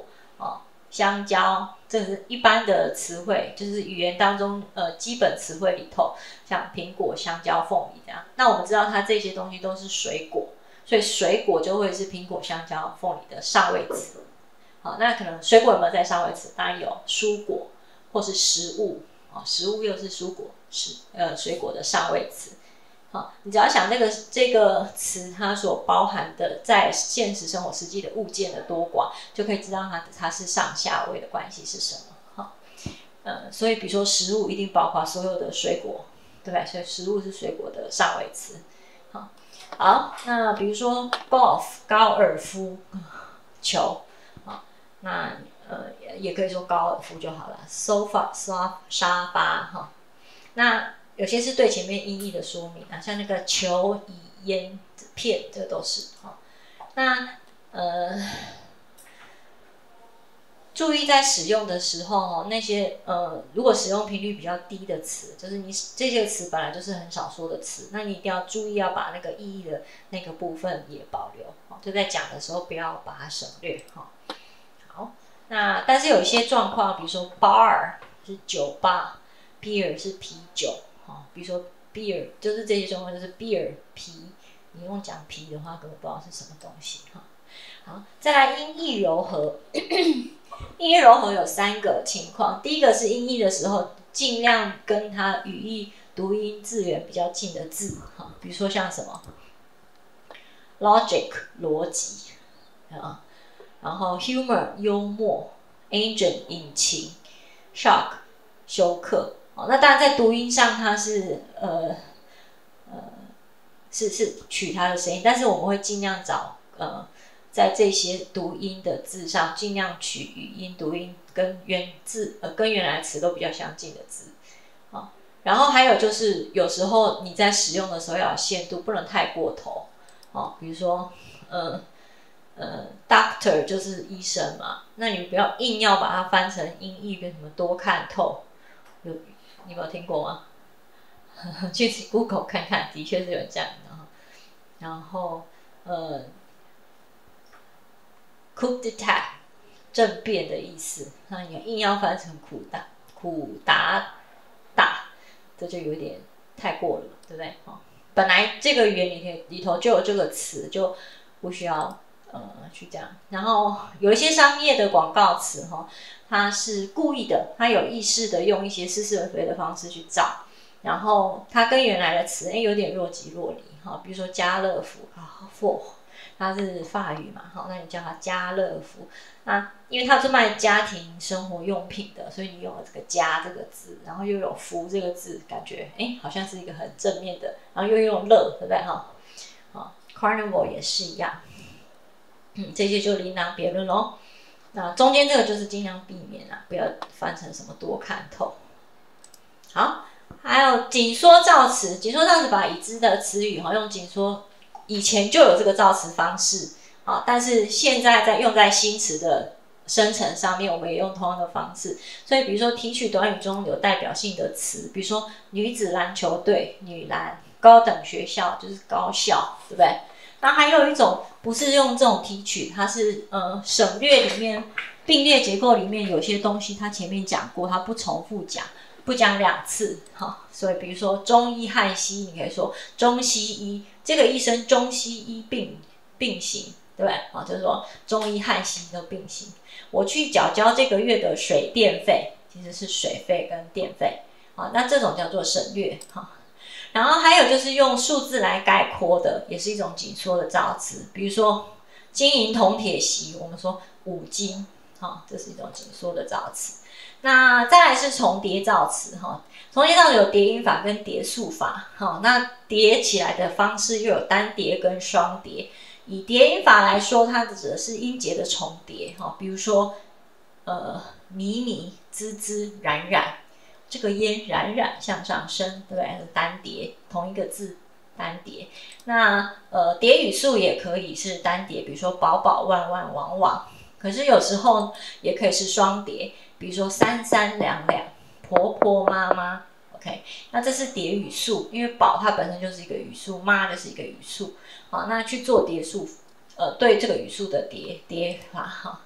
哦，香蕉，这是一般的词汇，就是语言当中呃基本词汇里头，像苹果、香蕉、凤梨这样。那我们知道它这些东西都是水果，所以水果就会是苹果、香蕉、凤梨的上位词。好，那可能水果有没有在上位词？当然有，蔬果或是食物啊，食物又是蔬果、食呃水果的上位词。好，你只要想那个这个词它所包含的在现实生活实际的物件的多寡，就可以知道它它是上下位的关系是什么。好，呃，所以比如说食物一定包括所有的水果，对不对？所以食物是水果的上位词。好，好，那比如说 golf 高尔夫球。那呃也可以说高尔夫就好了 ，sofa 沙沙发哈。那有些是对前面音译的说明啊，像那个球、椅、烟、片，这都是哈。那呃，注意在使用的时候哦，那些呃，如果使用频率比较低的词，就是你这些词本来就是很少说的词，那你一定要注意要把那个意义的那个部分也保留，就在讲的时候不要把它省略哈。好，那但是有一些状况，比如说 bar 是酒吧 ，beer 是啤酒，哈，比如说 beer 就是这些状况，就是 beer 啤，你用讲啤的话，根本不知道是什么东西哈。好，再来音译柔和，音译柔和有三个情况，第一个是音译的时候，尽量跟它语义、读音、字源比较近的字，哈，比如说像什么 logic 逻辑啊。然后 humor 幽默 ，engine 引擎 ，shock 休克。哦，那当然在读音上它是呃呃是是取它的声音，但是我们会尽量找呃在这些读音的字上尽量取语音读音跟原字呃跟原来词都比较相近的字。哦，然后还有就是有时候你在使用的时候要有限度，不能太过头。哦，比如说呃。呃 ，doctor 就是医生嘛，那你不要硬要把它翻成音译跟什么多看透，有你有没有听过吗？去 Google 看看，的确是有这样的哈。然后呃 ，coup d'etat 政变的意思，那你硬要翻成苦打苦打打，这就有点太过了，对不对？哦，本来这个语言里里头就有这个词，就不需要。呃，去这样，然后有一些商业的广告词哈，它是故意的，它有意识的用一些似是而非的方式去造，然后它跟原来的词哎有点若即若离哈，比如说家乐福啊 ，for 它是法语嘛，好，那你叫它家乐福，那因为它是卖家庭生活用品的，所以你用了这个家这个字，然后又有福这个字，感觉哎好像是一个很正面的，然后又用乐，对不对哈？好 ，Carnival 也是一样。嗯，这些就另当别论咯。那中间这个就是尽量避免啦，不要翻成什么多看透。好，还有紧缩造词，紧缩造词把已知的词语哈用紧缩，以前就有这个造词方式啊，但是现在在用在新词的生成上面，我们也用同样的方式。所以比如说提取短语中有代表性的词，比如说女子篮球队、女篮，高等学校就是高校，对不对？那还有一种不是用这种提取，它是呃省略里面并列结构里面有些东西它前面讲过，它不重复讲，不讲两次，哈。所以比如说中医和西医，你可以说中西医，这个医生中西医并并行，对不对？啊，就是说中医和西医都并行。我去缴交这个月的水电费，其实是水费跟电费，啊，那这种叫做省略，哈。然后还有就是用数字来概括的，也是一种紧缩的造词。比如说金银铜铁锡，我们说五金，哈，这是一种紧缩的造词。那再来是重叠造词，哈，重叠造词有叠音法跟叠数法，哈，那叠起来的方式又有单叠跟双叠。以叠音法来说，它指的是音节的重叠，哈，比如说呃迷迷、滋滋、冉冉。这个烟冉冉向上升，对不对？单叠，同一个字单叠。那呃叠语数也可以是单叠，比如说宝宝、万万、往往。可是有时候也可以是双叠，比如说三三两两、婆婆妈妈。OK， 那这是叠语数，因为宝它本身就是一个语数，妈就是一个语数。好，那去做叠数，呃，对这个语数的叠叠法哈。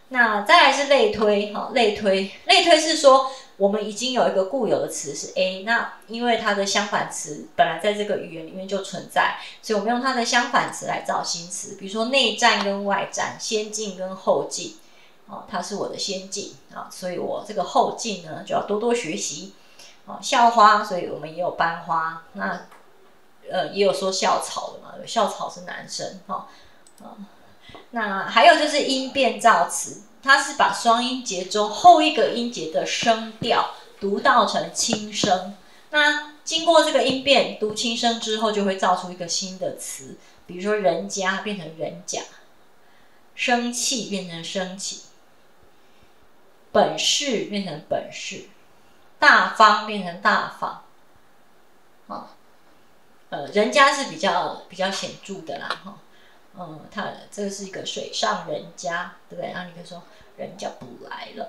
那再来是类推，哈，类推，类推是说我们已经有一个固有的词是 A， 那因为它的相反词本来在这个语言里面就存在，所以我们用它的相反词来造新词，比如说内战跟外战，先进跟后进，哦，它是我的先进啊，所以我这个后进呢就要多多学习。哦，校花，所以我们也有班花，那呃也有说校草的嘛，校草是男生哈，哦，那还有就是音变造词，它是把双音节中后一个音节的声调读到成轻声，那经过这个音变读轻声之后，就会造出一个新的词，比如说人家变成人甲，生气变成生气，本事变成本事。大方变成大方，哦，呃，人家是比较比较显著的啦，哈，嗯，他这个是一个水上人家，对不对？然后你可以说人家不来了，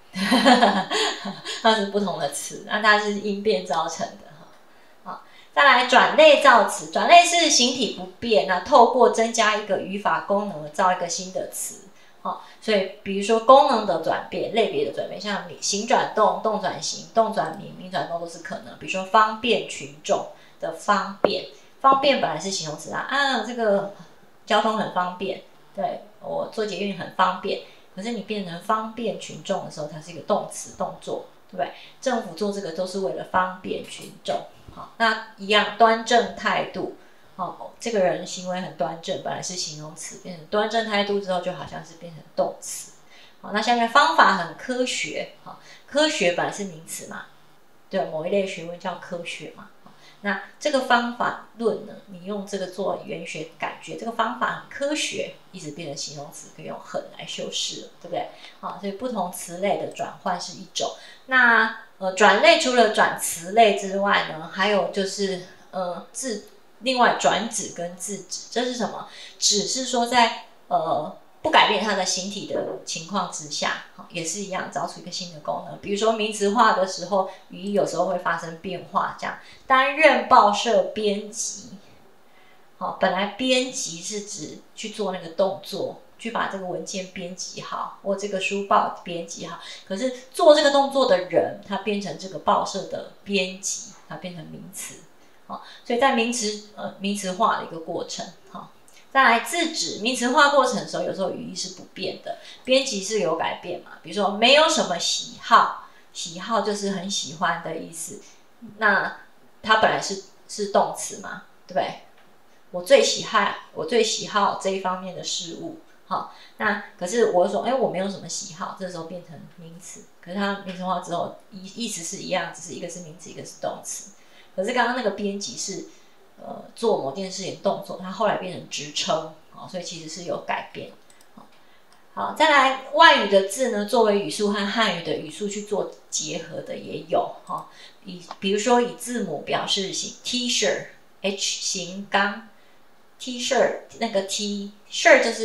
它是不同的词，那它是音变造成的，哈，好，再来转类造词，转类是形体不变，那透过增加一个语法功能造一个新的词。哦，所以比如说功能的转变、类别的转变，像形转动、动转形、动转名、名转动都是可能。比如说方便群众的方便，方便本来是形容词啊，啊，这个交通很方便，对我坐捷运很方便。可是你变成方便群众的时候，它是一个动词动作，对不对？政府做这个都是为了方便群众。好，那一样端正态度。哦，这个人行为很端正，本来是形容词，变成端正态度之后，就好像是变成动词。好，那下面方法很科学，好，科学本来是名词嘛，对，某一类学问叫科学嘛。那这个方法论呢，你用这个做语言学感觉，这个方法很科学，一直变成形容词，可以用很来修饰了，对不对？好，所以不同词类的转换是一种。那呃，转类除了转词类之外呢，还有就是呃字。另外转指跟字指，这是什么？指是说在呃不改变它的形体的情况之下，也是一样找出一个新的功能。比如说名词化的时候，语义有时候会发生变化，这样担任报社编辑，好，本来编辑是指去做那个动作，去把这个文件编辑好，或这个书报编辑好。可是做这个动作的人，他变成这个报社的编辑，他变成名词。好，所以在名词呃名词化的一个过程，好，再来字指名词化过程的时候，有时候语义是不变的，编辑是有改变嘛，比如说没有什么喜好，喜好就是很喜欢的意思，那它本来是是动词嘛，对不对？我最喜好我最喜好这一方面的事物，好，那可是我说，哎，我没有什么喜好，这时候变成名词，可是它名词化之后意意思是一样，只是一个是名词，一个是动词。可是刚刚那个编辑是，呃，做某件事情动作，它后来变成职称，哦，所以其实是有改变。好，再来外语的字呢，作为语数和汉语的语数去做结合的也有，哈，以比如说以字母表示形 T-shirt H 型钢 T-shirt 那个 T-shirt 就是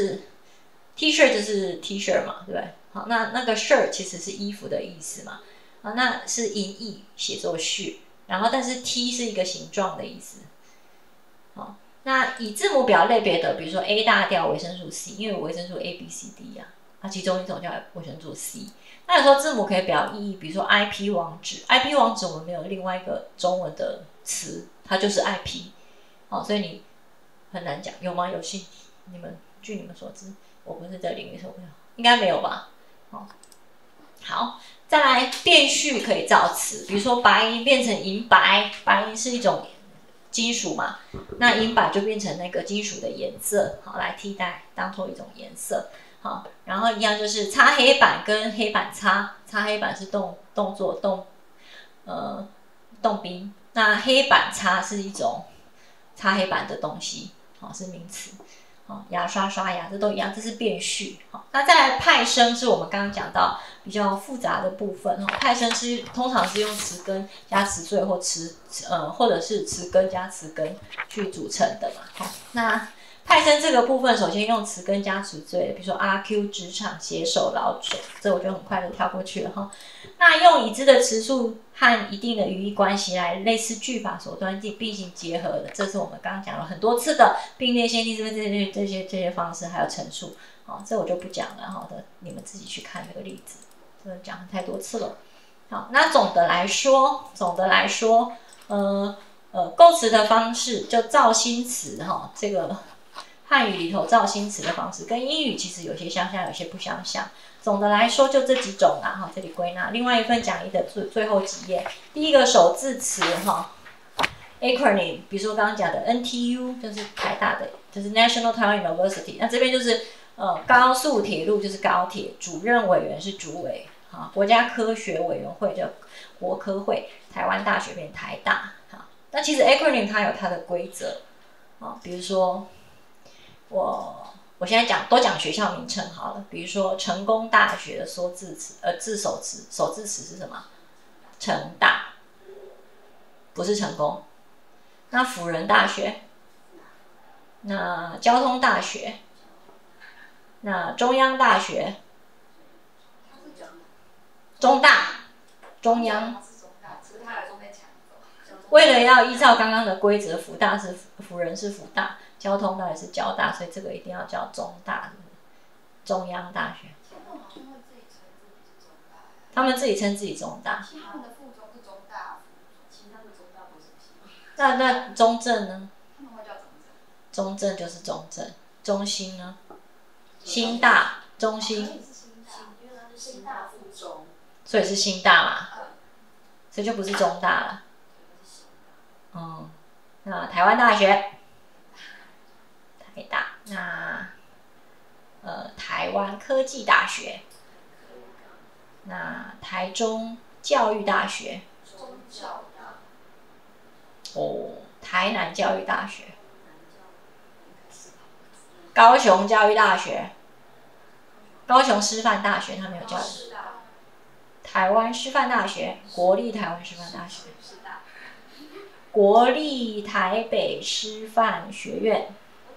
T-shirt 就是 T-shirt 嘛，对不对？好，那那个 shirt 其实是衣服的意思嘛，啊，那是音译写作序。然后，但是 T 是一个形状的意思。好，那以字母表类别的，比如说 A 大调维生素 C， 因为有维生素 A、B、C、D 啊，它其中一种叫维生素 C。那有时候字母可以表意义，比如说 I P 网址 ，I P 网址我们没有另外一个中文的词，它就是 I P。好，所以你很难讲，有吗？有信？你们据你们所知，我不是这个领域，所以我不知道，应该没有吧？好，好。再来变序可以造词，比如说白银变成银白，白银是一种金属嘛，那银白就变成那个金属的颜色，好来替代当做一种颜色，好，然后一样就是擦黑板跟黑板擦，擦黑板是动动作动呃动宾，那黑板擦是一种擦黑板的东西，好是名词。牙刷刷牙，这都一样，这是变序。好，那再来派生是我们刚刚讲到比较复杂的部分。派生是通常是用词根加词缀或词呃或者是词根加词根去组成的嘛。好，那派生这个部分，首先用词根加词缀，比如说阿 Q 职场写手老手，这我就很快的跳过去了哈。那用已知的词数和一定的语义关系来类似句法手段并行结合的，这是我们刚刚讲了很多次的并列先定这些这些这些方式，还有陈述。 好，这我就不讲了哈的，你们自己去看这个例子，这讲太多次了。好，那总的来说，总的来说，呃呃，构词的方式就造新词哈，这个汉语里头造新词的方式跟英语其实有些相像，有些不相像。总的来说就这几种啦哈，这里归纳。另外一份讲义的最最后几页，第一个首字词哈 ，acronym， 比如说刚刚讲的 N T U 就是台大的，就是 National Taiwan University， 那这边就是呃高速铁路就是高铁，主任委员是主委。啊，国家科学委员会叫国科会，台湾大学变台大。好，那其实 acronym 它有它的规则啊，比如说我我现在讲都讲学校名称好了，比如说成功大学的缩字词，呃字首词首字词是什么？成大，不是成功。那辅仁大学，那交通大学，那中央大学。中大，中央。为了要依照刚刚的规则，辅大是辅仁是辅大，交通大也是交大，所以这个一定要叫中大，中央大学。他们自己称自己中大。 他们的附中是中大，其他的中大不是。 那那中正呢？ 他们会叫中正。 中正就是中正，中兴呢？兴大，中兴。 新大附中。 所以是新大嘛，所以就不是中大了。嗯，那台湾大学，台大，那呃台湾科技大学，那台中教育大学，哦，台南教育大学，高雄教育大学，高雄师范大学，他们有教育。台湾师范大学，国立台湾师范大学，国立台北师范学院，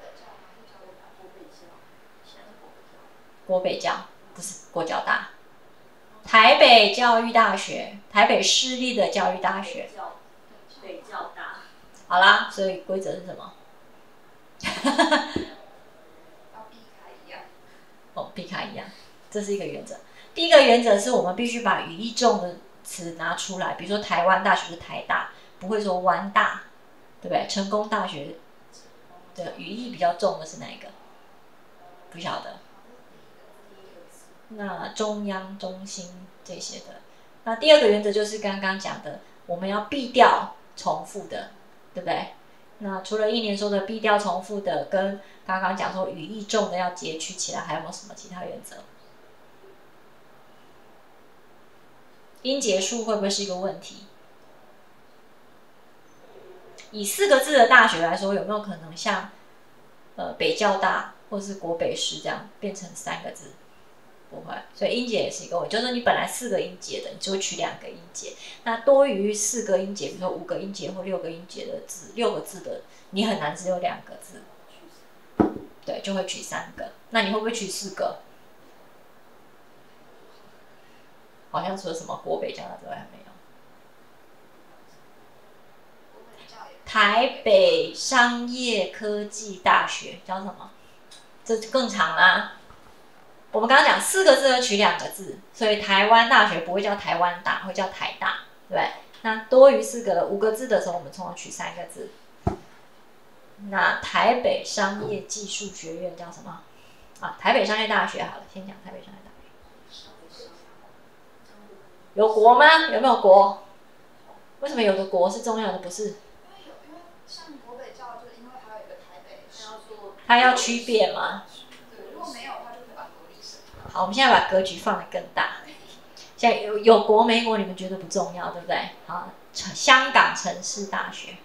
国北教不是国教大，台北教育大学，台北市立的教育大学， 北教大。 好啦，所以规则是什么？哦，避开一样，这是一个原则。第一个原则是我们必须把语义重的词拿出来，比如说台湾大学是台大，不会说湾大，对不对？成功大学的语义比较重的是哪一个？不晓得。那中央、中心这些的。那第二个原则就是刚刚讲的，我们要避掉重复的，对不对？那除了一年说的避掉重复的，跟刚刚讲说语义重的要截取起来，还有没有什么其他原则？音节数会不会是一个问题？以四个字的大学来说，有没有可能像呃北教大或是国北师这样变成三个字？不会，所以音节也是一个问题，就是你本来四个音节的，你就会取两个音节。那多于四个音节，比如说五个音节或六个音节的字，六个字的，你很难只有两个字，对，就会取三个。那你会不会取四个？好像除了什么国北教大之外还没有。台北商业科技大学叫什么？这更长啦。我们刚刚讲四个字要取两个字，所以台湾大学不会叫台湾大，会叫台大，对不对？那多于四个五个字的时候，我们通常取三个字。那台北商业技术学院叫什么？啊，台北商业大学好了，先讲台北商业大学。有国吗？有没有国？为什么有的国是重要的，不是？ 因为有，因为像国北教，就是因为还有一个台北， 它要区别吗？ 对，如果没有的话，就可以把国立省。 好，我们现在把格局放得更大。现在有有国没国，你们觉得不重要，对不对？好，香港城市大学。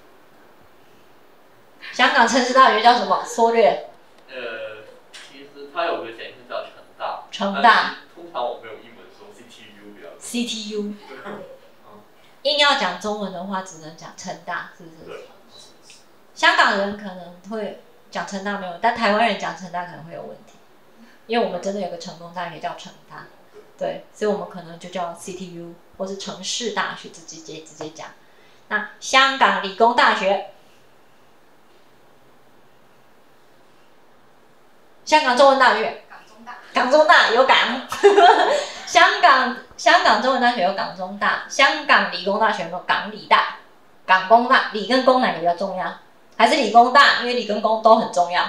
香港城市大学叫什么？缩略。 呃，其实它有个简称叫成大。 成大。 通常我们用英文说 C T U 比较多。 C T U。硬要讲中文的话，只能讲成大，是不是？ 对。 香港人可能会讲成大没有，但台湾人讲成大可能会有问题，因为我们真的有个成功大学叫成大，对，所以我们可能就叫 C T U 或是城市大学，直接直接讲。那香港理工大学， 香港中文大学， 港中大， 港中大有港，香港香港中文大学有港中大，香港理工大学有没有港理大？港工大，理跟工哪个比较重要？还是理工大？因为理跟工都很重要。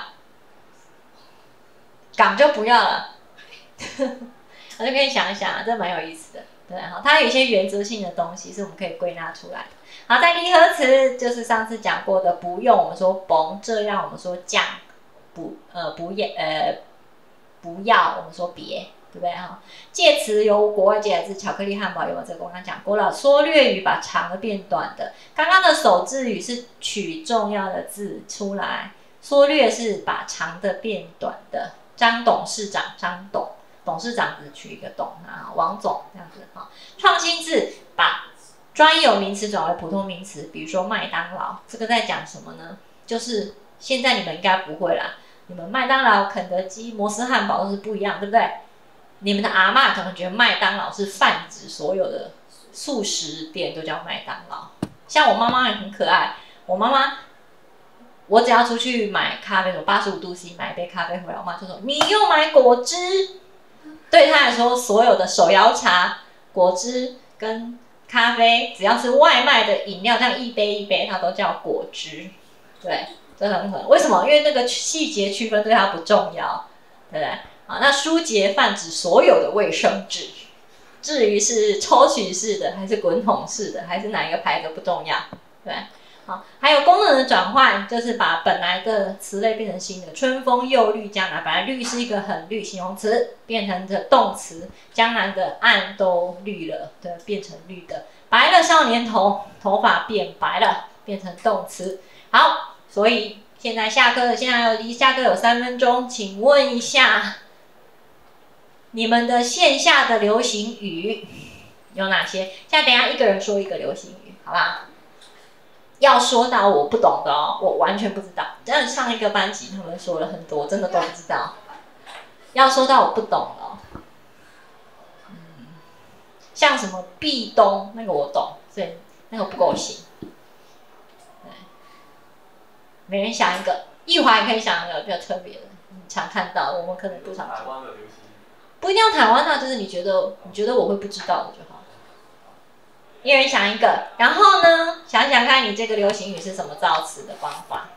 港就不要了，我就可以想一想，这蛮有意思的，对哈。它有一些原则性的东西是我们可以归纳出来的。好，在离合词就是上次讲过的，不用我们说甭，这样我们说降，不呃不要呃不要我们说别，对不对哈？介词由国外借来自巧克力汉堡，有没有？这个我刚刚讲过了。缩略语把长的变短的，刚刚的首字语是取重要的字出来，缩略是把长的变短的。张董事长，张董董事长只取一个董啊，王总这样子哈。创新字把专有名词转为普通名词，比如说麦当劳，这个在讲什么呢？就是现在你们应该不会啦，你们麦当劳、肯德基、摩斯汉堡都是不一样，对不对？你们的阿嬷可能觉得麦当劳是泛指所有的素食店都叫麦当劳。像我妈妈也很可爱，我妈妈。我只要出去买咖啡，八十五度 C 买一杯咖啡回来，我妈就说：“你又买果汁。”对她来说，所有的手摇茶、果汁跟咖啡，只要是外卖的饮料，这样一杯一杯，它都叫果汁。对，这很狠。为什么？因为那个细节区分对她不重要，对不对？好，那书节泛指所有的卫生纸，至于是抽取式的，还是滚筒式的，还是哪一个牌子不重要，对。好，还有功能的转换，就是把本来的词类变成新的。春风又绿江南，本来绿是一个很绿形容词，变成的动词。江南的岸都绿了，对，变成绿的。白了少年头，头发变白了，变成动词。好，所以现在下课，现在离下课有三分钟，请问一下，你们的线下的流行语有哪些？现在等一下一个人说一个流行语，好吧？要说到我不懂的哦，我完全不知道。真的上一个班级他们说了很多，我真的都不知道。要说到我不懂了、哦，嗯，像什么壁咚那个我懂，所以那个不够行。对，每人想一个，一华也可以想一个比较特别的，你常看到，我们可能不常看。不一定要台湾啊，就是你觉得你觉得我会不知道的就好。一人想一个，然后呢，想想看你这个流行语是什么造词的方法。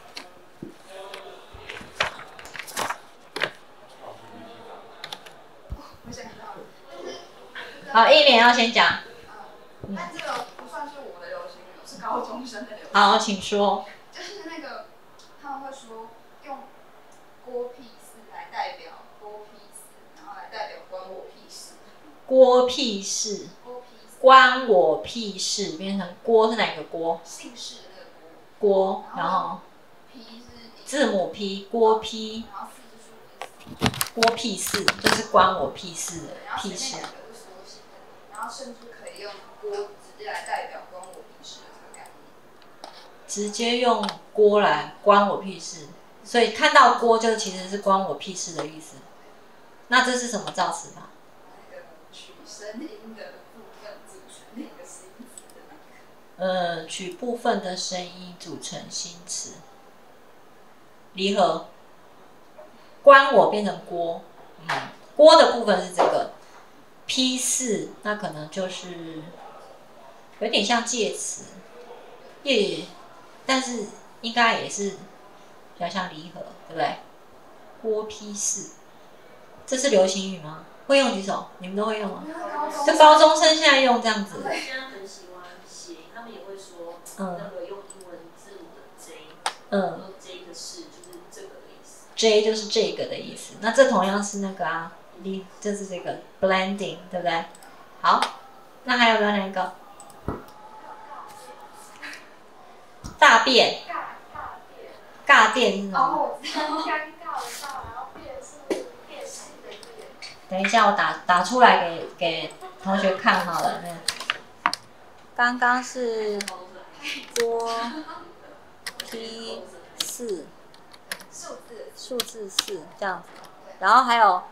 我想到了， 好，一连要先讲。 嗯，但这个不算是我的流行语，是高中生的流行语。 好，请说。 就是那个他们会说用锅屁事来代表锅屁事，然后来代表关我屁事。 锅屁事。关我屁事，变成锅是哪个锅？ 姓氏的那个锅。锅，然后 P 是字母 P， 锅 P， 然后四是数字锅屁事，就是关我屁事的屁事。 然后甚至可以用锅直接来代表关我屁事的这个概念。 直接用锅来关我屁事，所以看到锅就其实是关我屁事的意思。那这是什么造词法？ 那个取声音的部分组成那个新词的那个。 呃，取部分的声音组成新词。离合，关我变成锅，嗯，锅的部分是这个。批示那可能就是有点像介词，也但是应该也是比较像离合，对不对？锅批示，这是流行语吗？会用几首？你们都会用吗？就高中生现在用这样子。 他们现在很喜欢谐音，他们也会说，嗯、那个用英文字母的 J， 嗯，说 J 的是就是这个的意思。 J 就是这个的意思，那这同样是那个啊。就是这个 blending， 对不对？好，那还有没有哪一个？大便。尬电是什么？ 哦，我知道，尴尬的尬，然后变是变形的变。 等一下，我打打出来给给同学看好了。那刚刚是锅 P 四， 数字数字四这样子，然后还有。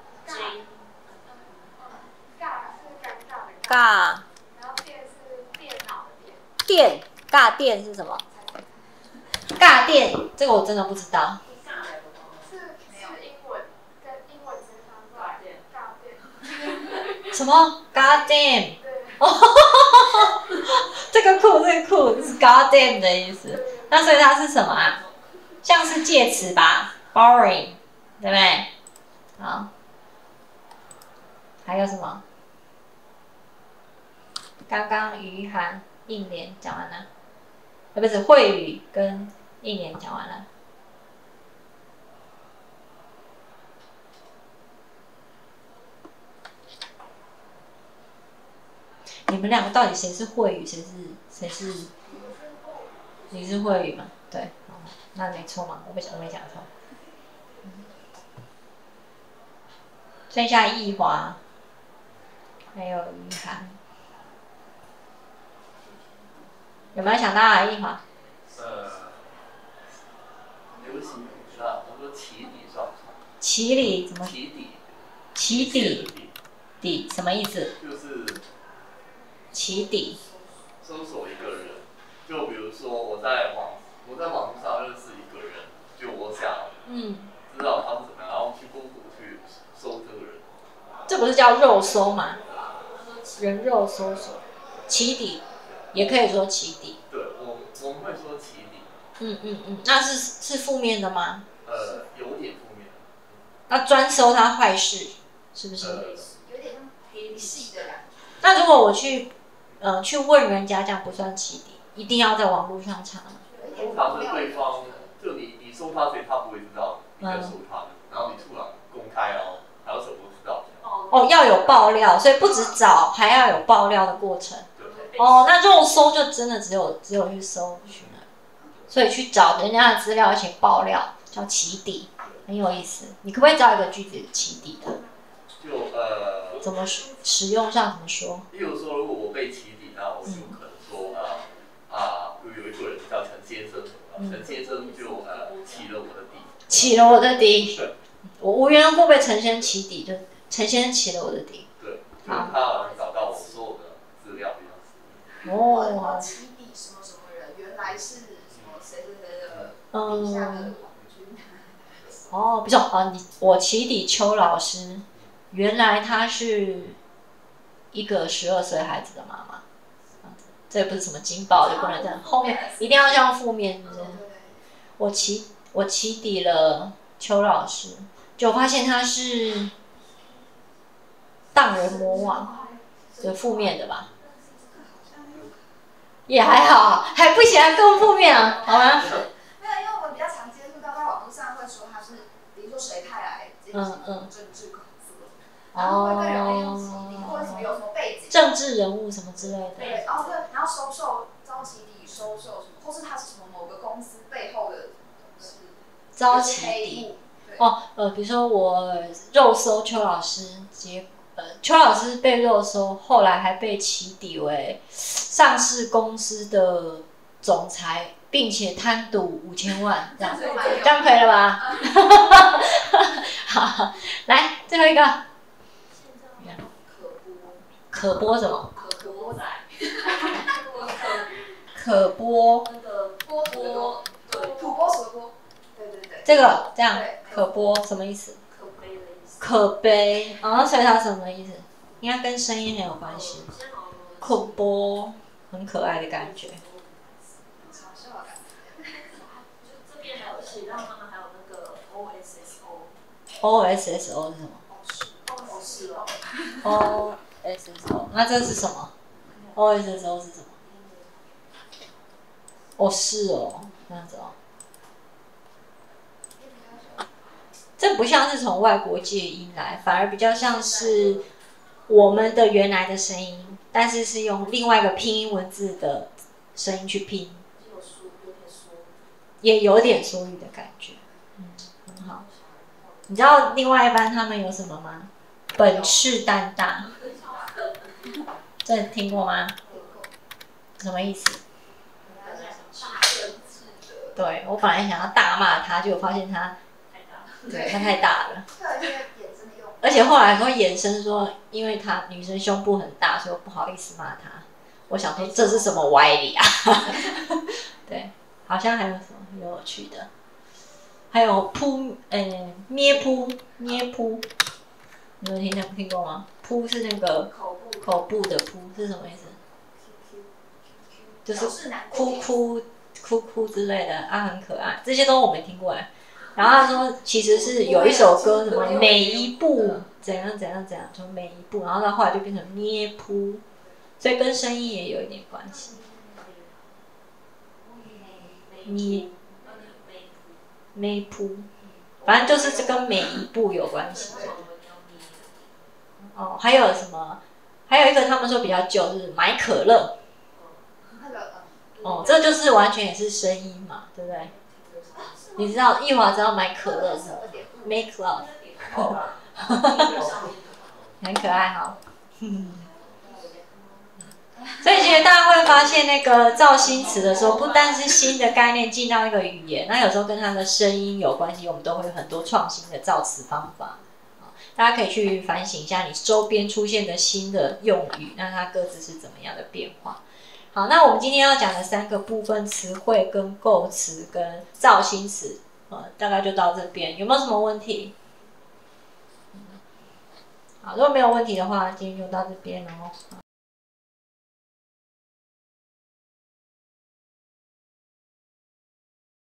尬， 然后电是电脑的电。 电，尬电是什么？尬电，这个我真的不知道。 是是英文， 什么 ？God damn！ 这个酷，这个酷，是 God damn 的意思。那所以它是什么啊？像是介词吧 ，boring， 对不对？好，还有什么？刚刚余涵、应联讲完了，呃，不是慧宇跟应联讲完了。你们两个到底谁是慧宇，谁是谁是？你是慧宇吗？对，好，那没错嘛，我没讲，我没讲错。剩下易华，还有余涵，有没有想到啊？易华？ 呃，流行语上，我说起底算不算？ 起底怎么？ 起底。 起底。底什么意思？ 就是起底。 搜索一个人，就比如说我在网我在网络上认识一个人，就我想嗯知道他是怎么样，然后去 Google 去搜这个人。 这不是叫肉搜吗？人肉搜索，起底，也可以说起底。 对，我我们会说起底。 嗯嗯嗯，那是是负面的吗？ 呃，有点负面。 那专搜他坏事，是不是？ 呃、 有点像黑系的感觉。 那如果我去呃去问人家，这样不算起底，一定要在网络上查吗？ 通常是对方，就你你搜他，所以他不会知道你在搜他的，嗯、然后你突然公开哦，还有什么不知道？ 哦，要有爆料，所以不止找，还要有爆料的过程。哦，那肉搜就真的只有只有去搜去那，所以去找人家的资料，而且爆料叫起底，很有意思。你可不可以找一个句子起底的？ 就呃， 怎么使用上怎么说？ 例如说，如果我被起底，那我就可能说啊啊，有一个人叫陈先生，陈、嗯、先生就呃起了我的底，起了我的底。对，我无缘无故被陈先生起底，就陈先生起了我的底。 对，就他好像找到我所有的资料这样子。 哦，起底什么什么人，原来是什么谁谁谁的底下的网军。 哦，不是啊，你我起底邱老师。原来她是一个十二岁孩子的妈妈，这也不是什么惊爆，就不能这样。后面一定要像负面，是不是？我起我起底了邱老师，就发现他是荡人魔王，就负面的吧？也还好，还不行，更负面啊，好吗？ 没有，因为我们比较常接触到，在网络上会说他是，比如说谁派来进行政治。然后会更容易用起底，或者是有什么背景， 政治人物什么之类的。 对，然后对，然后收受招起底、收受什么，或是他是什么某个公司背后的是招起底。哦，呃，比如说我肉搜邱老师，结呃邱老师被肉搜，后来还被起底为上市公司的总裁，并且贪赌五千万，这样这样可以了吧？好，来最后一个。可播什么？ 可播仔。 可播。 那个播播，对， 土拨鼠的播。对对对。 这个这样，可播什么意思？ 可悲的意思。 可悲，哦，所以它什么意思？应该跟声音很有关系。可播，很可爱的感觉。 嘲笑的感觉。 就这边还有写到他们还有那个 O S S O。 O S S O 是什么？ 哦是哦。 哦。S S O， 那这是什么 ？O S S O 是什么？哦，是哦，这样子哦。这不像是从外国借音来，反而比较像是我们的原来的声音，但是是用另外一个拼音文字的声音去拼，也有点缩语的感觉，嗯，很好。你知道另外一班他们有什么吗？本事担大。这你听过吗？什么意思？对，我本来想要大骂他，结果发现他，对他太大了。而且后来说衍生说，因为他女生胸部很大，所以我不好意思骂他。我想说这是什么歪理啊？对，好像还有什么有趣的？还有扑，诶、欸，咩扑咩扑，你们听听听过吗？ 扑是那个口部口部的扑是什么意思？就是哭哭哭哭之类的啊，很可爱，这些都我没听过哎。然后他说，其实是有一首歌，什么每一步怎样怎样怎样，就每一步，然后到后来就变成咩扑，所以跟声音也有一点关系。咩咩扑，反正就是这跟每一步有关系。哦，还有什么？还有一个他们说比较旧，是买可乐。哦，这就是完全也是声音嘛，对不对？你知道奕华知道买可乐是什么 ？Make love， 很可爱哈。所以其实大家会发现，那个造新词的时候，不单是新的概念进到一个语言，那有时候跟它的声音有关系，我们都会有很多创新的造词方法。大家可以去反省一下你周边出现的新的用语，那它各自是怎么样的变化。好，那我们今天要讲的三个部分，词汇跟构词跟造新词，呃，大概就到这边，有没有什么问题？好，如果没有问题的话，今天就到这边喽。